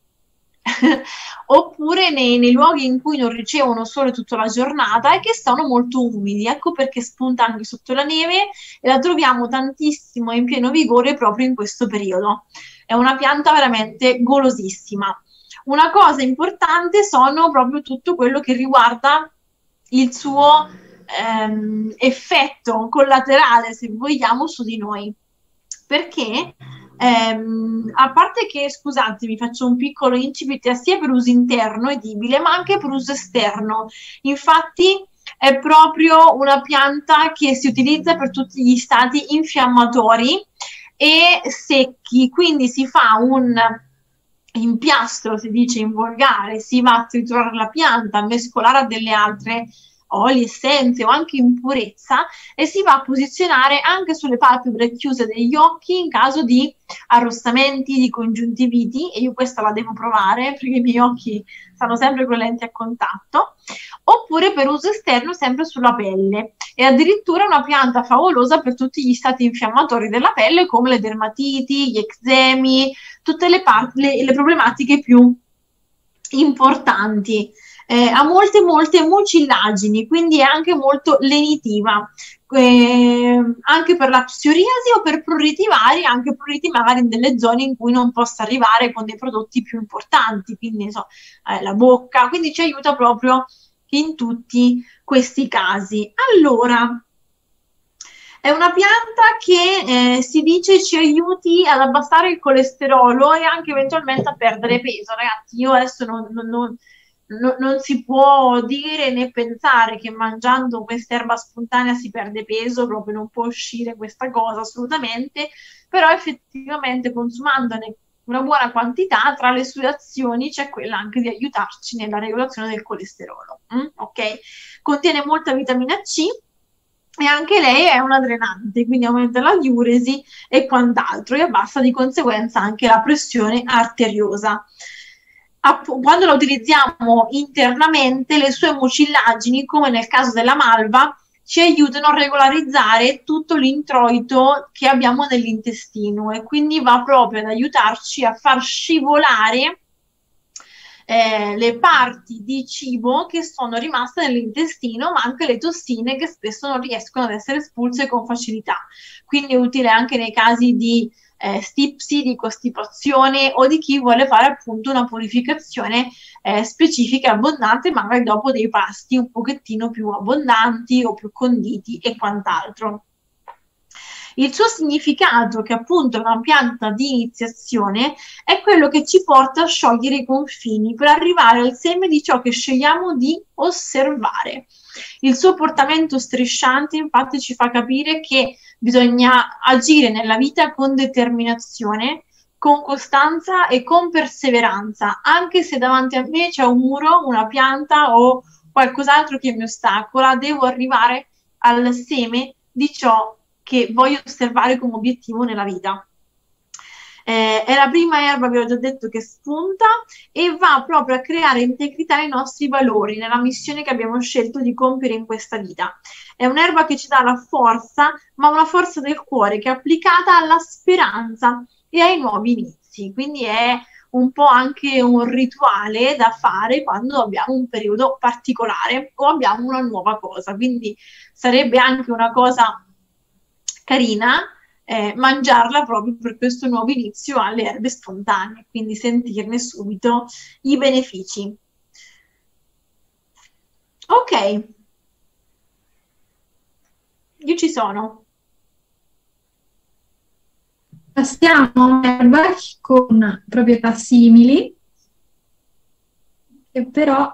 oppure nei luoghi in cui non ricevono sole tutta la giornata e che sono molto umidi. Ecco perché spunta anche sotto la neve e la troviamo tantissimo in pieno vigore proprio in questo periodo. È una pianta veramente golosissima. Una cosa importante sono proprio tutto quello che riguarda il suo effetto collaterale, se vogliamo, su di noi. Perché a parte che, scusatemi, faccio un piccolo incipit sia per uso interno edibile, ma anche per uso esterno. Infatti è proprio una pianta che si utilizza per tutti gli stati infiammatori e secchi, quindi si fa un impiastro, si dice in volgare, si va a triturare la pianta, a mescolare a delle altre oli, essenze o anche impurezza e si va a posizionare anche sulle palpebre chiuse degli occhi in caso di arrossamenti, di congiuntiviti, e io questa la devo provare perché i miei occhi stanno sempre con lenti a contatto, oppure per uso esterno sempre sulla pelle. E addirittura una pianta favolosa per tutti gli stati infiammatori della pelle come le dermatiti, gli eczemi, tutte le problematiche più importanti. Ha molte mucillagini, quindi è anche molto lenitiva, anche per la psoriasi o per pruriti vari, anche pruriti magari in delle zone in cui non possa arrivare con dei prodotti più importanti, quindi la bocca, quindi ci aiuta proprio in tutti questi casi. Allora, è una pianta che si dice ci aiuti ad abbassare il colesterolo e anche eventualmente a perdere peso. Ragazzi, io adesso non si può dire né pensare che mangiando quest'erba spontanea si perde peso, proprio non può uscire questa cosa assolutamente, però effettivamente consumandone una buona quantità, tra le sue azioni c'è quella anche di aiutarci nella regolazione del colesterolo. Ok? Contiene molta vitamina C e anche lei è una drenante, quindi aumenta la diuresi e quant'altro e abbassa di conseguenza anche la pressione arteriosa. Quando la utilizziamo internamente, le sue mucillagini, come nel caso della malva, ci aiutano a regolarizzare tutto l'introito che abbiamo nell'intestino e quindi va proprio ad aiutarci a far scivolare le parti di cibo che sono rimaste nell'intestino, ma anche le tossine che spesso non riescono ad essere espulse con facilità. Quindi è utile anche nei casi di stipsi, di costipazione o di chi vuole fare appunto una purificazione specifica e abbondante, magari dopo dei pasti un pochettino più abbondanti o più conditi e quant'altro. Il suo significato, che appunto è una pianta di iniziazione, è quello che ci porta a sciogliere i confini per arrivare al seme di ciò che scegliamo di osservare. Il suo portamento strisciante infatti ci fa capire che bisogna agire nella vita con determinazione, con costanza e con perseveranza, anche se davanti a me c'è un muro, una pianta o qualcos'altro che mi ostacola, devo arrivare al seme di ciò che voglio osservare come obiettivo nella vita. È la prima erba, vi ho già detto, che spunta e va proprio a creare integrità ai nostri valori, nella missione che abbiamo scelto di compiere in questa vita. È un'erba che ci dà la forza, ma una forza del cuore che è applicata alla speranza e ai nuovi inizi. Quindi è un po' anche un rituale da fare quando abbiamo un periodo particolare o abbiamo una nuova cosa. Quindi sarebbe anche una cosa carina mangiarla proprio per questo nuovo inizio alle erbe spontanee, quindi sentirne subito i benefici. Ok, io ci sono. Passiamo a un'erba con proprietà simili, che però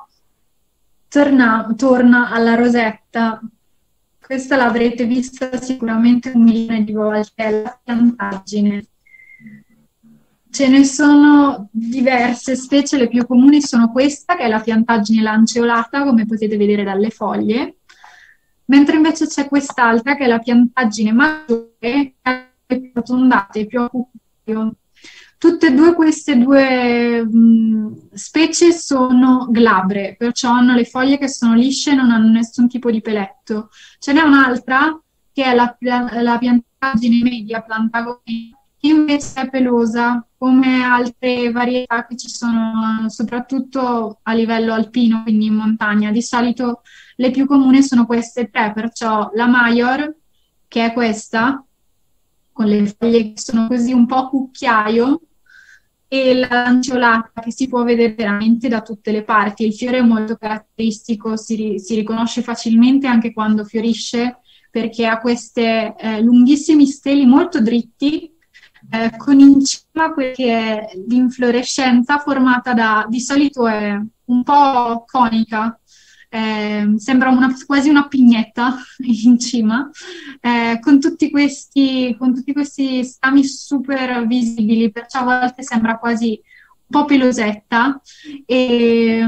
torna alla rosetta. Questa l'avrete vista sicuramente 1 milione di volte, è la piantaggine. Ce ne sono diverse specie, le più comuni sono questa, che è la piantaggine lanceolata, come potete vedere dalle foglie, mentre invece c'è quest'altra che è la piantaggine maggiore, che ha le più arrotondate, più a cucchiaio. Tutte e due queste due specie sono glabre, perciò hanno le foglie che sono lisce e non hanno nessun tipo di peletto. Ce n'è un'altra che è la piantaggine media, Plantago, che invece è pelosa, come altre varietà che ci sono soprattutto a livello alpino, quindi in montagna. Di solito le più comuni sono queste tre, perciò la Major, che è questa, con le foglie che sono così un po' a cucchiaio, e la lanceolata, che si può vedere veramente da tutte le parti. Il fiore è molto caratteristico, si riconosce facilmente anche quando fiorisce, perché ha questi lunghissimi steli molto dritti, con in cima quella che è l'inflorescenza formata di solito è un po' conica, sembra quasi una pignetta in cima, con tutti questi stami super visibili, perciò a volte sembra quasi un po' pelosetta, e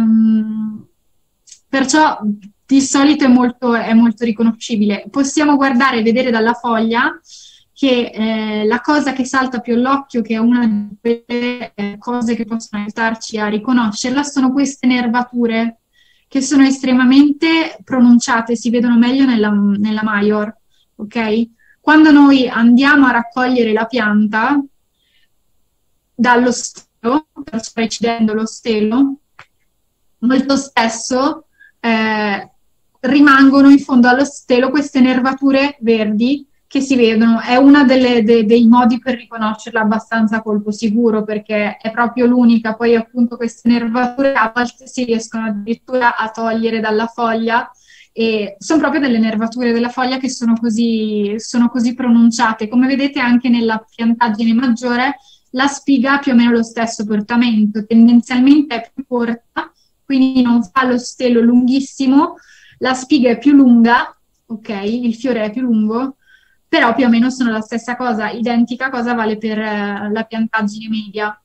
perciò di solito è molto riconoscibile. Possiamo guardare e vedere dalla foglia che la cosa che salta più all'occhio, che è una di quelle cose che possono aiutarci a riconoscerla, sono queste nervature, che sono estremamente pronunciate, si vedono meglio nella Major, ok? Quando noi andiamo a raccogliere la pianta dallo stelo, perciò recidendo lo stelo, molto spesso rimangono in fondo allo stelo queste nervature verdi che si vedono. È uno dei modi per riconoscerla abbastanza a colpo sicuro, perché è proprio l'unica. Poi appunto queste nervature a volte si riescono addirittura a togliere dalla foglia, e sono proprio delle nervature della foglia che sono così pronunciate. Come vedete anche nella piantaggine maggiore la spiga ha più o meno lo stesso portamento, tendenzialmente è più corta, quindi non fa lo stelo lunghissimo, la spiga è più lunga, ok, il fiore è più lungo, però più o meno sono la stessa cosa. Identica cosa vale per la piantaggine media.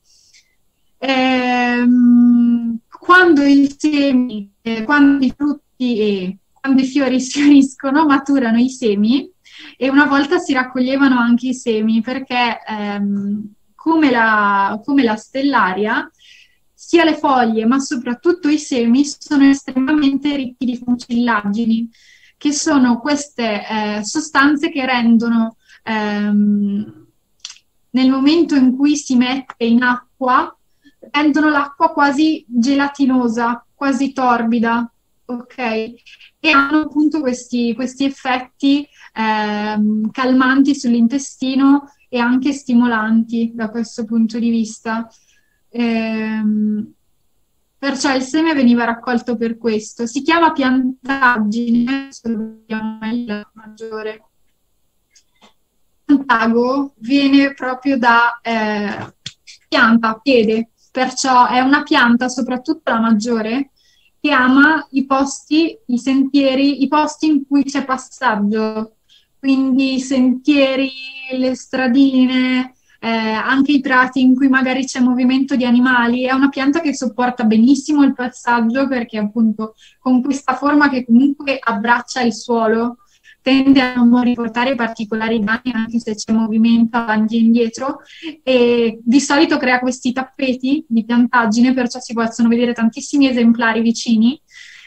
Quando i semi, quando i frutti e quando i fiori sfioriscono, maturano i semi, e una volta si raccoglievano anche i semi, perché come la stellaria, sia le foglie ma soprattutto i semi sono estremamente ricchi di fucillagini, che sono queste sostanze che rendono, nel momento in cui si mette in acqua, rendono l'acqua quasi gelatinosa, quasi torbida, ok? E hanno appunto questi effetti calmanti sull'intestino e anche stimolanti da questo punto di vista. Perciò il seme veniva raccolto per questo. Si chiama piantaggine, se lo vediamo meglio maggiore. Piantago viene proprio da pianta, piede, perciò è una pianta, soprattutto la maggiore, che ama i posti, i sentieri, i posti in cui c'è passaggio, quindi i sentieri, le stradine, anche i prati in cui magari c'è movimento di animali. È una pianta che sopporta benissimo il passaggio, perché appunto con questa forma che comunque abbraccia il suolo tende a non riportare particolari danni anche se c'è movimento avanti e indietro, e di solito crea questi tappeti di piantaggine, perciò si possono vedere tantissimi esemplari vicini,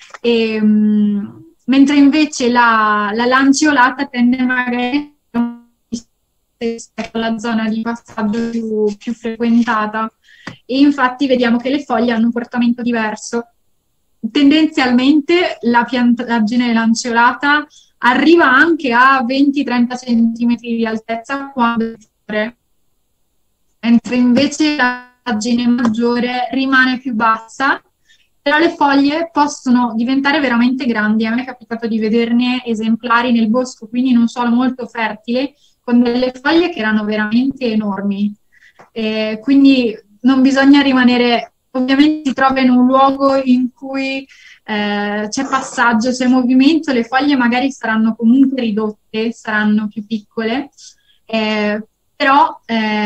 mentre invece la lanceolata tende magari rispetto alla zona di passaggio più frequentata, e infatti vediamo che le foglie hanno un portamento diverso. Tendenzialmente la piantaggine lanceolata arriva anche a 20-30 cm di altezza quando è fiore, mentre invece la piantaggine maggiore rimane più bassa, però le foglie possono diventare veramente grandi. A me è capitato di vederne esemplari nel bosco, quindi in un suolo molto fertile, con delle foglie che erano veramente enormi. Quindi non bisogna rimanere, ovviamente si trova in un luogo in cui c'è passaggio, c'è movimento, le foglie magari saranno comunque ridotte, saranno più piccole, però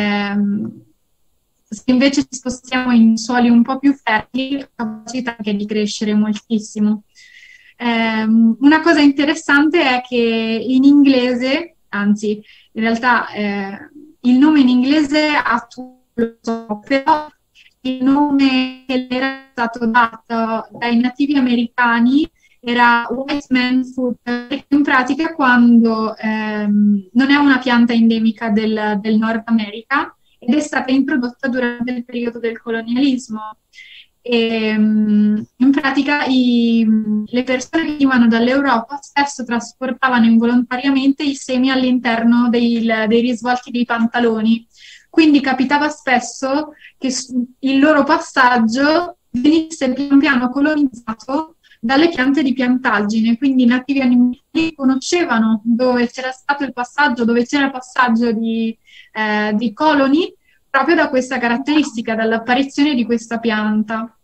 se invece ci spostiamo in suoli un po' più fertili, la capacità anche di crescere moltissimo. Una cosa interessante è che in inglese, anzi, in realtà il nome in inglese ha tutto, però il nome che le era stato dato dai nativi americani era White Man Food, perché in pratica quando non è una pianta endemica del Nord America ed è stata introdotta durante il periodo del colonialismo. E, in pratica le persone che venivano dall'Europa spesso trasportavano involontariamente i semi all'interno dei risvolti dei pantaloni, quindi capitava spesso che il loro passaggio venisse pian piano colonizzato dalle piante di piantaggine, quindi i nativi animali conoscevano dove c'era stato il passaggio, dove c'era il passaggio di coloni, proprio da questa caratteristica, dall'apparizione di questa pianta.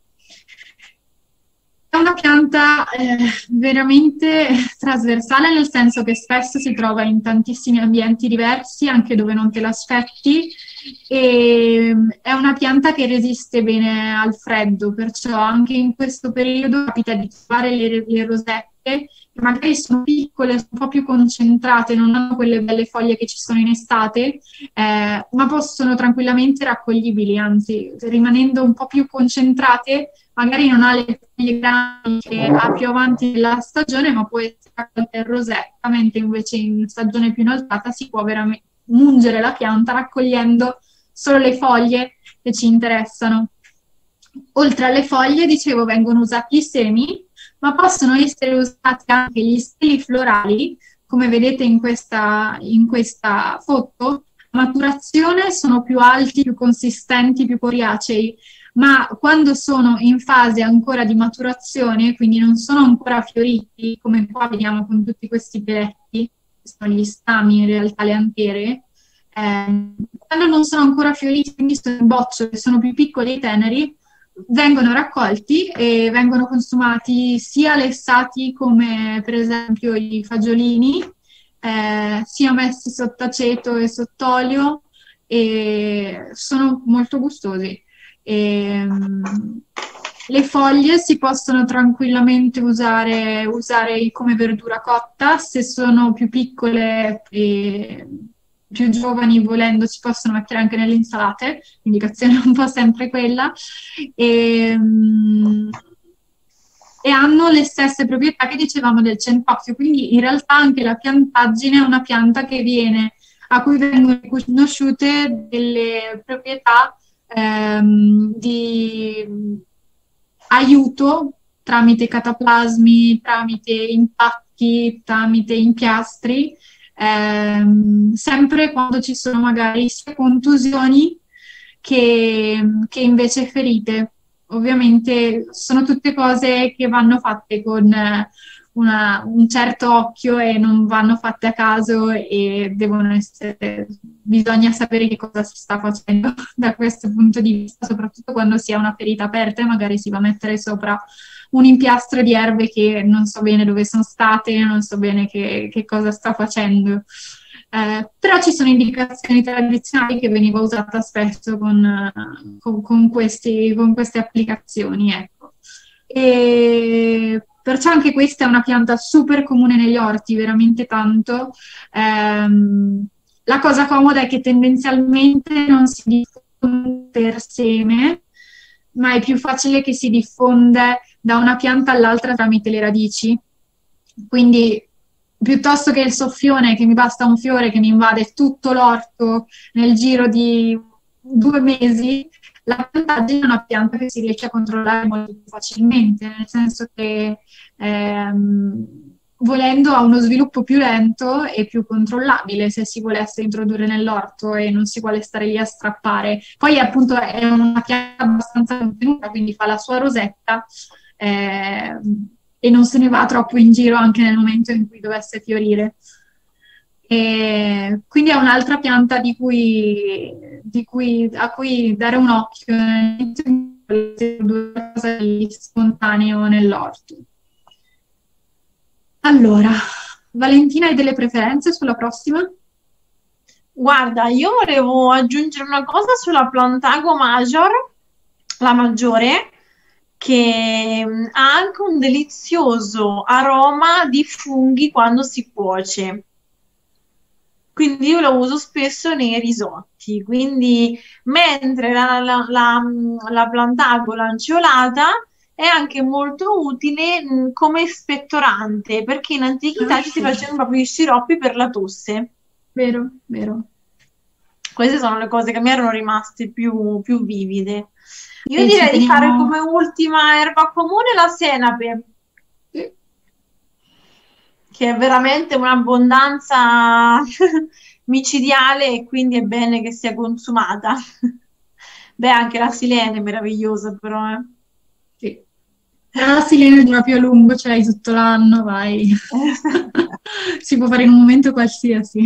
È una pianta veramente trasversale, nel senso che spesso si trova in tantissimi ambienti diversi, anche dove non te l'aspetti, e è una pianta che resiste bene al freddo, perciò anche in questo periodo capita di trovare le rosette, che magari sono piccole, sono un po' più concentrate, non hanno quelle belle foglie che ci sono in estate, ma possono tranquillamente raccoglibili, anzi, rimanendo un po' più concentrate, magari non ha le foglie grandi che ha più avanti nella stagione, ma può essere raccolta in rosetta, mentre invece in stagione più inoltrata si può veramente mungere la pianta raccogliendo solo le foglie che ci interessano. Oltre alle foglie, dicevo, vengono usati i semi, ma possono essere usati anche gli steli florali, come vedete in questa foto. A maturazione sono più alti, più consistenti, più coriacei, ma quando sono in fase ancora di maturazione, quindi non sono ancora fioriti, come qua vediamo con tutti questi peletti, che sono gli stami in realtà, le antere, quando non sono ancora fioriti, quindi sono in boccioli, sono più piccoli e teneri, vengono raccolti e vengono consumati sia lessati come per esempio i fagiolini, sia messi sotto aceto e sott'olio, e sono molto gustosi. Le foglie si possono tranquillamente usare come verdura cotta, se sono più piccole e più giovani, volendo, si possono mettere anche nelle insalate, l'indicazione è un po' sempre quella, e hanno le stesse proprietà che dicevamo del centoffio, quindi in realtà anche la piantaggine è una pianta a cui vengono riconosciute delle proprietà di aiuto tramite cataplasmi, tramite impacchi, tramite impiastri, sempre quando ci sono magari sia contusioni che invece ferite. Ovviamente sono tutte cose che vanno fatte con un certo occhio e non vanno fatte a caso, e bisogna sapere che cosa si sta facendo da questo punto di vista, soprattutto quando si ha una ferita aperta e magari si va a mettere sopra un impiastro di erbe che non so bene dove sono state, non so bene che cosa sta facendo. Però ci sono indicazioni tradizionali che veniva usata spesso con queste applicazioni, ecco. E perciò anche questa è una pianta super comune negli orti, veramente tanto. La cosa comoda è che tendenzialmente non si diffonde per seme, ma è più facile che si diffonde da una pianta all'altra tramite le radici. Quindi piuttosto che il soffione, che mi basta un fiore che mi invade tutto l'orto nel giro di 2 mesi, la piantaggine è una pianta che si riesce a controllare molto più facilmente, nel senso che volendo ha uno sviluppo più lento e più controllabile se si volesse introdurre nell'orto e non si vuole stare lì a strappare. Poi appunto è una pianta abbastanza contenuta, quindi fa la sua rosetta e non se ne va troppo in giro anche nel momento in cui dovesse fiorire. E quindi è un'altra pianta a cui dare un occhio qualcosa di spontaneo nell'orto. Allora, Valentina, hai delle preferenze sulla prossima? Guarda, io volevo aggiungere una cosa sulla Plantago Major, la maggiore, che ha anche un delizioso aroma di funghi quando si cuoce. Quindi io lo uso spesso nei risotti. Quindi mentre la Plantago lanceolata è anche molto utile come spettorante, perché in antichità ci si facevano proprio i sciroppi per la tosse. Vero, vero. Queste sono le cose che mi erano rimaste più vivide. Io direi di fare come ultima erba comune la senape, che è veramente un'abbondanza micidiale e quindi è bene che sia consumata. Beh, anche la silene è meravigliosa, però. Sì. Però la silene dura più a lungo, ce l'hai tutto l'anno, vai. Si può fare in un momento qualsiasi.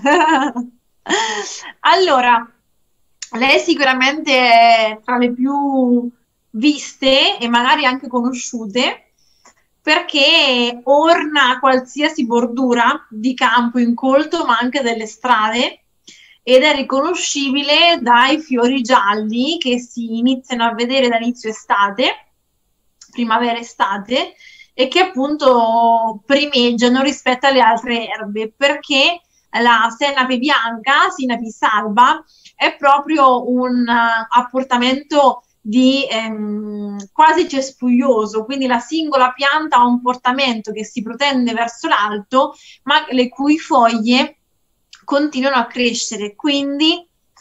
Allora, lei sicuramente è tra le più viste e magari anche conosciute, perché orna qualsiasi bordura di campo incolto, ma anche delle strade, ed è riconoscibile dai fiori gialli che si iniziano a vedere da inizio estate, primavera-estate, e che appunto primeggiano rispetto alle altre erbe, perché la senape bianca, Sinapis alba, è proprio un apportamento di quasi cespuglioso, quindi la singola pianta ha un portamento che si protende verso l'alto, ma le cui foglie continuano a crescere, quindi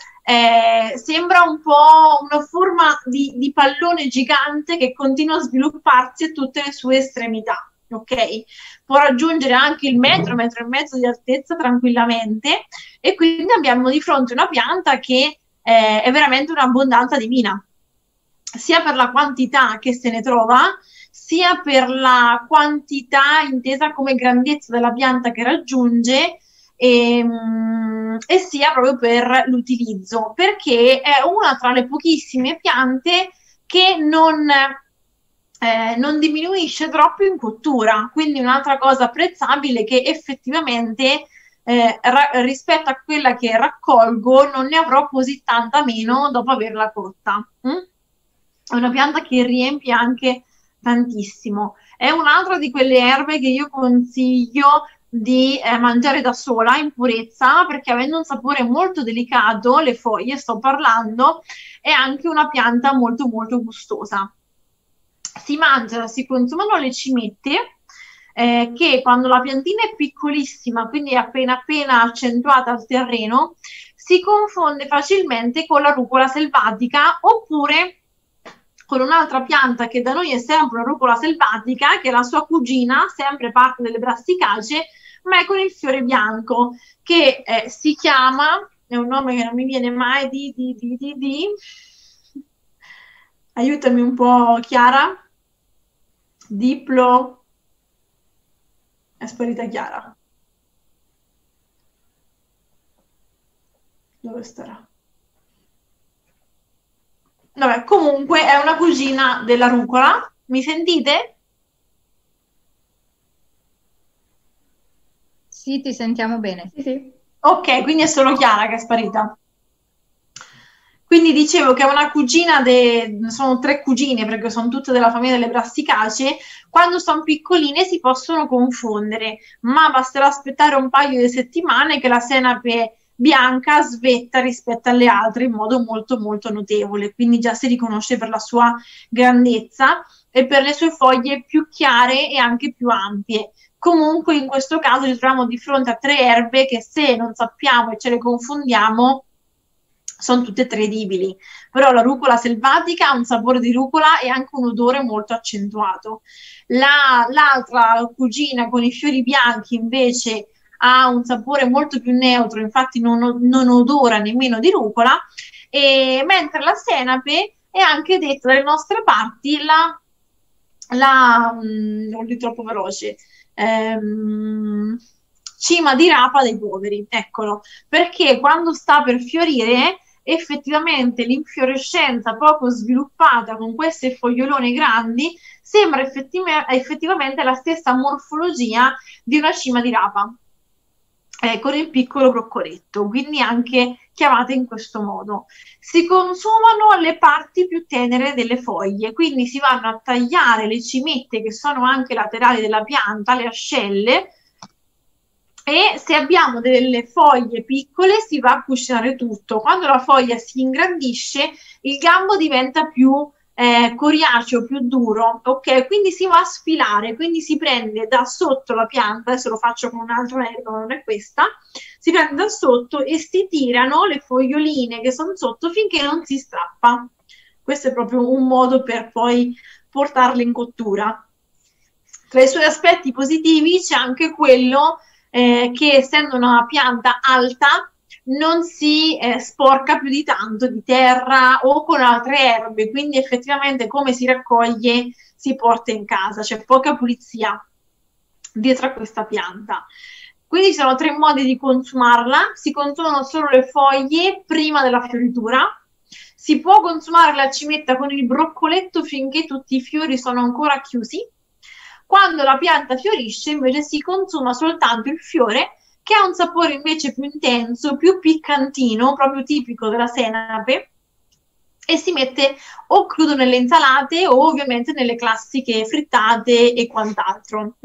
sembra un po' una forma di pallone gigante che continua a svilupparsi a tutte le sue estremità. Ok, può raggiungere anche il metro e mezzo di altezza tranquillamente, e quindi abbiamo di fronte una pianta che è veramente un'abbondanza divina, sia per la quantità che se ne trova, sia per la quantità intesa come grandezza della pianta che raggiunge, e sia proprio per l'utilizzo, perché è una tra le pochissime piante che non diminuisce troppo in cottura, quindi un'altra cosa apprezzabile è che effettivamente rispetto a quella che raccolgo non ne avrò così tanta meno dopo averla cotta. È una pianta che riempie anche tantissimo. È un'altra di quelle erbe che io consiglio di mangiare da sola in purezza, perché avendo un sapore molto delicato, le foglie sto parlando, è anche una pianta molto molto gustosa. Si mangiano, si consumano le cimette, che quando la piantina è piccolissima, quindi è appena accentuata al terreno, si confonde facilmente con la rucola selvatica, oppure con un'altra pianta che da noi è sempre una rucola selvatica, che è la sua cugina, sempre parte delle brassicacee, ma è con il fiore bianco, che si chiama, è un nome che non mi viene mai aiutami un po', Chiara. È sparita Chiara. Dove starà? Vabbè, comunque è una cugina della rucola. Mi sentite? Sì, ti sentiamo bene. Sì. Ok, quindi è solo Chiara che è sparita. Quindi dicevo che è una cugina, sono 3 cugine perché sono tutte della famiglia delle brassicacee. Quando sono piccoline si possono confondere, ma basterà aspettare un paio di settimane che la senape bianca svetta rispetto alle altre in modo molto molto notevole, quindi già si riconosce per la sua grandezza e per le sue foglie più chiare e anche più ampie. Comunque in questo caso ci troviamo di fronte a 3 erbe che, se non sappiamo e ce le confondiamo, sono tutte e 3 edibili, però la rucola selvatica ha un sapore di rucola e anche un odore molto accentuato. L'altra cugina con i fiori bianchi invece ha un sapore molto più neutro, infatti non odora nemmeno di rucola, e mentre la senape è anche detta dalle nostre parti non di troppo veloce, cima di rapa dei poveri, eccolo, perché quando sta per fiorire effettivamente l'infiorescenza poco sviluppata con queste fogliolone grandi sembra effettivamente la stessa morfologia di una cima di rapa. con il piccolo broccoletto, quindi anche chiamate in questo modo. Si consumano le parti più tenere delle foglie, quindi si vanno a tagliare le cimette che sono anche laterali della pianta, le ascelle, e se abbiamo delle foglie piccole si va a cucinare tutto. Quando la foglia si ingrandisce, il gambo diventa più coriaceo, più duro, ok? Quindi si va a sfilare, quindi si prende da sotto la pianta, adesso lo faccio con un'altra erba, non è questa, si prende da sotto e si tirano le foglioline che sono sotto finché non si strappa. Questo è proprio un modo per poi portarle in cottura. Tra i suoi aspetti positivi c'è anche quello che, essendo una pianta alta, non si sporca più di tanto di terra o con altre erbe, quindi effettivamente come si raccoglie si porta in casa, c'è poca pulizia dietro a questa pianta. Quindi ci sono 3 modi di consumarla: si consumano solo le foglie prima della fioritura, si può consumare la cimetta con il broccoletto finché tutti i fiori sono ancora chiusi. Quando la pianta fiorisce invece si consuma soltanto il fiore, che ha un sapore invece più intenso, più piccantino, proprio tipico della senape, e si mette o crudo nelle insalate o ovviamente nelle classiche frittate e quant'altro.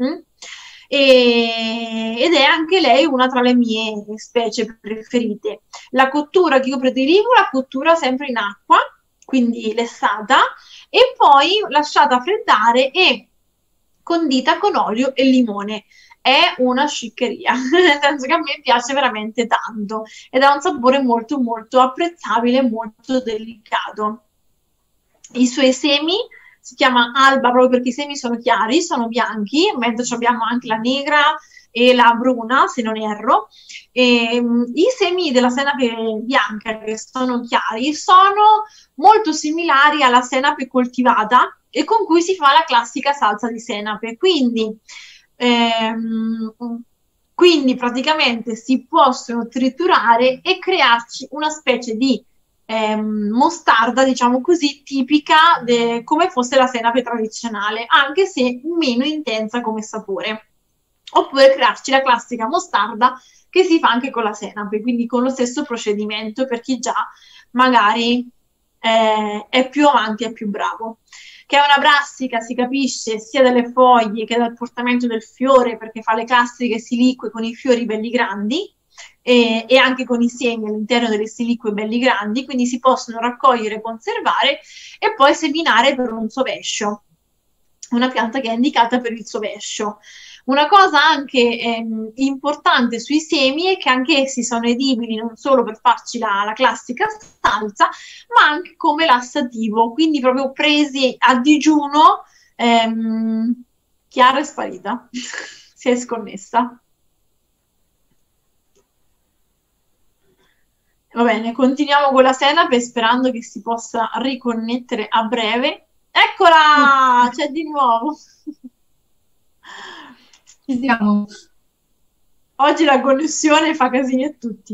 Ed è anche lei una tra le mie specie preferite. La cottura che io prediligo, la cottura sempre in acqua, quindi lessata, e poi lasciata freddare e condita con olio e limone. È una sciccheria, nel senso che a me piace veramente tanto ed ha un sapore molto molto apprezzabile, molto delicato. I suoi semi si chiama alba proprio perché i semi sono chiari, sono bianchi, mentre abbiamo anche la negra e la bruna, se non erro. I semi della senape bianca, che sono chiari, sono molto similari alla senape coltivata e con cui si fa la classica salsa di senape, quindi praticamente si possono triturare e crearci una specie di mostarda, diciamo così, tipica come fosse la senape tradizionale, anche se meno intensa come sapore. Oppure crearci la classica mostarda che si fa anche con la senape, quindi con lo stesso procedimento per chi già magari è più avanti, è più bravo. Che è una brassica, si capisce sia dalle foglie che dal portamento del fiore, perché fa le classiche silique con i fiori belli grandi e anche con i semi all'interno delle silique belli grandi, quindi si possono raccogliere, conservare e poi seminare per un sovescio. Una pianta che è indicata per il sovescio. Una cosa anche importante sui semi è che anche essi sono edibili non solo per farci la classica salsa, ma anche come lassativo, quindi proprio presi a digiuno. Chiara è sparita, si è sconnessa. Va bene, continuiamo con la senape sperando che si possa riconnettere a breve. Eccola, c'è di nuovo. Siamo. Oggi la connessione fa casini a tutti.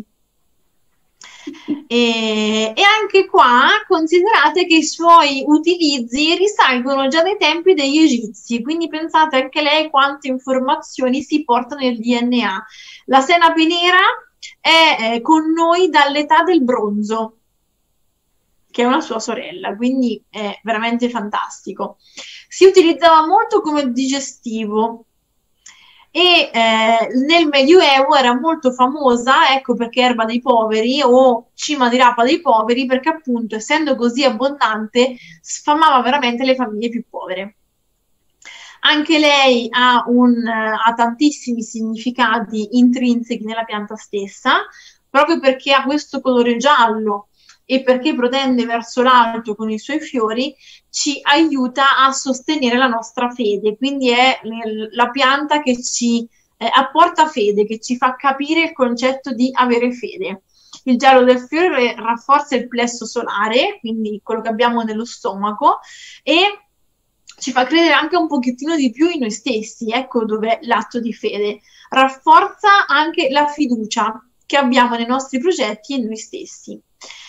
E anche qua considerate che i suoi utilizzi risalgono già dai tempi degli egizi, quindi pensate anche lei quante informazioni si porta nel DNA. La senape nera è con noi dall'età del bronzo, che è una sua sorella, quindi è veramente fantastico. Si utilizzava molto come digestivo e nel Medioevo era molto famosa, ecco perché erba dei poveri o cima di rapa dei poveri, perché appunto essendo così abbondante sfamava veramente le famiglie più povere. Anche lei ha tantissimi significati intrinseci nella pianta stessa, proprio perché ha questo colore giallo e perché protende verso l'alto con i suoi fiori, ci aiuta a sostenere la nostra fede, quindi è la pianta che ci apporta fede, che ci fa capire il concetto di avere fede. Il giallo del fiore rafforza il plesso solare, quindi quello che abbiamo nello stomaco, e ci fa credere anche un pochettino di più in noi stessi, ecco dove l'atto di fede. Rafforza anche la fiducia che abbiamo nei nostri progetti e in noi stessi.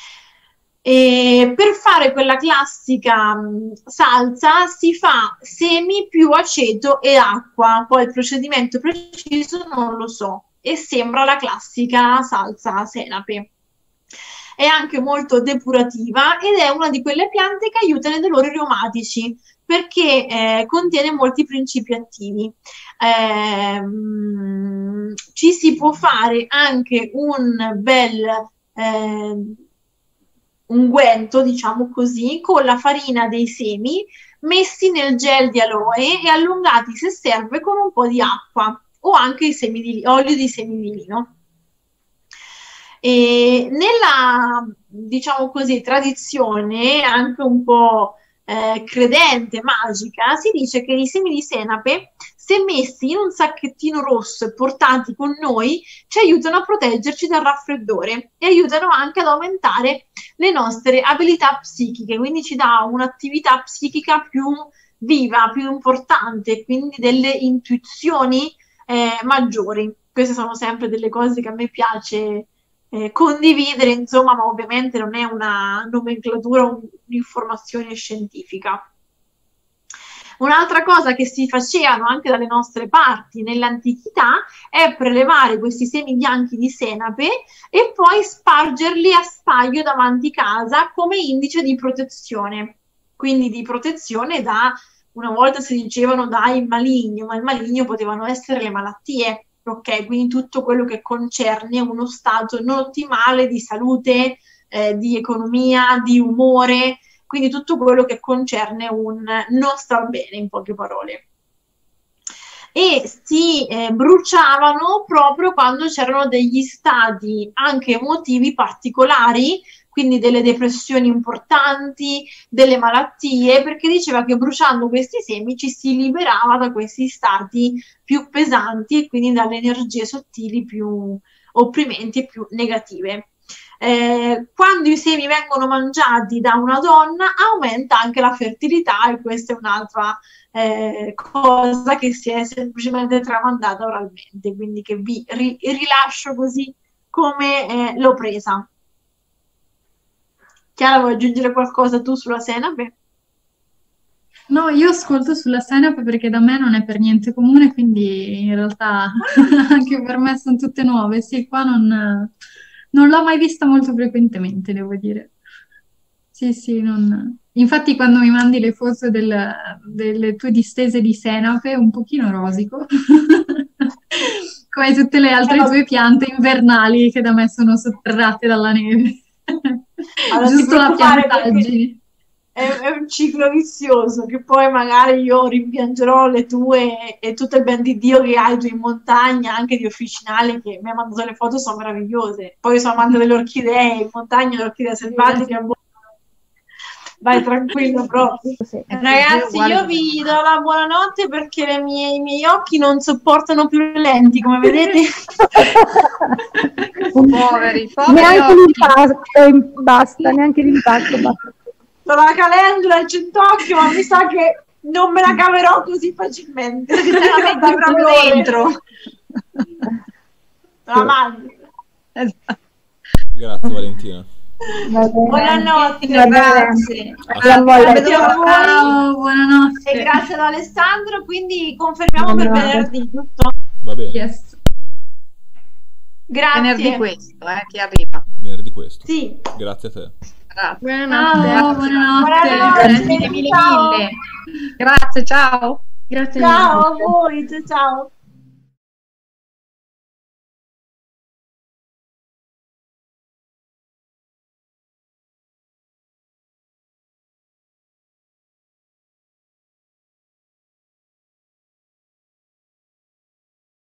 E per fare quella classica salsa si fa semi più aceto e acqua, poi il procedimento preciso non lo so, e sembra la classica salsa senape. È anche molto depurativa ed è una di quelle piante che aiuta nei dolori reumatici perché contiene molti principi attivi. Ci si può fare anche un bel unguento, diciamo così, con la farina dei semi messi nel gel di aloe e allungati, se serve, con un po' di acqua o anche i semi di olio di semi di lino. E nella, diciamo così, tradizione anche un po' credente, magica, si dice che i semi di senape, se messi in un sacchettino rosso e portati con noi, ci aiutano a proteggerci dal raffreddore e aiutano anche ad aumentare le nostre abilità psichiche, quindi ci dà un'attività psichica più viva, più importante, quindi delle intuizioni maggiori. Queste sono sempre delle cose che a me piace condividere, insomma, ma ovviamente non è una nomenclatura, un'informazione scientifica. Un'altra cosa che si facevano anche dalle nostre parti nell'antichità è prelevare questi semi bianchi di senape e poi spargerli a spaglio davanti casa come indice di protezione. Quindi di protezione da, una volta si dicevano dai maligni, ma il maligno potevano essere le malattie. Ok, quindi tutto quello che concerne uno stato non ottimale di salute, di economia, di umore, quindi tutto quello che concerne un non star bene, in poche parole. E si bruciavano proprio quando c'erano degli stati anche emotivi particolari, quindi delle depressioni importanti, delle malattie, perché diceva che bruciando questi semi ci si liberava da questi stati più pesanti e quindi dalle energie sottili più opprimenti e più negative. Quando i semi vengono mangiati da una donna aumenta anche la fertilità e questa è un'altra cosa che si è semplicemente tramandata oralmente, quindi che vi rilascio così come l'ho presa. Chiara, vuoi aggiungere qualcosa tu sulla senape? No, io ascolto sulla senape perché da me non è per niente comune, quindi in realtà anche per me sono tutte nuove. Sì, qua non l'ho mai vista molto frequentemente, devo dire. Sì, sì, infatti quando mi mandi le foto delle tue distese di senape, un pochino rosico, come tutte le altre tue piante invernali che da me sono sotterrate dalla neve. Allora, Giusto la piantaggine. È un ciclo vizioso che poi magari io rimpiangerò le tue e tutto il ben di Dio che hai tu in montagna, anche di officinali che mi ha mandato le foto, sono meravigliose. Poi io sono amante delle orchidee, in montagna le orchidee selvatiche. Vai tranquillo proprio. Ragazzi, io vi do la buonanotte perché i miei occhi non sopportano più le lenti, come vedete. Poveri Neanche occhi. l'impatto, basta, neanche l'impatto, basta. Ho la calendula e il centocchio, ma mi sa che non me la caverò così facilmente. Te la metti proprio dentro. La mangio. Grazie Valentina. Buonanotte, Grazie. Ciao, buonanotte. e grazie ad Alessandro, quindi confermiamo per venerdì, giusto? Va bene. Yes. Grazie. Venerdì questo, che arriva. Venerdì questo. Sì. Grazie a te. Grazie. Ciao, buonanotte. Buonanotte. Mille, mille, Ciao. mille. Grazie, ciao. Grazie Ciao a mille. voi, ciao.